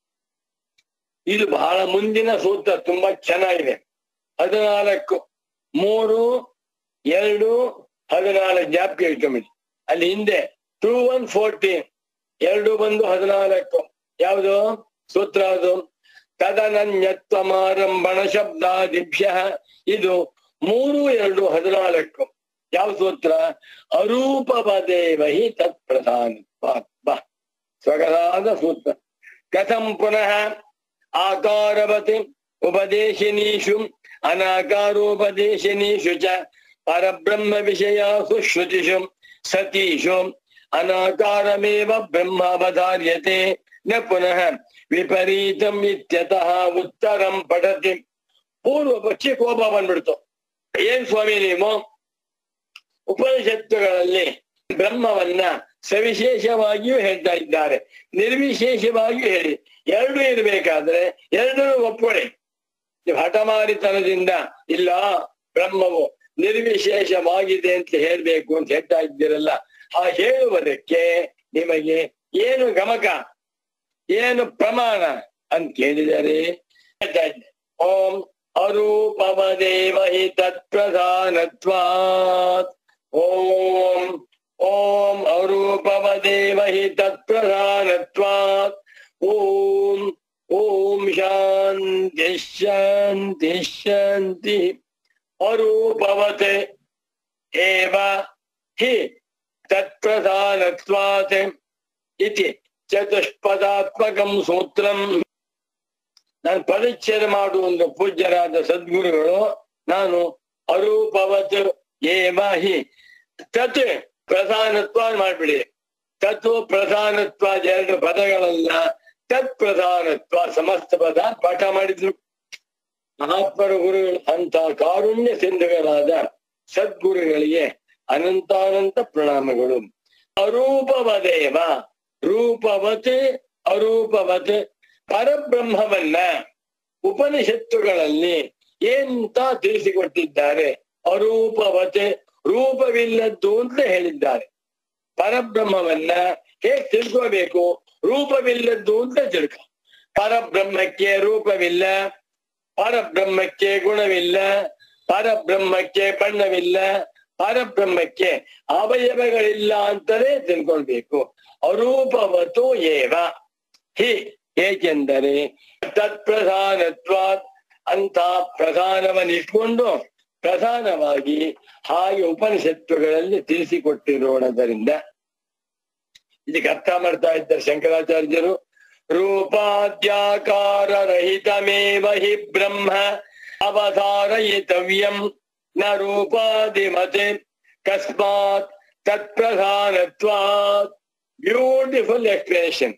ಇದು ಬಹಳ ಮುಂದಿನ ಸೂತ್ರ, ತುಂಬಾ ಚೆನ್ನಾಗಿದೆ. 14 3 2 14 ಜ್ಞಾಪಕ ಇಟ್ಕೊಂಬಿಡಿ. ಅಲ್ಲಿ ಹಿಂದೆ 2 1 14 2 ಬಂದು 14. ಯಾವುದು ಸೂತ್ರ? ಅದು ತದನನ್ಯತ್ವಮಾರಂಭಣ ಶಬ್ದಾದಿಭ್ಯ. ಇದು 3 2 14. ಯಾವ ಸೂತ್ರ? ಅರೂಪವದೇವ ಹಿ ತತ್ಪ್ರಧಾನತ್ವಾತ್ಮ. ಸ್ವಗತಾದ ಸೂತ್ರ. ಕಥಂ ಪುನಃ ಆಕಾರವತ್ ಉಪದೇಶಿನೀಷು ಅನಾಕಾರೋಪದೇಶಿನೀಷು ಚ ಪರಬ್ರಹ್ಮ ವಿಷಯಾಸು ಶ್ರುತಿಷು ಸತೀಷು ಅನಾಕಾರಮೇವ ಬ್ರಹ್ಮಾವಧಾರ್ಯತೆ ನ ಪುನಃ ವಿಪರೀತಂ ಇತ್ಯತಃ ಉತ್ತರಂ ಪಠತಿ. ಪೂರ್ವ ಪಕ್ಷಿ ಕೋಪ ಬಂದ್ಬಿಡ್ತು. ಏನ್ ಸ್ವಾಮಿ ನೀವು ಉಪನಿಷತ್ತುಗಳಲ್ಲಿ ಬ್ರಹ್ಮವನ್ನ ಸವಿಶೇಷವಾಗಿಯೂ ಹೇಳ್ತಾ ಇದ್ದಾರೆ, ನಿರ್ವಿಶೇಷವಾಗಿಯೂ ಹೇಳಿ. ಎರಡೂ ಇರಬೇಕಾದ್ರೆ ಎರಡನ್ನೂ ಒಪ್ಕೊಳ್ಳಿ. ಹಠಮಾರಿತನದಿಂದ ಇಲ್ಲ ಬ್ರಹ್ಮವು ನಿರ್ವಿಶೇಷವಾಗಿದೆ ಅಂತ ಹೇಳ್ಬೇಕು ಅಂತ ಹೇಳ್ತಾ ಇದ್ದೀರಲ್ಲ, ಆ ಹೇಳುವುದಕ್ಕೆ ನಿಮಗೆ ಏನು ಗಮಕ, ಏನು ಪ್ರಮಾಣ ಅಂತ ಕೇಳಿದರೆ ಹೇಳ್ತಾ ಇದ್ದೆ. ಓಂ ಅರೂಪವದೇವ ಹಿ ತತ್ಪ್ರಧಾನತ್ವಾತ್. ಓಂ ಓಂ ಅರೂಪವದೇವ ಹಿ ತತ್ಪ್ರಧಾನತ್ವಾತ್. ಓಂ ಓಂ ಶಾಂತಿ ಶಾಂತಿ ಶಾಂತಿ. ಅರೂಪವತ್ ಏವ ಹಿ ತತ್ಪ್ರಧಾನತ್ವಾತ್ ಇತಿ ಚತುಷ್ಪದಾತ್ಮಕಂ ಸೂತ್ರಂ. ನಾನು ಪರಿಚ್ಛೇದ ಮಾಡುವ ಪೂಜ್ಯರಾದ ಸದ್ಗುರುಗಳು, ನಾನು ಅರೂಪವತ್ ಏವ ಹಿ ತತ್ ಪ್ರಧಾನತ್ವ ಮಾಡ್ಬಿಡಿ. ತತ್ವ ಪ್ರಧಾನತ್ವ 2 ಪದಗಳಲ್ಲ, ತತ್ ಪ್ರಧಾನತ್ವ ಸಮಸ್ತ ಪದ ಪಾಠ ಮಾಡಿದ್ರು ಮಹಾತ್ಮರ ಗುರುಗಳು. ಅಂತ ಕಾರುಣ್ಯ ಸಿಂಧುಗಳಾದ ಸದ್ಗುರುಗಳಿಗೆ ಅನಂತಾನಂತ ಪ್ರಣಾಮಗಳು. ಅರೂಪವದೇವ, ರೂಪವತ್ ಅರೂಪವತ್, ಪರಬ್ರಹ್ಮವನ್ನ ಉಪನಿಷತ್ತುಗಳಲ್ಲಿ ಎಂತ ತಿಳಿಸಿಕೊಟ್ಟಿದ್ದಾರೆ. ಅರೂಪವತ್, ರೂಪವಿಲ್ಲದ್ದು ಅಂತ ಹೇಳಿದ್ದಾರೆ. ಪರಬ್ರಹ್ಮವನ್ನ ಹೇಗೆ ತಿಳ್ಕೋಬೇಕು? ರೂಪವಿಲ್ಲದ್ದು ಅಂತ ತಿಳ್ಕೊ. ಪರಬ್ರಹ್ಮಕ್ಕೆ ರೂಪವಿಲ್ಲ, ಪರಬ್ರಹ್ಮಕ್ಕೆ ಗುಣವಿಲ್ಲ, ಪರಬ್ರಹ್ಮಕ್ಕೆ ಬಣ್ಣವಿಲ್ಲ, ಪರಬ್ರಹ್ಮಕ್ಕೆ ಅವಯವಗಳಿಲ್ಲ ಅಂತಲೇ ತಿಳ್ಕೊಳ್ಬೇಕು. ಅರೂಪವತು ಏವ ಹಿ, ಏಕೆಂದರೆ ತತ್ಪ್ರಧಾನತ್ವಾತ್, ಅಂತ ಪ್ರಧಾನವನ್ನಿಟ್ಕೊಂಡು ಪ್ರಧಾನವಾಗಿ ಹಾಗೆ ಉಪನಿಷತ್ತುಗಳಲ್ಲಿ ತಿಳಿಸಿಕೊಟ್ಟಿರೋಣದರಿಂದ ಇದಕ್ಕೆ ಅರ್ಥ ಮಾಡ್ತಾ ಇದ್ದಾರೆ ಶಂಕರಾಚಾರ್ಯರು. ರೂಪಾದ್ಯಾಕಾರ ರಹಿತಮೇವ ಹಿ ಬ್ರಹ್ಮ ಅವಧಾರಯಿತವ್ಯಂ ನ ರೂಪಾದಿಮತೆ ಕಸ್ಮಾತ್ ತತ್ಪ್ರಧಾನತ್ವಾತ್. Beautiful explanation.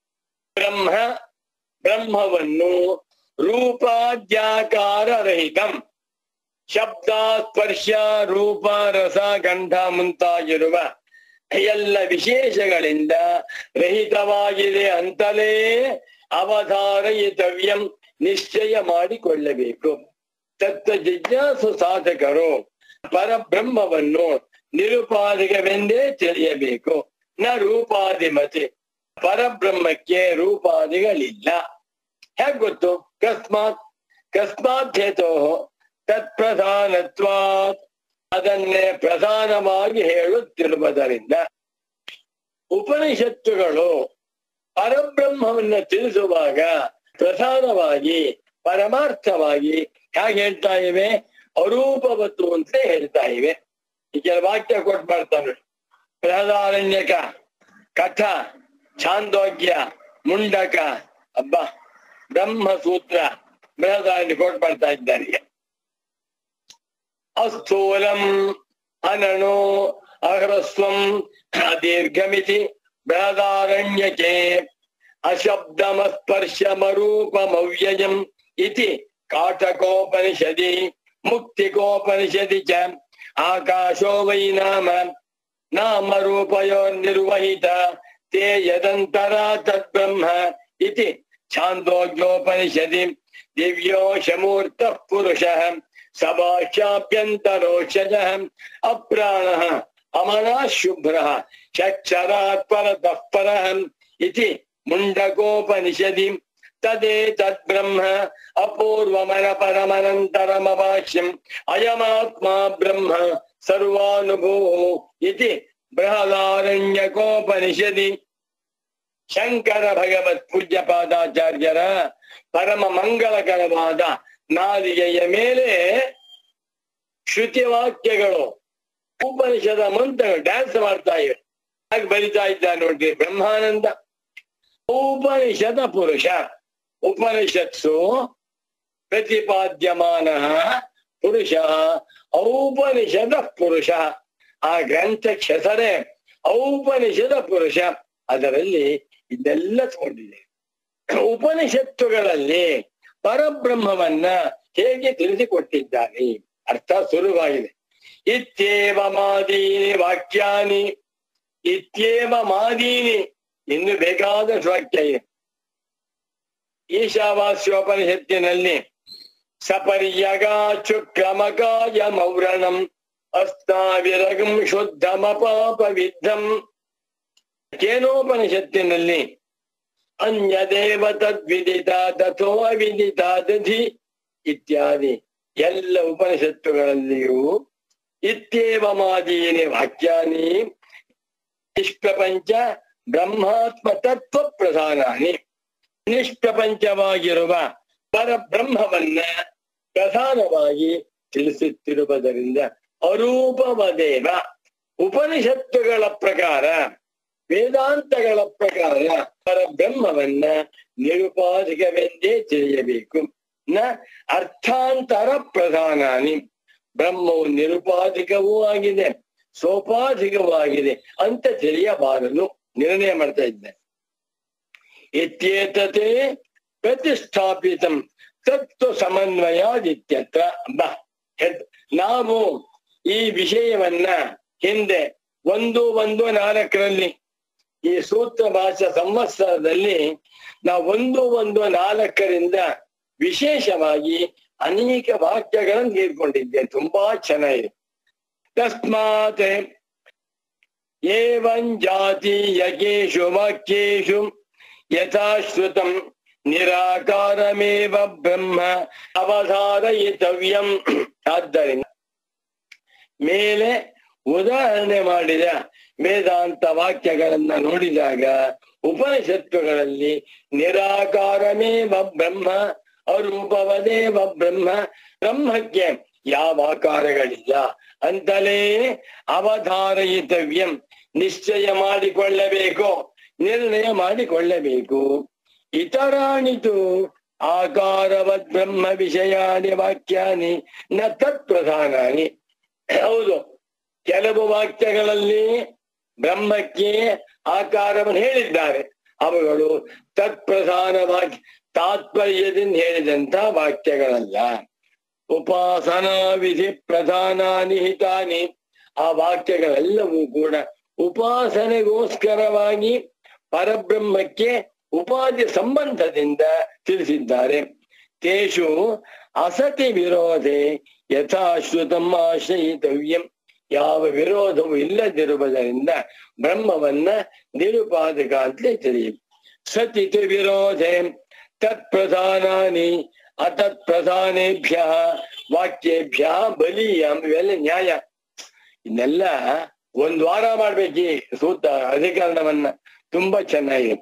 ಬ್ರಹ್ಮವನ್ನು ರೂಪಾದ್ಯಾಕಾರ ರಹಿತಂ, ಶಬ್ದ ಸ್ಪರ್ಶ ರೂಪ ರಸ ಗಂಧ ಮುಂತಾಗಿರುವ ಎಲ್ಲ ವಿಶೇಷಗಳಿಂದ ರಹಿತವಾಗಿದೆ ಅಂತಲೇ ಅವಧಾರಯಿತವ್ಯಂ, ನಿಶ್ಚಯ ಮಾಡಿಕೊಳ್ಳಬೇಕು. ತತ್ವ ಜಿಜ್ಞಾಸು ಸಾಧಕರು ಪರಬ್ರಹ್ಮವನ್ನು ನಿರುಪಾಧಿಕವೆಂದೇ ತಿಳಿಯಬೇಕು. ನ ರೂಪಾದಿಮತೆ, ಪರಬ್ರಹ್ಮಕ್ಕೆ ರೂಪಾದಿಗಳಿಲ್ಲ. ಹೇಗ್ ಗೊತ್ತು? ಕಸ್ಮಾತ್ ಹೇತೋ ತತ್ಪ್ರಧಾನತ್ವಾತ್, ಅದನ್ನೇ ಪ್ರಧಾನವಾಗಿ ಹೇಳುತ್ತಿರುವುದರಿಂದ. ಉಪನಿಷತ್ತುಗಳು ಪರಬ್ರಹ್ಮವನ್ನ ತಿಳಿಸುವಾಗ ಪ್ರಧಾನವಾಗಿ ಪರಮಾರ್ಥವಾಗಿ ಹೇಗೆ ಹೇಳ್ತಾ ಇವೆ? ಅರೂಪವತ್ತು ಅಂತ ಹೇಳ್ತಾ ಇವೆ. ಈ ಕೆಲ ವಾಕ್ಯ ಕೊಟ್ಟು ಮಾಡ್ತಾನೆ. ಬೃಹದಾರಣ್ಯಕ, ಕಥ, ಛಾಂದೋಗ್ಯ, ಮುಂಡಕ, ಬ್ರಹ್ಮಸೂತ್ರ, ಬೃಹದಾರಣ್ಯ ಕೊಟ್ಟು ಮಾಡ್ತಾ ಇದ್ದಾರೆ. ಅಸ್ಥೂಲಂ ಅನಣೋ ಅಹ್ರಸ್ವಂ ಅದೀರ್ಘಮಿತಿ ಬೃಹದಾರಣ್ಯಕೆ ಅಶಬ್ದಮಸ್ಪರ್ಶಮರೂಪಮವ್ಯಯಂ ಇತಿ ಕಾಟಕೋಪನಿಷದಿ ಮುಕ್ತಿಕೋಪನಿಷದಿ ಚ ಆಕಾಶೋ ವೈ ನಾಮರೂಪಯೋರ್ನಿರ್ವಹಿತ ತೇ ಯದಂತರಾ ತದ್ಬ್ರಹ್ಮ ಇತಿ ಛಾಂದೋಗ್ಯೋಪನಿಷದಿ ದಿವ್ಯೋಶಮೂರ್ತಃ ಪುರುಷಃ ಸಭಾಶ್ಯಾಭ್ಯಂತರೋಷಜಃ ಅಪ್ರಾಣಃ ಅಮನಃ ಶುಭ್ರಃ ಚಕ್ಷರಾತ್ ಪರತಃ ಪರಃ ಇತಿ ಮುಂಡಕೋಪನಿಷದಿ ತದೇತದ್ಬ್ರಹ್ಮ ಅಪೂರ್ವಮನ ಪರಮನಂತರಮವಾಚ್ಯಂ ಅಯಮಾತ್ಮ ಬ್ರಹ್ಮ ಸರ್ವಾನುಭೂ ಇತಿ ಬೃಹದಾರಣ್ಯಕೋಪನಿಷದಿ. ಶಂಕರ ಭಗವತ್ ಪೂಜ್ಯ ಪಾದಾಚಾರ್ಯರ ಪರಮ ಮಂಗಳಕರವಾದ ನಾಲಿಗೆಯ ಮೇಲೆ ಶ್ರುತಿವಾಕ್ಯಗಳು ಉಪನಿಷದ ಮಂತ್ರಗಳು ಡ್ಯಾನ್ಸ್ ಮಾಡ್ತಾ ಇವೆ. ಹಾಗೆ ಬರಿತಾ ಇದ್ದ ನೋಡ್ರಿ ಬ್ರಹ್ಮಾನಂದ. ಉಪನಿಷದ ಪುರುಷ, ಉಪನಿಷತ್ಸು ಪ್ರತಿಪಾದ್ಯಮಾನ ಪುರುಷ ಔಪನಿಷದ ಪುರುಷ. ಆ ಗ್ರಂಥಕ್ಕೆ ಹೆಸರೇ ಔಪನಿಷದ ಪುರುಷ. ಅದರಲ್ಲಿ ಇದೆಲ್ಲ ತಗೊಂಡಿದೆ. ಉಪನಿಷತ್ತುಗಳಲ್ಲಿ ಪರಬ್ರಹ್ಮವನ್ನ ಹೇಗೆ ತಿಳಿಸಿಕೊಟ್ಟಿದ್ದಾರೆ ಅರ್ಥ ಸುಲಭವಾಗಿದೆ. ಇತ್ಯೇವ ಮಾದೀನಿ ವಾಕ್ಯಾನಿ, ಇತ್ಯೇವ ಮಾದೀನಿ, ಇನ್ನು ಬೇಕಾದಷ್ಟು ವಾಕ್ಯ ಇದೆ. ಈಶಾವಾಸ್ಯೋಪನಿಷತ್ತಿನಲ್ಲಿ ಸಪರ್ಯಗಾಚುಕ್ರಮಕಾಯ ಮೌರಣಂ ಅಸ್ತಾವಿರಗಂ ಶುದ್ಧಮಪಾಪ ವಿದ್ಧಂ. ಕೇನೋಪನಿಷತ್ತಿನಲ್ಲಿ ಅನ್ಯದೇವ ತದ್ವಿದಿತ ತಥೋ ಅವಿದಿತ ದಧಿ ಇತ್ಯಾದಿ ಎಲ್ಲ ಉಪನಿಷತ್ತುಗಳಲ್ಲಿಯೂ ಇತ್ಯೇವ ಮಾದೀನಿ ವಾಕ್ಯಾನಿ ನಿಷ್ಪ್ರಪಂಚ ಬ್ರಹ್ಮಾತ್ಮ ತತ್ವ ಪ್ರಧಾನಾನಿ. ನಿಷ್ಪ್ರಪಂಚವಾಗಿರುವ ಪರಬ್ರಹ್ಮವನ್ನ ಪ್ರಧಾನವಾಗಿ ತಿಳಿಸುತ್ತಿರುವುದರಿಂದ ಅರೂಪವದೇವ. ಉಪನಿಷತ್ತುಗಳ ಪ್ರಕಾರ, ವೇದಾಂತಗಳ ಪ್ರಕಾರ ಪರಬ್ರಹ್ಮವನ್ನ ನಿರುಪಾಧಿಕವೆಂದೇ ತಿಳಿಯಬೇಕು. ನ ಅರ್ಥಾಂತರ ಪ್ರಧಾನಾನಿ. ಬ್ರಹ್ಮವು ನಿರುಪಾಧಿಕವೂ ಆಗಿದೆ, ಸೋಪಾಧಿಕವಾಗಿದೆ ಅಂತ ತಿಳಿಯಬಾರದು ನಿರ್ಣಯ ಮಾಡ್ತಾ ಇದ್ದೇನೆ. ಇತ್ಯೇತತೆ ಪ್ರತಿಷ್ಠಾಪಿತಂ ತತ್ವ ಸಮನ್ವಯಾದಿತ್ಯತ್ರ. ನಾವು ಈ ವಿಷಯವನ್ನ ಹಿಂದೆ 1-1-4 ಈ ಸೂತ್ರ ಭಾಷಾ ಸಂವತ್ಸರದಲ್ಲಿ ನಾವು 1-1-4 ವಿಶೇಷವಾಗಿ ಅನೇಕ ವಾಕ್ಯಗಳನ್ನು ನೀಡ್ಕೊಂಡಿದ್ದೇವೆ. ತುಂಬಾ ಚೆನ್ನಾಗಿದೆ. ತಸ್ಮಾತ್ ಏವಂ ಜಾತೀಯಕೇಷು ವಾಕ್ಯೇಷು ಯಥಾಶ್ರುತಂ ನಿರಾಕಾರಮೇವ ಬ್ರಹ್ಮ ಅವಧಾರಯಿತವ್ಯಂ. ಆದ್ದರಿಂದ ಮೇಲೆ ಉದಾಹರಣೆ ಮಾಡಿದ ವೇದಾಂತ ವಾಕ್ಯಗಳನ್ನ ನೋಡಿದಾಗ ಉಪನಿಷತ್ತುಗಳಲ್ಲಿ ನಿರಾಕಾರಮೇವ ಬ್ರಹ್ಮ, ಅರೂಪವದೇವ ಬ್ರಹ್ಮ, ಬ್ರಹ್ಮಕ್ಕೆ ಯಾವ ಆಕಾರಗಳಿಲ್ಲ ಅಂತಲೇ ಅವಧಾರಯಿತವ್ಯಂ ನಿಶ್ಚಯ ಮಾಡಿಕೊಳ್ಳಬೇಕು, ನಿರ್ಣಯ ಮಾಡಿಕೊಳ್ಳಬೇಕು. ಇತರಾಣಿತು ಆಕಾರವದ್ ಬ್ರಹ್ಮ ವಿಷಯಾನಿ ವಾಕ್ಯಾನಿ ನ ತತ್ಪ್ರಧಾನಾನಿ. ಹೌದು, ಕೆಲವು ವಾಕ್ಯಗಳಲ್ಲಿ ಬ್ರಹ್ಮಕ್ಕೆ ಆಕಾರವನ್ನು ಹೇಳಿದ್ದಾರೆ, ಅವುಗಳು ತತ್ಪ್ರಧಾನವಾಗಿ ತಾತ್ಪರ್ಯದಿಂದ ಹೇಳಿದಂತ ವಾಕ್ಯಗಳಲ್ಲ. ಉಪಾಸನಾ ವಿಧಿ ಪ್ರಧಾನಾನಿ ಹಿತಾನಿ. ಆ ವಾಕ್ಯಗಳೆಲ್ಲವೂ ಕೂಡ ಉಪಾಸನೆಗೋಸ್ಕರವಾಗಿ ಪರಬ್ರಹ್ಮಕ್ಕೆ ಉಪಾಧಿ ಸಂಬಂಧದಿಂದ ತಿಳಿಸಿದ್ದಾರೆ. ತೇಷು ಅಸತಿ ವಿರೋಧೆ ಯಥಾಶ್ರುತಂ ಆಶ್ರಯಿತವ್ಯಂ. ಯಾವ ವಿರೋಧವೂ ಇಲ್ಲದಿರುವುದರಿಂದ ಬ್ರಹ್ಮವನ್ನ ನಿರುಪಾಧಿಕ ಅಂತಲೇ ತಿಳಿಯಿರಿ. ಸತಿತು ವಿರೋಧೆ ತತ್ ಪ್ರಧಾನಾನಿ ಅತತ್ ಪ್ರಧಾನೇಭ್ಯ ವಾಕ್ಯೇಭ್ಯ ಬಲೀಯಂ. ಇವೆಲ್ಲ ನ್ಯಾಯ. ಇನ್ನೆಲ್ಲ ಒಂದ್ ವಾರ ಮಾಡ್ಬೇಕು ಸೂತ್ರ ಅಧಿಕರಣವನ್ನ. ತುಂಬಾ ಚೆನ್ನಾಗಿದೆ.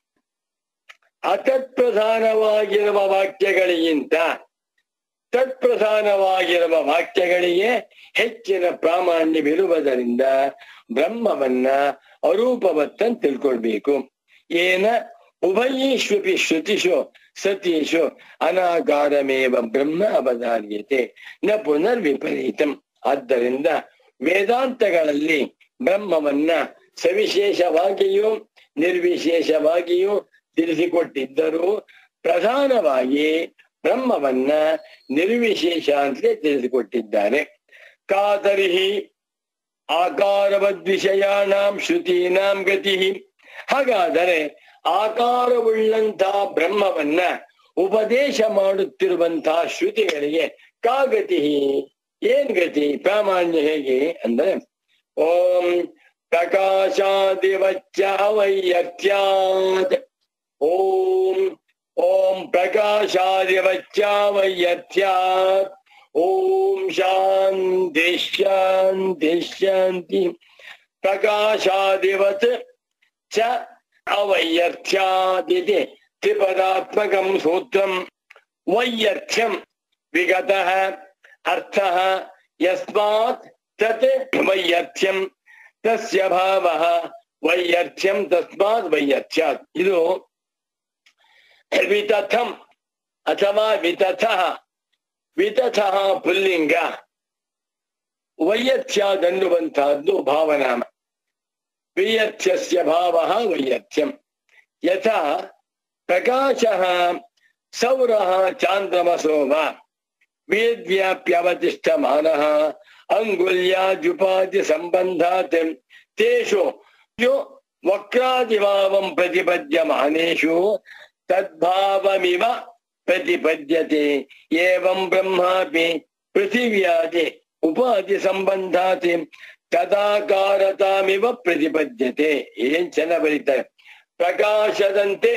ಅತತ್ ಪ್ರಧಾನವಾಗಿರುವ ವಾಕ್ಯಗಳಿಗಿಂತ ತತ್ಪ್ರಧಾನವಾಗಿರುವ ವಾಕ್ಯಗಳಿಗೆ ಹೆಚ್ಚಿನ ಪ್ರಾಮಾಣ್ಯವಿರುವುದರಿಂದ ಬ್ರಹ್ಮವನ್ನ ಅರೂಪವತ್ತಂತ ತಿಳ್ಕೊಳ್ಬೇಕು. ಏನ ಉಭಯೇಶ್ವಪಿ ಶ್ರುತಿಷು ಸತೀಶು ಅನಾಕಾರಮೇವ ಬ್ರಹ್ಮ ಅವಧಾರ್ಯತೆ ನ ಪುನರ್ವಿಪರೀತಂ. ಆದ್ದರಿಂದ ವೇದಾಂತಗಳಲ್ಲಿ ಬ್ರಹ್ಮವನ್ನ ಸವಿಶೇಷವಾಗಿಯೂ ನಿರ್ವಿಶೇಷವಾಗಿಯೂ ತಿಳಿಸಿಕೊಟ್ಟಿದ್ದರೂ ಪ್ರಧಾನವಾಗಿ ಬ್ರಹ್ಮವನ್ನ ನಿರ್ವಿಶೇಷ ಅಂತಲೇ ತಿಳಿಸಿಕೊಟ್ಟಿದ್ದಾರೆ. ಕಾತರಿಹಿ ಆಕಾರವದ್ವಿಷಯಾಣಾಂ ಶ್ರುತೀನಾಂ ಗತಿ. ಹಾಗಾದರೆ ಆಕಾರವುಳ್ಳಂತಹ ಬ್ರಹ್ಮವನ್ನ ಉಪದೇಶ ಮಾಡುತ್ತಿರುವಂತಹ ಶ್ರುತಿಗಳಿಗೆ ಕಾಗತಿ, ಏನ್ ಗತಿ, ಪ್ರಾಮಾಣ್ಯ ಹೇಗೆ ಅಂದ್ರೆ ಓಂ ಪ್ರಕಾಶಾದಿವಚ್ಚ ವೈಯರ್ಥ್ಯಾತ್. ಓಂ ಪ್ರಕಾಶಾದಿವಚ್ಚ ವೈಯರ್ಥ್ಯಾತ್. ಓಂ ಶಾಂತಿ ಶಾಂತಿ ಶಾಂತಿ. ಪ್ರಕಾಶಾದಿವತ್ ಚ ಅವೈಯರ್ಥ್ಯಾದಿತಿ ತ್ರಿಪದಾತ್ಮಕಂ ಸೂತ್ರಂ. ವೈಯರ್ಥ್ಯಂ ವಿಗತಃ ಅರ್ಥಃ ಯಸ್ಮಾತ್ ತತ್ ವೈಯರ್ಥ್ಯಂ ತಸ್ಯ ಭಾವಃ ವೈಯರ್ಥ್ಯಂ ತಸ್ಮಾತ್ ವೈಯರ್ಥ್ಯಾತ್. ಇದು ವಿತಥಂ ಅಥವಾ ವಿತಥಃ. ವಿತಥಃ ಪುಲ್ಲಿಂಗ, ವೈಯರ್ಥ್ಯಾದ್ ಅನ್ನುವಂತಹದ್ದು ಭಾವನಾಮ. ವೈಯರ್ಥ್ಯಸ್ಯ ಭಾವಃ ವೈಯರ್ಥ್ಯಂ. ಯಥಾ ಪ್ರಕಾಶಃ ಸೌರಃ ಚಾಂದ್ರಮಸೋ ವಾ ವೇದ್ವ್ಯಾಪ್ಯವತಿಷ್ಠಮಾನಃ ಅಂಗುಲ್ಯಾದ್ಯುಪಾದಿ ಸಂಬಂಧಾತ್ ತೇಷು ಯೋ ವಕ್ರಾದಿಭಾವಂ ಪ್ರತಿಪದ್ಯಮಾನೇಷು ತದ್ಭಾವಮಿವ ಪ್ರತಿಪದ್ಯತೆ. ಏವಂ ಬ್ರಹ್ಮಾಪಿ ಪೃಥಿವ್ಯಾದಿ ಉಪಾದಿ ಸಂಬಂಧಾತ್ ತದಾಕಾರತಾಮಿವ ಪ್ರತಿಪದ್ಯತೆ. ಏನ್ ಚೆನ್ನಾಗಿ ಬರೀತಾರೆ. ಪ್ರಕಾಶದಂತೆ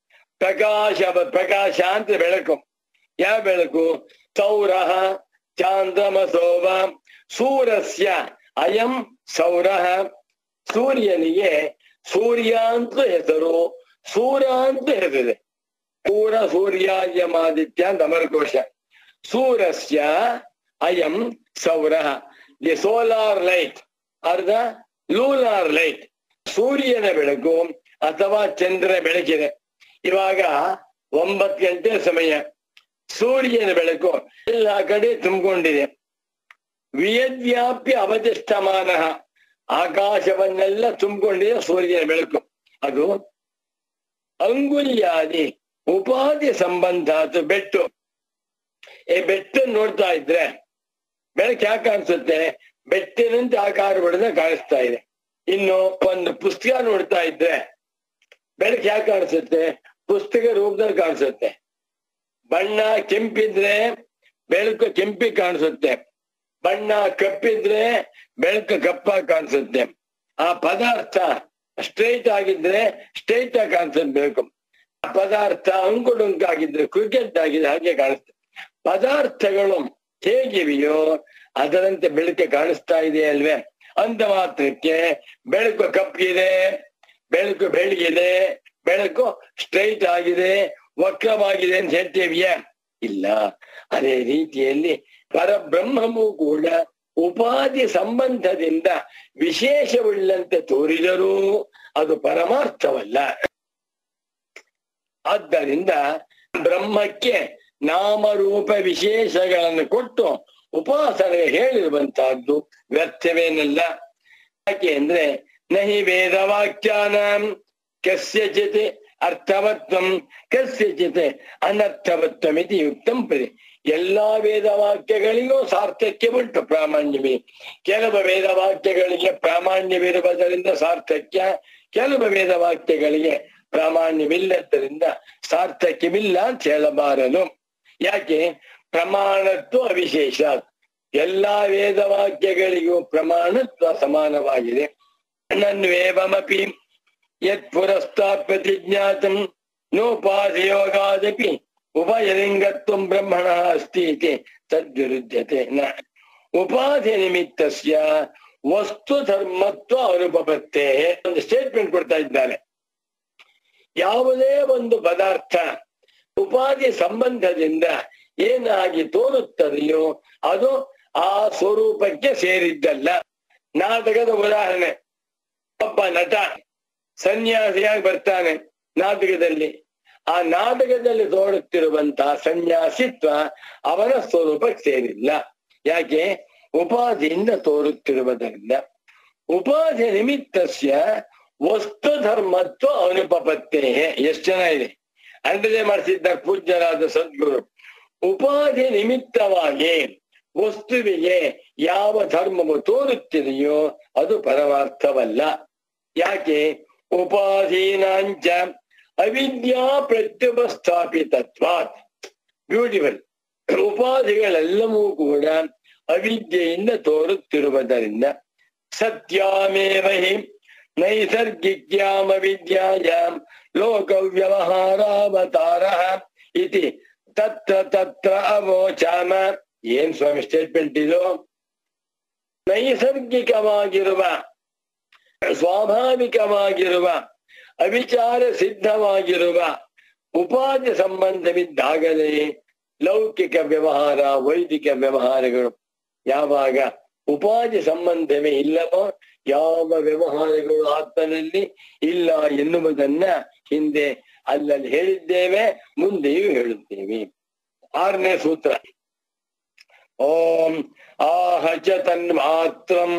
ಪ್ರಕಾಶ ಅಂತ ಬೆಳಕು. ಯಾವ ಬೆಳಕು? ಸೌರಃ ಚಾಂದ್ರಮಸೋವ. ಸೂರಸ್ಯ ಅಯಂ ಸೌರಃ. ಸೂರ್ಯನಿಗೆ ಸೂರ್ಯ ಅಂತ ಹೆಸರು, ಸೂರ ಅಂತ ಹೆಸರಿದೆ. ಸೂರ ಸೂರ್ಯಾಯಮಾದಿತ್ಯ ಅಂತ ಅಮರಕೋಶ. ಸೂರಸ್ಯ ಅಯಂ ಸೌರಃ. The solar light or the lunar light. ಸೂರ್ಯನ ಬೆಳಕು ಅಥವಾ ಚಂದ್ರ ಬೆಳಕಿದೆ. ಇವಾಗ 9 ಗಂಟೆ ಸಮಯ. ಸೂರ್ಯನ ಬೆಳಕು ಎಲ್ಲ ಕಡೆ ತುಂಬಿಕೊಂಡಿದೆ. ವಿಯದ್ವ್ಯಾಪ್ಯ ಅವತಿಷ್ಠಮಾನ. ಆಕಾಶವನ್ನೆಲ್ಲ ತುಂಬಿಕೊಂಡಿದೆ ಸೂರ್ಯನ ಬೆಳಕು. ಅದು ಅಂಗುಲ್ಯಾದಿ ಉಪಾದಿ ಸಂಬಂಧ. ಬೆಟ್ಟು. ಈ ಬೆಟ್ಟ ನೋಡ್ತಾ ಇದ್ರೆ ಬೆಳಕು ಯಾಕೆ ಕಾಣಿಸುತ್ತೆ? ಬೆಟ್ಟಿನಂತೆ ಆಕಾರ ಹೊಡೆದ ಕಾಣಿಸ್ತಾ ಇದೆ. ಇನ್ನು ಒಂದು ಪುಸ್ತಕ ನೋಡ್ತಾ ಇದ್ರೆ ಬೆಳಕು ಯಾಕೆ ಕಾಣಿಸುತ್ತೆ? ಪುಸ್ತಕ ರೂಪದಲ್ಲಿ ಕಾಣಿಸುತ್ತೆ. ಬಣ್ಣ ಕೆಂಪಿದ್ರೆ ಬೆಳಕು ಕೆಂಪಿ ಕಾಣಿಸುತ್ತೆ. ಬಣ್ಣ ಕಪ್ಪಿದ್ರೆ ಬೆಳಕು ಕಪ್ಪಾಗಿ ಕಾಣಿಸುತ್ತೆ. ಆ ಪದಾರ್ಥ ಸ್ಟ್ರೈಟ್ ಆಗಿದ್ರೆ ಸ್ಟ್ರೈಟ್ ಆಗಿ ಕಾಣಿಸುತ್ತೆ ಬೆಳಕು. ಆ ಪದಾರ್ಥ ಅಂಕುಡೊಂಕಾಗಿದ್ರೆ ಕ್ರಿಕೆಟ್ ಆಗಿದೆ ಹಾಗೆ ಕಾಣಿಸುತ್ತೆ. ಪದಾರ್ಥಗಳು ಹೇಗಿವೆಯೋ ಅದರಂತೆ ಬೆಳಕು ಕಾಣಿಸ್ತಾ ಇದೆ ಅಲ್ವೇ? ಅಂತ ಮಾತ್ರಕ್ಕೆ ಬೆಳಕು ಕಪ್ಪಿದೆ, ಬೆಳಕು ಬೆಳಗಿದೆ, ಬೆಳಕು ಸ್ಟ್ರೈಟ್ ಆಗಿದೆ, ವಕ್ರವಾಗಿದೆ ಅಂತ ಹೇಳ್ತೇವಿಯಾ? ಇಲ್ಲ. ಅದೇ ರೀತಿಯಲ್ಲಿ ಪರಬ್ರಹ್ಮವೂ ಕೂಡ ಉಪಾಧಿ ಸಂಬಂಧದಿಂದ ವಿಶೇಷವುಳ್ಳಂತೆ ತೋರಿದರೂ ಅದು ಪರಮಾರ್ಥವಲ್ಲ. ಆದ್ದರಿಂದ ಬ್ರಹ್ಮಕ್ಕೆ ನಾಮರೂಪ ವಿಶೇಷಗಳನ್ನು ಕೊಟ್ಟು ಉಪಾಸನೆ ಹೇಳಿರುವಂತಹದ್ದು ವ್ಯರ್ಥವೇನಲ್ಲ. ಯಾಕೆ ಅಂದ್ರೆ ನಹಿ ವೇದವಾಕ್ಯಾನಾಂ ಕಸ್ಯಚಿತ್ ಅರ್ಥವತ್ವಂ ಕಸ್ಯಚಿತ್ ಅನರ್ಥವತ್ವಮಿತಿ ಯುಕ್ತಂ ಪರಿ. ಎಲ್ಲಾ ವೇದವಾಕ್ಯಗಳಿಗೂ ಸಾರ್ಥಕ್ಯ ಉಂಟು, ಪ್ರಾಮಾಣ್ಯವೇ. ಕೆಲವು ವೇದವಾಕ್ಯಗಳಿಗೆ ಪ್ರಾಮಾಣ್ಯವಿರುವುದರಿಂದ ಸಾರ್ಥಕ್ಯ, ಕೆಲವು ವೇದವಾಕ್ಯಗಳಿಗೆ ಪ್ರಾಮಾಣ್ಯವಿಲ್ಲದ್ದರಿಂದ ಸಾರ್ಥಕ್ಯವಿಲ್ಲ ಅಂತ ಹೇಳಬಾರದು. ಯಾಕೆ? ಪ್ರಮಾಣತ್ವ ಅವಿಶೇಷ. ಎಲ್ಲಾ ವೇದವಾಕ್ಯಗಳಿಗೂ ಪ್ರಮಾಣತ್ವ ಸಮಾನವಾಗಿದೆ. ನನ್ವೇವಮಪಿ ಯತ್ ಪುರಸ್ತಾತ್ ಪ್ರತಿಜ್ಞಾತಂ ನೋಪಾಧಿಯೋಗಾದಪಿ ಉಪಯಲಿಂಗತ್ವಂ ಬ್ರಹ್ಮಣಃ ಅಸ್ತಿ ಇತಿ ತದ್ವಿರುದ್ಧತೆ ನ ಉಪಾಧಿ ನಿಮಿತ್ತಸ್ಯ ವಸ್ತು ಧರ್ಮತ್ವ ಅನುಪಪತ್ತೇ. ಒಂದು ಸ್ಟೇಟ್ಮೆಂಟ್ ಕೊಡ್ತಾ ಇದ್ದಾರೆ. ಯಾವುದೇ ಒಂದು ಪದಾರ್ಥ ಉಪಾಧಿ ಸಂಬಂಧದಿಂದ ಏನಾಗಿ ತೋರುತ್ತದೆಯೋ ಅದು ಆ ಸ್ವರೂಪಕ್ಕೆ ಸೇರಿದ್ದಲ್ಲ. ನಾಟಕದ ಉದಾಹರಣೆ, ಒಬ್ಬ ನಟ ಸನ್ಯಾಸಿಯಾಗಿ ಬರ್ತಾನೆ ನಾಟಕದಲ್ಲಿ. ಆ ನಾಟಕದಲ್ಲಿ ತೋರುತ್ತಿರುವಂತಹ ಸನ್ಯಾಸಿತ್ವ ಅವನ ಸ್ವರೂಪಕ್ಕೆ ಸೇರಿಲ್ಲ. ಯಾಕೆ? ಉಪಾಧಿಯಿಂದ ತೋರುತ್ತಿರುವುದರಿಂದ. ಉಪಾಧಿ ನಿಮಿತ್ತಸ್ಯ ವಸ್ತು ಧರ್ಮತ್ವ ಅನುಪಪತ್ತೇ. ಎಷ್ಟು ಜನ ಇದೆ ಅಂಡದೆ ಮಾಡಿಸಿದ್ದಾರೆ ಪೂಜ್ಯರಾದ ಸದ್ಗುರು. ಉಪಾಧಿ ನಿಮಿತ್ತವಾಗಿ ವಸ್ತುವಿಗೆ ಯಾವ ಧರ್ಮವು ತೋರುತ್ತಿದೆಯೋ ಅದು ಪರಮಾರ್ಥವಲ್ಲ. ಯಾಕೆ? ಉಪಾಧೀನಾಂಚ ಅವಿದ್ಯಾ ಪ್ರತ್ಯುಪಸ್ಥಾಪಿತತ್ವಾತ್. ಬ್ಯೂಟಿಫುಲ್. ಉಪಾಧಿಗಳೆಲ್ಲವೂ ಕೂಡ ಅವಿದ್ಯೆಯಿಂದ ತೋರುತ್ತಿರುವುದರಿಂದ. ಸತ್ಯಾಮೇವ ಹಿ ನೈಸರ್ಗಿಕ್ಯಾಂ ಅವಿದ್ಯಾಯಾಂ ಲೋಕ ವ್ಯವಹಾರಾವತಾರಃ ಇತಿ ತತ್ರ ತತ್ರ ಅವೋಚಾಮ. ಏನ್ ಸ್ವಾಮಿ ಸ್ಟೇಟ್ಮೆಂಟ್ ಇದು? ನೈಸರ್ಗಿಕವಾಗಿರುವ ಸ್ವಾಭಾವಿಕವಾಗಿರುವ ಅವಿಚಾರ ಸಿದ್ಧವಾಗಿರುವ ಉಪಾಧಿ ಸಂಬಂಧವಿದ್ದಾಗಲೇ ಲೌಕಿಕ ವ್ಯವಹಾರ ವೈದಿಕ ವ್ಯವಹಾರಗಳು. ಯಾವಾಗ ಉಪಾಧಿ ಸಂಬಂಧವೇ ಇಲ್ಲವೋ ಯಾವ ವ್ಯವಹಾರಗಳು ಆತ್ಮನಲ್ಲಿ ಇಲ್ಲ ಎನ್ನುವುದನ್ನ ಹಿಂದೆ ಅಲ್ಲಲ್ಲಿ ಹೇಳಿದ್ದೇವೆ, ಮುಂದೆಯೂ ಹೇಳುತ್ತೇವೆ. 6ನೇ ಸೂತ್ರ. ಓಂ ಆಹ ಚ ತನ್ಮಾತ್ರಂ.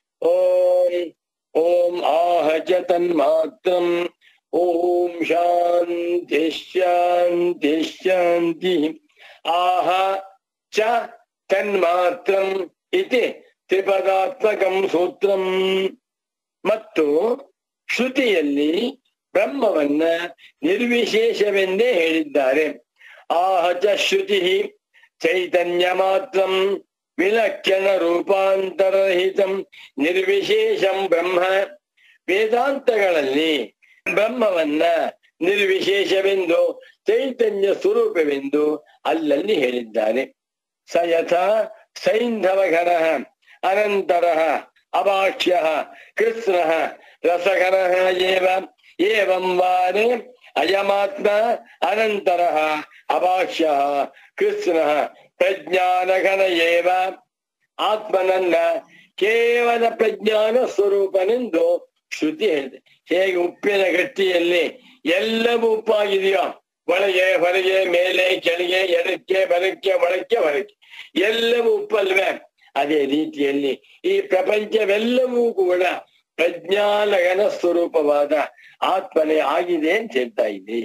ಓಂ ಆಹ ಚ ತನ್ಮಾತ್ರಂ. ಓಂ ಶಾಂತಿ ಶಾಂತಿ ಶಾಂತಿ. ಆಹ ಚ ತನ್ಮಾತ್ರಂ ಇತಿ ತ್ರಿಪದಾತ್ಮಕಂ ಸೂತ್ರಂ. ಮತ್ತು ಶ್ರುತಿಯಲ್ಲಿ ಬ್ರಹ್ಮವನ್ನ ನಿರ್ವಿಶೇಷವೆಂದೇ ಹೇಳಿದ್ದಾರೆ. ಆಹ ಚ ಶ್ರುತಿ ಚೈತನ್ಯ ಮಾತ್ರಂ ವಿಲಕ್ಷಣ ರೂಪಾಂತರಹಿತಂ ನಿರ್ವಿಶೇಷಂ ಬ್ರಹ್ಮ. ವೇದಾಂತಗಳಲ್ಲಿ ಬ್ರಹ್ಮವನ್ನ ನಿರ್ವಿಶೇಷವೆಂದು ಚೈತನ್ಯ ಸ್ವರೂಪವೆಂದು ಅಲ್ಲಲ್ಲಿ ಹೇಳಿದ್ದಾರೆ. ಸ ಯಥಾ ಸೈಂಧವಘನಃ ಅನಂತರಃ ಅಭಾಕ್ಷ್ಯಃ ಕೃಷ್ಣಃ ರಸಘನಃ ಏವಂ ವಾರೆ ಅಯಮಾತ್ಮ ಅನಂತರಃ ಅಭಾಕ್ಷ್ಯಃ ಕೃಷ್ಣಃ ಪ್ರಜ್ಞಾನಘನ ಏವ. ಆತ್ಮನನ್ನ ಕೇವಲ ಪ್ರಜ್ಞಾನ ಸ್ವರೂಪನೆಂದು ಶ್ರುತಿ ಹೇಳಿದೆ. ಹೇಗೆ ಉಪ್ಪಿನ ಗಟ್ಟಿಯಲ್ಲಿ ಎಲ್ಲವೂ ಉಪ್ಪಾಗಿದೆಯೋ, ಒಳಗೆ ಹೊರಗೆ ಮೇಲೆ ಕೆಳಗೆ ಎಡಕ್ಕೆ ಬಲಕ್ಕೆ ಒಳಕ್ಕೆ ಹೊರಕ್ಕೆ ಎಲ್ಲವೂ ಉಪ್ಪಲ್ವೇ? ಅದೇ ರೀತಿಯಲ್ಲಿ ಈ ಪ್ರಪಂಚವೆಲ್ಲವೂ ಕೂಡ ಪ್ರಜ್ಞಾನಗನ ಸ್ವರೂಪವಾದ ಆತ್ಮನೇ ಆಗಿದೆ ಅಂತ ಹೇಳ್ತಾ ಇದೆ.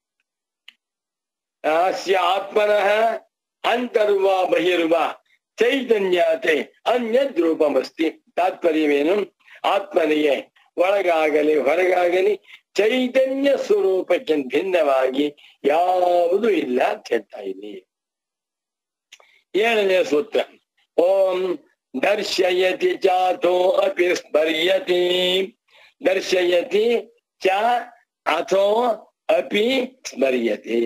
ಅಸ್ಯ ಆತ್ಮನಃ ಅಂತರ್ವ ಬಹಿರ್ವ ಚೈತನ್ಯತೆ ಅನ್ಯದ್ ರೂಪಮಸ್ತಿ. ತಾತ್ಪರ್ಯವೇನು? ಆತ್ಮನಿಗೆ ಒಳಗಾಗಲಿ ಹೊರಗಾಗಲಿ ಚೈತನ್ಯ ಸ್ವರೂಪಕ್ಕೆ ಭಿನ್ನವಾಗಿ ಯಾವುದೂ ಇಲ್ಲ ಅಂತ ಹೇಳ್ತಾ ಇದೆ. 7ನೇ ಸೂತ್ರ. ಓಂ ದರ್ಶಯತಿ ಚಾಥೋ ಅಪಿ ಸ್ಮರ್ಯತಿ. ದರ್ಶಯತಿ ಚ ಅಥೋ ಅಪಿ ಸ್ಮರ್ಯತಿ.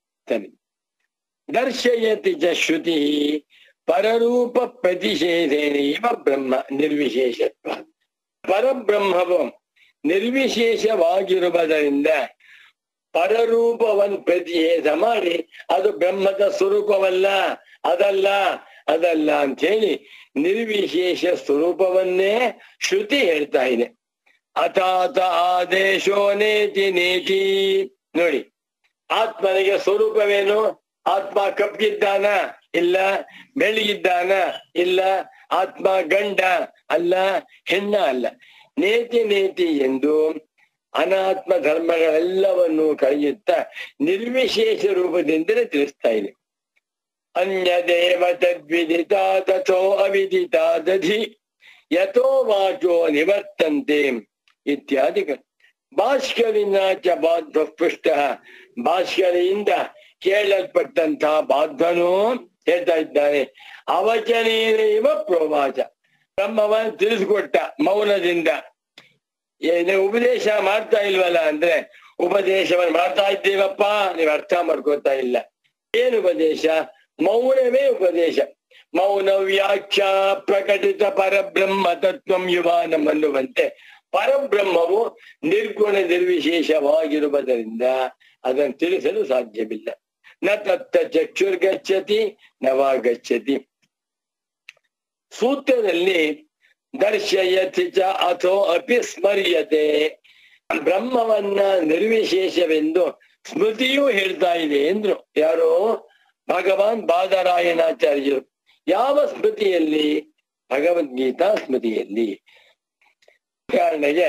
ದರ್ಶಯತಿ ಚ ಶ್ರುತಿ ಪರರೂಪ ಪ್ರತಿಷೇಧೇನೈವ ಬ್ರಹ್ಮ ನಿರ್ವಿಶೇಷತ್ವ. ಪರಬ್ರಹ್ಮವು ನಿರ್ವಿಶೇಷವಾಗಿರುವುದರಿಂದ ಪರರೂಪವನ್ನು ಪ್ರತಿಷೇಧ ಮಾಡಿ ಅದು ಬ್ರಹ್ಮದ ಸ್ವರೂಪವಲ್ಲ, ಅದಲ್ಲ ಅದಲ್ಲ ಅಂತ ಹೇಳಿ ನಿರ್ವಿಶೇಷ ಸ್ವರೂಪವನ್ನೇ ಶ್ರುತಿ ಹೇಳ್ತಾ ಇದೆ. ಅಥಾತ ಆದೇಶೋ ನೇತಿ ನೇತಿ. ನೋಡಿ, ಆತ್ಮನಿಗೆ ಸ್ವರೂಪವೇನು? ಆತ್ಮ ಕಪ್ಪಿದ್ದಾನ? ಇಲ್ಲ. ಬೆಳಗಿದ್ದಾನ? ಇಲ್ಲ. ಆತ್ಮ ಗಂಡ ಅಲ್ಲ, ಹೆಣ್ಣ ಅಲ್ಲ. ನೇತಿ ನೇತಿ ಎಂದು ಅನಾತ್ಮ ಧರ್ಮಗಳೆಲ್ಲವನ್ನು ಕಳೆಯುತ್ತಾ ನಿರ್ವಿಶೇಷ ರೂಪದಿಂದಲೇ ತಿಳಿಸ್ತಾ ಇದೆ. ಅನ್ಯದೇವ ತದ್ವಿದಿತಾ ತಥೋ ಅವಿದಿತಾ ದಧಿ ಯಥೋ ವಾಚೋ ನಿವರ್ತಂತೆ ಇತ್ಯಾದಿ. ಭಾಷ್ಕರಿನ ಚ ಬಾಧ್ವ ಪೃಷ್ಟ. ಭಾಷ್ಕರಿಯಿಂದ ಕೇಳಲ್ಪಟ್ಟಂತಹ ಬಾಧ್ವನು ಹೇಳ್ತಾ ಇದ್ದಾನೆ. ಅವಚನೇನೈವ ಪ್ರೋವಾಚ. ಬ್ರಹ್ಮವನ್ನು ತಿಳಿಸ್ಕೊಟ್ಟ ಮೌನದಿಂದ. ಉಪದೇಶ ಮಾಡ್ತಾ ಇಲ್ವಲ್ಲ ಅಂದ್ರೆ ಉಪದೇಶವನ್ನು ಮಾಡ್ತಾ ಇದ್ದೇವಪ್ಪ, ನೀವು ಅರ್ಥ ಮಾಡ್ಕೋತಾ ಇಲ್ಲ. ಏನು ಉಪದೇಶ? ಮೌನವೇ ಉಪದೇಶ. ಮೌನ ವ್ಯಾಖ್ಯಾ ಪ್ರಕಟಿತ ಪರಬ್ರಹ್ಮ ತತ್ವಂ ಯುವಾನಂ ಅನ್ನುವಂತೆ ಪರಬ್ರಹ್ಮವು ನಿರ್ಗುಣ ನಿರ್ವಿಶೇಷವಾಗಿರುವುದರಿಂದ ಅದನ್ನು ತಿಳಿಸಲು ಸಾಧ್ಯವಿಲ್ಲ. ನ ತತ್ತ ಚಕ್ಷುರ್ಗಚ್ಚತಿ ನವಾಗಚ್ಚತಿ. ಸೂತ್ರದಲ್ಲಿ ದರ್ಶಯತಿ ಚ ಅಥೋ ಅಪಿ ಸ್ಮರ್ಯತೆ, ಬ್ರಹ್ಮವನ್ನ ನಿರ್ವಿಶೇಷವೆಂದು ಸ್ಮೃತಿಯೂ ಹೇಳ್ತಾ ಇದೆ ಎಂದ್ರು. ಯಾರೋ? ಭಗವಾನ್ ಬಾದರಾಯಣಾಚಾರ್ಯರು. ಯಾವ ಸ್ಮೃತಿಯಲ್ಲಿ? ಭಗವದ್ಗೀತಾ ಸ್ಮೃತಿಯಲ್ಲಿ. ಕಾರಣಗೆ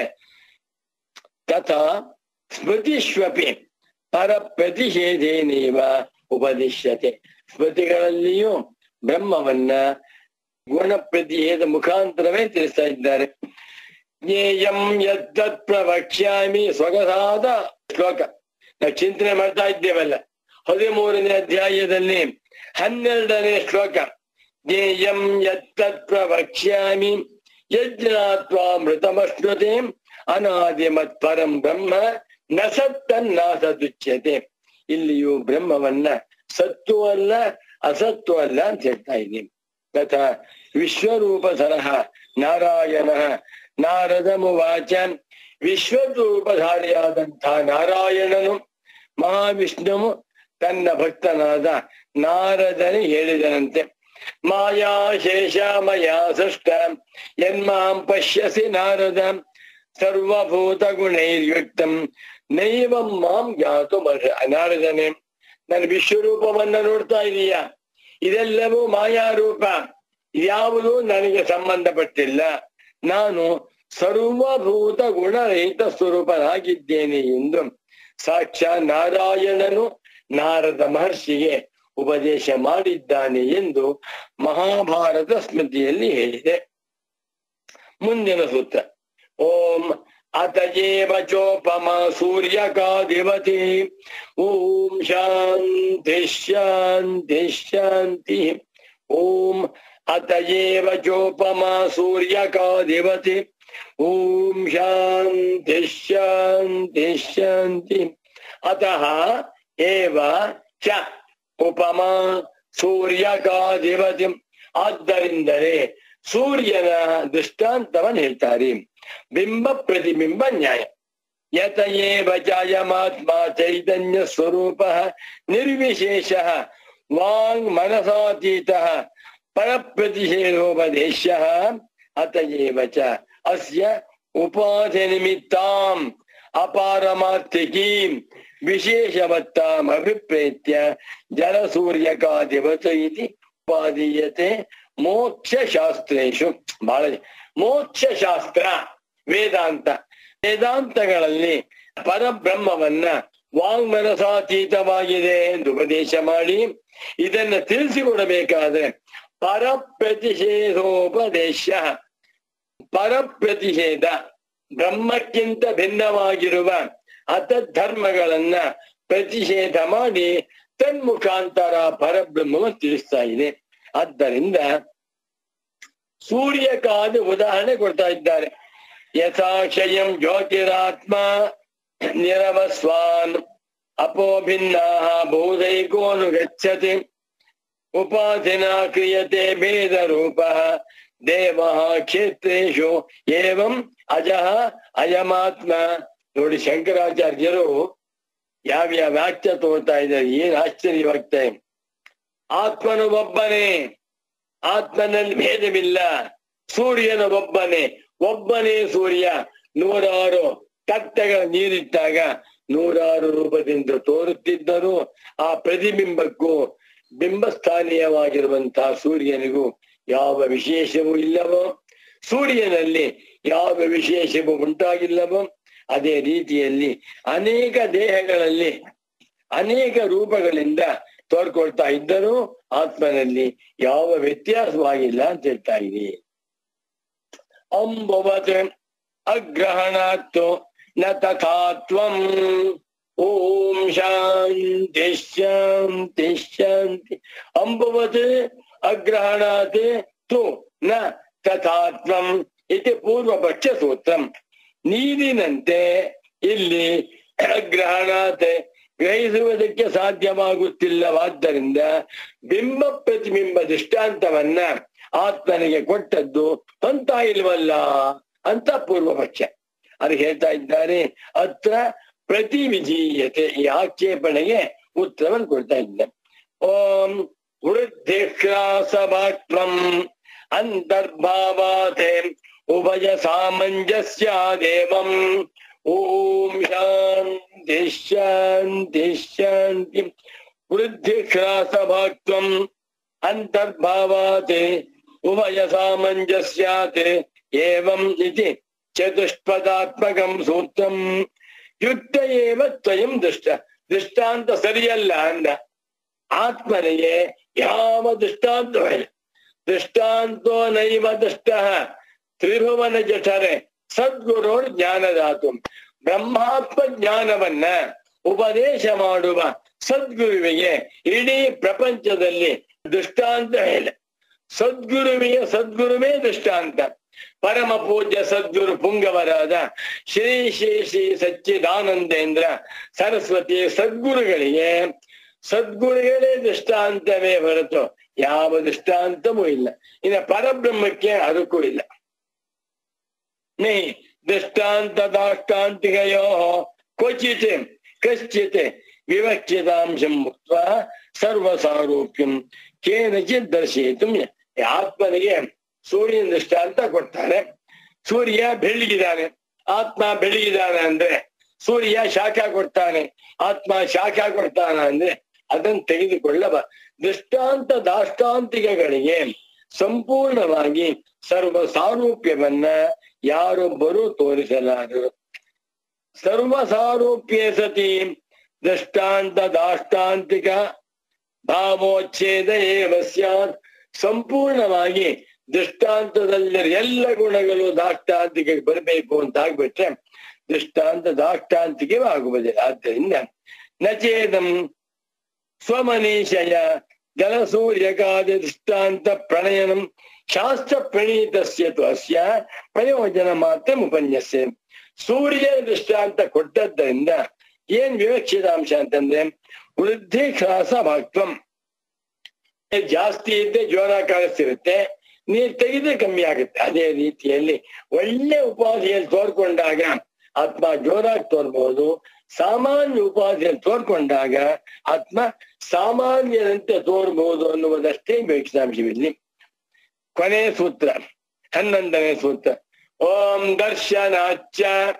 ತಥಾ ಸ್ಮೃತಿಷ್ವಪಿ ಪರ ಪ್ರತಿಷೇಧೇನೇವ ಉಪದಿಶ್ಯತೆ. ಸ್ಮೃತಿಗಳಲ್ಲಿಯೂ ಬ್ರಹ್ಮವನ್ನ ಗುಣ ಪ್ರತಿಷೇಧ ಮುಖಾಂತರವೇ ತಿಳಿಸ್ತಾ ಇದ್ದಾರೆ. ಜ್ಞೇಯಂ ಯದ್ದತ್ ಪ್ರವಕ್ಷ್ಯಾಮಿ ಸ್ವಗತಾದ ಶ್ಲೋಕ ನಾವು ಚಿಂತನೆ ಮಾಡ್ತಾ ಇದ್ದೇವಲ್ಲ, 13ನೇ ಅಧ್ಯಾಯದಲ್ಲಿ 12ನೇ ಶ್ಲೋಕ. ಜ್ಞೇಯಂ ಯತ್ತತ್ ಪ್ರವಕ್ಷ್ಯಾಮಿ ಯಜ್ಞಾತ್ವಾಮೃತಮಶ್ನುತೆ ಅನಾದಿಮತ್ ಪರಂ ಬ್ರಹ್ಮ ನ ಸತ್ತನ್ನಾಸದುಚ್ಯತೆ. ಇಲ್ಲಿಯೂ ಬ್ರಹ್ಮವನ್ನ ಸತ್ತು ಅಲ್ಲ ಅಸತ್ತು ಅಲ್ಲ ಅಂತ ಹೇಳ್ತಾ ಇದ್ದೀನಿ. ತಥಾ ವಿಶ್ವರೂಪ ಸರಹ ನಾರಾಯಣ ನಾರದಮುವಾಚ. ವಿಶ್ವರೂಪಧಾರಿಯಾದಂಥ ನಾರಾಯಣನು ಮಹಾವಿಷ್ಣುವು ತನ್ನ ಭಕ್ತನಾದ ನಾರದನಿ ಹೇಳಿದನಂತೆ, ಮಾಯಾ ಶೇಷ ಮಯಾ ಸೃಷ್ಟ ಯನ್ಮಾಂ ಪಶ್ಯಸಿ ನಾರದ ಸರ್ವಭೂತ ಗುಣೈರ್ಯುಕ್ತಂ ನೈವಂ ಮಾಂ ಜ್ಞಾತು ಮರ್ಹ. ನಾರದನೇ, ನನ್ನ ವಿಶ್ವರೂಪವನ್ನ ನೋಡ್ತಾ ಇದೀಯಾ? ಇದೆಲ್ಲವೂ ಮಾಯಾರೂಪ, ಯಾವುದು ನನಗೆ ಸಂಬಂಧಪಟ್ಟಿಲ್ಲ. ನಾನು ಸರ್ವಭೂತ ಗುಣರಹಿತ ಸ್ವರೂಪನಾಗಿದ್ದೇನೆ ಎಂದು ಸಾಕ್ಷಾತ್ ನಾರಾಯಣನು ನಾರದ ಮಹರ್ಷಿಗೆ ಉಪದೇಶ ಮಾಡಿದ್ದಾನೆ ಎಂದು ಮಹಾಭಾರತ ಸ್ಮೃತಿಯಲ್ಲಿ ಹೇಳಿದೆ. ಮುಂದಿನ ಸೂತ್ರ. ಓಂ ಅತಯೇವ ಚೋಪಮ ಸೂರ್ಯಕಾಧಿಪತಿ. ಓಂ ಶಾಂತಿ ಶಾಂತಿ ಶಾಂತಿ. ಓಂ ಅತಯೇವ ಚೋಪಮ ಸೂರ್ಯಕಾಧಿಪತಿ. ಓಂ ಶಾಂತಿ ಶಾಂತಿ ಶಾಂತಿ. ಅತಃ ಏವ ಚ ಉಪಮ ಸೂರ್ಯಕಾಧಿಪತಿ. ಆದ್ದರಿಂದಲೇ ಸೂರ್ಯನ ದೃಷ್ಟಾಂತವನ್ನು ಹೇಳ್ತಾರೆ. ಬಿಂಬ ಪ್ರತಿಬಿಂಬ ನ್ಯಾಯ. ಯತಯೇವ ಚಾಯಮಾತ್ಮ ಚೈತನ್ಯ ಸ್ವರೂಪ ನಿರ್ವಿಶೇಷ ವಾಂಗ್ ಮನಸಾತೀತ ಪರಪ್ರತಿಷೇಧೋಪದೇಶ. ಅತಯೇವ ಚ ಅಸ್ಯ ಉಪಾಧಿ ನಿಮಿತ್ತಾಂ ಅಪಾರಮಾರ್ಥಿಕೀಂ ವಿಶೇಷವತ್ತಾಂ ಅಭಿಪ್ರೇತ್ಯ ಜಲಸೂರ್ಯಕಾಧಿಪತ ಇತಿ ಉಪಾದೀಯತೆ ಮೋಕ್ಷಶಾಸ್ತ್ರೇಷು. ಬಹಳ ಮೋಕ್ಷಶಾಸ್ತ್ರ ವೇದಾಂತ, ವೇದಾಂತಗಳಲ್ಲಿ ಪರಬ್ರಹ್ಮವನ್ನ ವಾಂಗ್ಮನಸಾತೀತವಾಗಿದೆ ಎಂದು ಉಪದೇಶ ಮಾಡಿ ಇದನ್ನ ತಿಳಿಸಿಕೊಡಬೇಕಾದ್ರೆ ಪರಪ್ರತಿಷೇಧೋಪದೇಶ. ಪರಪ್ರತಿಷೇಧ, ಬ್ರಹ್ಮಕ್ಕಿಂತ ಭಿನ್ನವಾಗಿರುವ ಅತಧರ್ಮಗಳನ್ನ ಪ್ರತಿಷೇಧ ಮಾಡಿ ತನ್ಮುಖಾಂತರ ಪರಬ್ರಹ್ಮವನ್ನು ತಿಳಿಸ್ತಾ ಇದೆ. ಆದ್ದರಿಂದ ಸೂರ್ಯಕಾದ ಉದಾಹರಣೆ ಕೊಡ್ತಾ ಇದ್ದಾರೆ. ಯಥಾಕ್ಷಯಂ ಜ್ಯೋತಿರಾತ್ಮ ನಿರವಸ್ವಾನ್ ಅಪೋಭಿನ್ನಾ ಬಹುದೈಕೋನು ಗಚ್ಚತಿ ಉಪಾಧಿನಾ ಕ್ರಿಯತೆ ಭೇದ ರೂಪ ದೇವ ಕ್ಷೇತ್ರೇಶು ಏವಂ ಅಜಃ ಅಯಮಾತ್ಮ. ನೋಡಿ, ಶಂಕರಾಚಾರ್ಯರು ಯಾವ್ಯಾವ ವಾಕ್ಯ ತೋರ್ತಾ ಇದ್ದಾರೆ, ಏನ್ ಆಶ್ಚರ್ಯವಾಗ್ತಾ ಇದೆ. ಆತ್ಮನು ಒಬ್ಬನೇ, ಆತ್ಮನಲ್ಲಿ ಭೇದವಿಲ್ಲ. ಸೂರ್ಯನ ಒಬ್ಬನೇ ಸೂರ್ಯ. 100 ತಟ್ಟೆಗಳ ನೀರಿಟ್ಟಾಗ 100 ರೂಪದಿಂದ ತೋರುತ್ತಿದ್ದರು. ಆ ಪ್ರತಿಬಿಂಬಕ್ಕೂ ಬಿಂಬಸ್ಥಾನೀಯವಾಗಿರುವಂತಹ ಸೂರ್ಯನಿಗೂ ಯಾವ ವಿಶೇಷವೂ ಇಲ್ಲವೋ, ಸೂರ್ಯನಲ್ಲಿ ಯಾವ ವಿಶೇಷವೂ ಉಂಟಾಗಿಲ್ಲವೋ, ಅದೇ ರೀತಿಯಲ್ಲಿ ಅನೇಕ ದೇಹಗಳಲ್ಲಿ ಅನೇಕ ರೂಪಗಳಿಂದ ತೋರ್ಕೊಳ್ತಾ ಇದ್ದರೂ ಆತ್ಮನಲ್ಲಿ ಯಾವ ವ್ಯತ್ಯಾಸವಾಗಿಲ್ಲ ಅಂತ ಹೇಳ್ತಾ ಇದೆ. ಅಂಬವತ್ ಅಗ್ರಹಣಾತ್ತು ನ ತಥಾತ್ವಂ. ಓಂ ಶಾಂತಿ ಶಾಂತಿ ಶಾಂತಿ. ಅಂಬವತ್ ಅಗ್ರಹಣಾತ್ ತು ನ ತಥಾತ್ವಂ ಇತಿ ಪೂರ್ವಪಕ್ಷ ಸೂತ್ರಂ. ನೀರಿನಂತೆ ಇಲ್ಲಿ ಗ್ರಹಣಾತ್ ಗ್ರಹಿಸುವುದಕ್ಕೆ ಸಾಧ್ಯವಾಗುತ್ತಿಲ್ಲವಾದ್ದರಿಂದ ಬಿಂಬ ಪ್ರತಿಬಿಂಬ ದೃಷ್ಟಾಂತವನ್ನ ಆತ್ಮನಿಗೆ ಕೊಟ್ಟದ್ದು ಅಂತ ಇಲ್ವಲ್ಲ ಅಂತ ಪೂರ್ವ ಪಕ್ಷ. ಅದು ಹೇಳ್ತಾ ಇದ್ದಾರೆ. ಅತ್ರ ಪ್ರತಿವಿಧೀಯತೆ, ಈ ಆಕ್ಷೇಪಣೆಗೆ ಉತ್ತರವನ್ನು ಕೊಡ್ತಾ ಇದ್ದಾರೆ. ಓಂ ವೃದ್ಧಿಕ್ರಾಸಭಾಕ್ತ್ವಂ ಅಂತರ್ಭಾವಾತೆ ಉಭಯ ಸಾಮಂಜಸ್ಯಾದೇವಂ. ಓಂ ಶಾಂತಿ ಶಾಂತಿ ಶಾಂತಿ. ವೃದ್ಧಿಕ್ರಾಸಭಾಕ್ತ್ವಂ ಅಂತರ್ಭಾವಾತೆ ಉಭಯ ಸಾಮಂಜಸ್ಯಾತ್ ಏವಂ ಇತಿ ಚತುಷ್ಪದಾತ್ಮಕಂ ಸೂತ್ರಂ ಯುಕ್ತ ಏವ ತ್ವಯಂ ದೃಷ್ಟ. ದೃಷ್ಟಾಂತ ಸರಿಯಲ್ಲ ಅಂದ. ಆತ್ಮನಿಗೆ ಯಾವ ದೃಷ್ಟಾಂತವಿಲ್ಲ. ದೃಷ್ಟಾಂತೋ ನೈವ ದೃಷ್ಟ ತ್ರಿಭುವನ ಜಠರೆ ಸದ್ಗುರು ಜ್ಞಾನದಾತು. ಬ್ರಹ್ಮಾತ್ಮ ಜ್ಞಾನವನ್ನ ಉಪದೇಶ ಮಾಡುವ ಸದ್ಗುರುವಿಗೆ ಇಡೀ ಪ್ರಪಂಚದಲ್ಲಿ ದೃಷ್ಟಾಂತ ಇಲ್ಲ. ಸದ್ಗುರುವೇ ದೃಷ್ಟಾಂತ. ಪರಮ ಪೂಜ್ಯ ಸದ್ಗುರು ಪುಂಗವರಾದ ಶ್ರೀ ಶ್ರೀ ಶ್ರೀ ಸಚ್ಚಿದಾನಂದೇಂದ್ರ ಸರಸ್ವತಿ ಸದ್ಗುರುಗಳೇ ದೃಷ್ಟಾಂತವೇ ಹೊರತು ಯಾವ ದೃಷ್ಟಾಂತವೂ ಇಲ್ಲ. ಇನ್ನು ಪರಬ್ರಹ್ಮಕ್ಕೆ ಅದಕ್ಕೂ ಇಲ್ಲ. ದೃಷ್ಟಾಂತ ದಾಷ್ಟಾಂತಿಕಯೋ ಕ್ವಚಿತ್ ಕಶ್ಚಿತ್ ವಿವಕ್ಷಿತಾಂಶಂ ಮುಕ್ತ ಸರ್ವಸಾರೂಪ್ಯಂ ಕೇನಚಿತ್ ದರ್ಶಯಿತು. ಆತ್ಮನಿಗೆ ಸೂರ್ಯನ ದೃಷ್ಟಾಂತ ಕೊಡ್ತಾರೆ. ಸೂರ್ಯ ಬೆಳಗಿದಾನೆ, ಆತ್ಮ ಬೆಳಗಿದಾನೆ ಅಂದ್ರೆ ಸೂರ್ಯ ಶಾಖ ಕೊಡ್ತಾನೆ, ಆತ್ಮ ಶಾಖ ಕೊಡ್ತಾನ ಅಂದ್ರೆ ಅದನ್ನು ತೆಗೆದುಕೊಳ್ಳಬ. ದೃಷ್ಟಾಂತ ದಾಷ್ಟಾಂತಿಕಗಳಿಗೆ ಸಂಪೂರ್ಣವಾಗಿ ಸರ್ವ ಸಾರೂಪ್ಯವನ್ನ ಯಾರೊಬ್ಬರೂ ತೋರಿಸಲಾರರು. ಸರ್ವ ಸಾರೂಪ್ಯ ಸತಿ ದೃಷ್ಟಾಂತ ದಾಷ್ಟಾಂತಿಕ ಭಾವೋಚ್ಛೇದ ಏವ ಸ್ಯಾತ್. ಸಂಪೂರ್ಣವಾಗಿ ದೃಷ್ಟಾಂತದಲ್ಲಿ ಎಲ್ಲ ಗುಣಗಳು ದಾಷ್ಟಾಂತಿಗೆ ಬರಬೇಕು ಅಂತ ಆಗ್ಬಿಟ್ರೆ ದೃಷ್ಟಾಂತ ದಾಷ್ಟಾಂತಿಕವಾಗುವುದಿಲ್ಲ. ಆದ್ದರಿಂದ ನಚೇದಂ ಸ್ವಮನೀಷಯ ಜಲಸೂರ್ಯಕಾದ ದೃಷ್ಟಾಂತ ಪ್ರಣಯನಂ ಶಾಸ್ತ್ರ ಪ್ರಣೀತಸ್ಯ ಅಸ್ಯ ಪ್ರಯೋಜನ ಮಾತ್ರ ಉಪನ್ಯಸ್ಯ. ಸೂರ್ಯ ದೃಷ್ಟಾಂತ ಕೊಟ್ಟದ್ದರಿಂದ ಏನ್ ವಿವಕ್ಷಿತಾಂಶ ಅಂತಂದ್ರೆ ವೃದ್ಧಿ ಹ್ರಾಸ ಭಾಕ್ತ್ವಂ. ಜಾಸ್ತಿ ಇದ್ದೆ ಜ್ವರ ಕಾಣಿಸ್ತಿರುತ್ತೆ, ನೀರ್ ತೆಗೆದ್ರೆ ಕಮ್ಮಿ ಆಗುತ್ತೆ. ಅದೇ ರೀತಿಯಲ್ಲಿ ಒಳ್ಳೆ ಉಪಾಧಿಯಲ್ಲಿ ತೋರ್ಕೊಂಡಾಗ ಆತ್ಮ ಜೋರಾಗಿ ತೋರ್ಬಹುದು, ಸಾಮಾನ್ಯ ಉಪಾಧಿಯಲ್ಲಿ ತೋರ್ಕೊಂಡಾಗ ಆತ್ಮ ಸಾಮಾನ್ಯರಂತೆ ತೋರ್ಬಹುದು ಅನ್ನುವುದಷ್ಟೇ ವಿವಕ್ಷಿತಾಂಶವಿಲ್ಲಿ. ಕೊನೆ ಸೂತ್ರ 11ನೇ ಸೂತ್ರ. ಓಂ ದರ್ಶನಾಚ್ಚ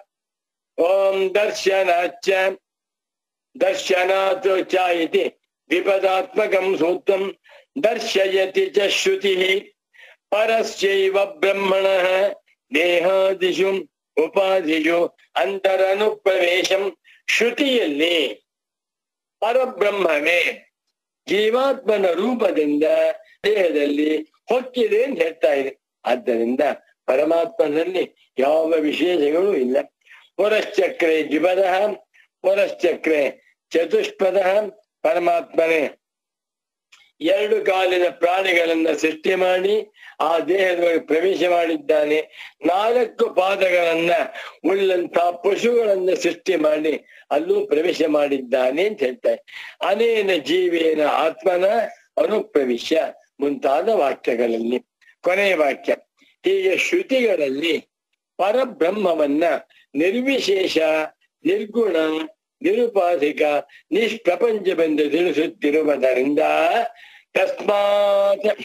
ದರ್ಶನಾತ್ ಚ ಇತಿ ವಿಪದಾತ್ಮಕಂ ಸೂತ್ರಂ ದರ್ಶಯತಿ ಚ ಶ್ರುತಿಃ ಪರಸ್ಯೈವ ಬ್ರಹ್ಮಣಃ ದೇಹಾದಿಷು ಉಪಾಧಿಷು ಅಂತರನುಪ್ರವೇಶಂ. ಶ್ರುತಿಯಲ್ಲಿ ಪರಬ್ರಹ್ಮವೇ ಜೀವಾತ್ಮನ ರೂಪದಿಂದ ದೇಹದಲ್ಲಿ ಹೊಕ್ಕಿದೆ ಅಂತ ಹೇಳ್ತಾ ಇದೆ. ಆದ್ದರಿಂದ ಪರಮಾತ್ಮನಲ್ಲಿ ಯಾವ ವಿಶೇಷಗಳೂ ಇಲ್ಲ. ಪುರಶ್ಚಕ್ರೆ ದ್ವಿಪದ ಪುರಶ್ಚಕ್ರೆ ಚತುಷ್ಪದ. ಪರಮಾತ್ಮನೇ 2 ಕಾಲಿನ ಪ್ರಾಣಿಗಳನ್ನ ಸೃಷ್ಟಿ ಮಾಡಿ ಆ ದೇಹದೊಳಗೆ ಪ್ರವೇಶ ಮಾಡಿದ್ದಾನೆ. 4 ಪಾದಗಳನ್ನ ಉಳ್ಳಂತ ಪಶುಗಳನ್ನ ಸೃಷ್ಟಿ ಮಾಡಿ ಅಲ್ಲೂ ಪ್ರವೇಶ ಮಾಡಿದ್ದಾನೆ ಅಂತ ಹೇಳ್ತಾರೆ. ಅನೇನ ಜೀವೇನ ಆತ್ಮನ ಅನುಪ್ರವೇಶ ಮುಂತಾದ ವಾಕ್ಯಗಳಲ್ಲಿ. ಕೊನೆಯ ವಾಕ್ಯ. ಹೀಗೆ ಶ್ರುತಿಗಳಲ್ಲಿ ಪರಬ್ರಹ್ಮವನ್ನ ನಿರ್ವಿಶೇಷ, ನಿರ್ಗುಣ, ನಿರುಪಾಧಿಕ, ನಿಷ್ಪ್ರಪಂಚವೆಂದು ತಿಳಿಸುತ್ತಿರುವುದರಿಂದ ತಸ್ಮಾತ್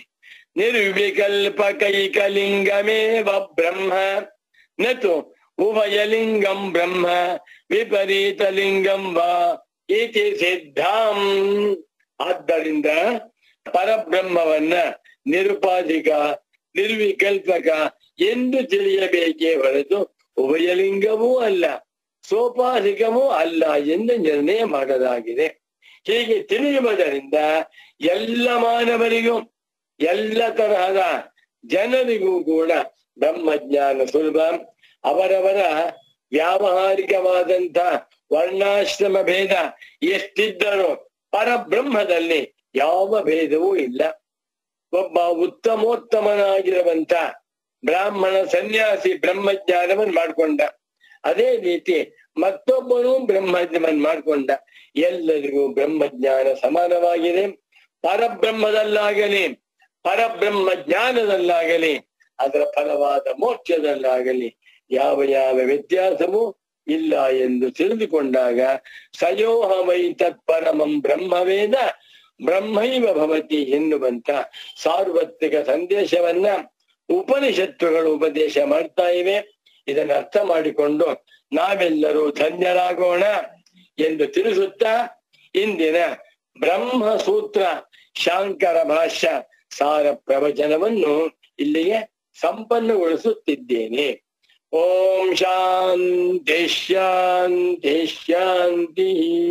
ನಿರ್ವಿಕಲ್ಪಕೈಕಲಿಂಗಮೇವ ಬ್ರಹ್ಮ ನತು ಉಭಯಲಿಂಗಂ ಬ್ರಹ್ಮ ವಿಪರೀತಲಿಂಗಂ ವಾ ಇತಿ ಸಿದ್ಧಾಂ. ಆದ್ದರಿಂದ ಪರಬ್ರಹ್ಮವನ್ನ ನಿರುಪಾಧಿಕ, ನಿರ್ವಿಕಲ್ಪಕ ಎಂದು ತಿಳಿಯಬೇಕೇ ಹೊರತು ಉಭಯಲಿಂಗವೂ ಅಲ್ಲ, ಸೋಪಾಧಿಕವೂ ಅಲ್ಲ ಎಂದು ನಿರ್ಣಯ ಮಾಡಲಾಗಿದೆ. ಹೀಗೆ ತಿಳಿಯುವುದರಿಂದ ಎಲ್ಲ ಮಾನವರಿಗೂ, ಎಲ್ಲ ತರಹದ ಜನರಿಗೂ ಕೂಡ ಬ್ರಹ್ಮಜ್ಞಾನ ಸುಲಭ. ಅವರವರ ವ್ಯಾವಹಾರಿಕವಾದಂತ ವರ್ಣಾಶ್ರಮ ಭೇದ ಎಷ್ಟಿದ್ದರೂ ಪರಬ್ರಹ್ಮದಲ್ಲಿ ಯಾವ ಭೇದವೂ ಇಲ್ಲ. ಒಬ್ಬ ಉತ್ತಮೋತ್ತಮನಾಗಿರುವಂತ ಬ್ರಾಹ್ಮಣ ಸನ್ಯಾಸಿ ಬ್ರಹ್ಮಜ್ಞಾನವನ್ನು ಮಾಡ್ಕೊಂಡ. ಅದೇ ರೀತಿ ಮತ್ತೊಬ್ಬನು ಬ್ರಹ್ಮಜ್ಞಾನ ಮಾಡ್ಕೊಂಡ. ಎಲ್ಲರಿಗೂ ಬ್ರಹ್ಮಜ್ಞಾನ ಸಮಾನವಾಗಿದೆ. ಪರಬ್ರಹ್ಮದಲ್ಲಾಗಲಿ, ಪರಬ್ರಹ್ಮ ಜ್ಞಾನದಲ್ಲಾಗಲಿ, ಅದರ ಫಲವಾದ ಮೋಕ್ಷದಲ್ಲಾಗಲಿ ಯಾವ ಯಾವ ವ್ಯತ್ಯಾಸವೂ ಇಲ್ಲ ಎಂದು ತಿಳಿದುಕೊಂಡಾಗ ಸಯೋಹಮೈ ತತ್ಪರಮಂ ಬ್ರಹ್ಮವೇದ ಬ್ರಹ್ಮೈವ ಭವತಿ ಎನ್ನುವಂತ ಸಾರ್ವತ್ರಿಕ ಸಂದೇಶವನ್ನ ಉಪನಿಷತ್ತುಗಳು ಉಪದೇಶ ಮಾಡ್ತಾ ಇವೆ. ಇದನ್ನು ಅರ್ಥ ಮಾಡಿಕೊಂಡು ನಾವೆಲ್ಲರೂ ಧನ್ಯರಾಗೋಣ ಎಂದು ತಿಳಿಸುತ್ತಾ ಇಂದಿನ ಬ್ರಹ್ಮ ಸೂತ್ರ ಶಾಂಕರ ಭಾಷ್ಯ ಸಾರ ಪ್ರವಚನವನ್ನು ಇಲ್ಲಿಗೆ ಸಂಪನ್ನಗೊಳಿಸುತ್ತಿದ್ದೇನೆ. ಓಂ ಶಾಂತಿ ಶಾಂತಿ ಶಾಂತಿ.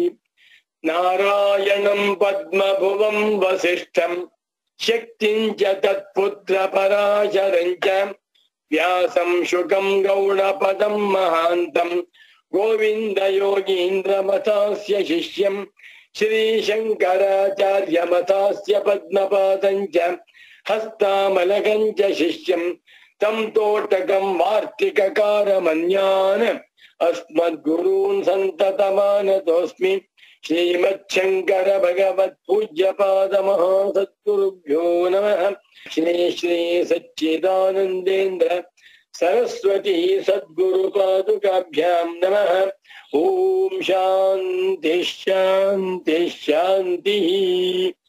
ನಾರಾಯಣಂ ಪದ್ಮಭುವಂ ವಸಿಷ್ಠಂ ಶಕ್ತಿಂಚ ತತ್ಪುತ್ರ ಪರಾಶರಂಚ ವ್ಯಾಸಂ ಶುಕಂ ಗೌಡಪದಂ ಮಹಾಂತಂ ಗೋವಿಂದ ಯೋಗೀಂದ್ರ ಮತಾಸ್ಯ ಶಿಷ್ಯಂ ಶ್ರೀಶಂಕರಾಚಾರ್ಯ ಮತಾಸ್ಯ ಪದ್ಮಪಾದಂಚ ಹಸ್ತಾಮಲಕಂಚ ಶಿಷ್ಯಂ ತಂ ತೋಟಕಂ ವಾರ್ತಿಕಕಾರಮನ್ಯಾನ್ ಅಸ್ಮದ್ಗುರೂನ್ ಸಂತತಮಾನತೋಸ್ಮಿ. ಶ್ರೀಮಚ್ಛಂಕರ ಭಗವತ್ ಪೂಜ್ಯ ಪಾದ ಮಹಾಸದ್ಗುರುಭ್ಯೋ ನಮಃ. ಶ್ರೀ ಶ್ರೀ ಸಚ್ಚಿದಾನಂದೇಂದ್ರ ಸರಸ್ವತಿ ಸದ್ಗುರು ಪಾದುಕಾಭ್ಯಾಂ ನಮಃ. ಓಂ ಶಾಂತಿ ಶಾಂತಿ ಶಾಂತಿ.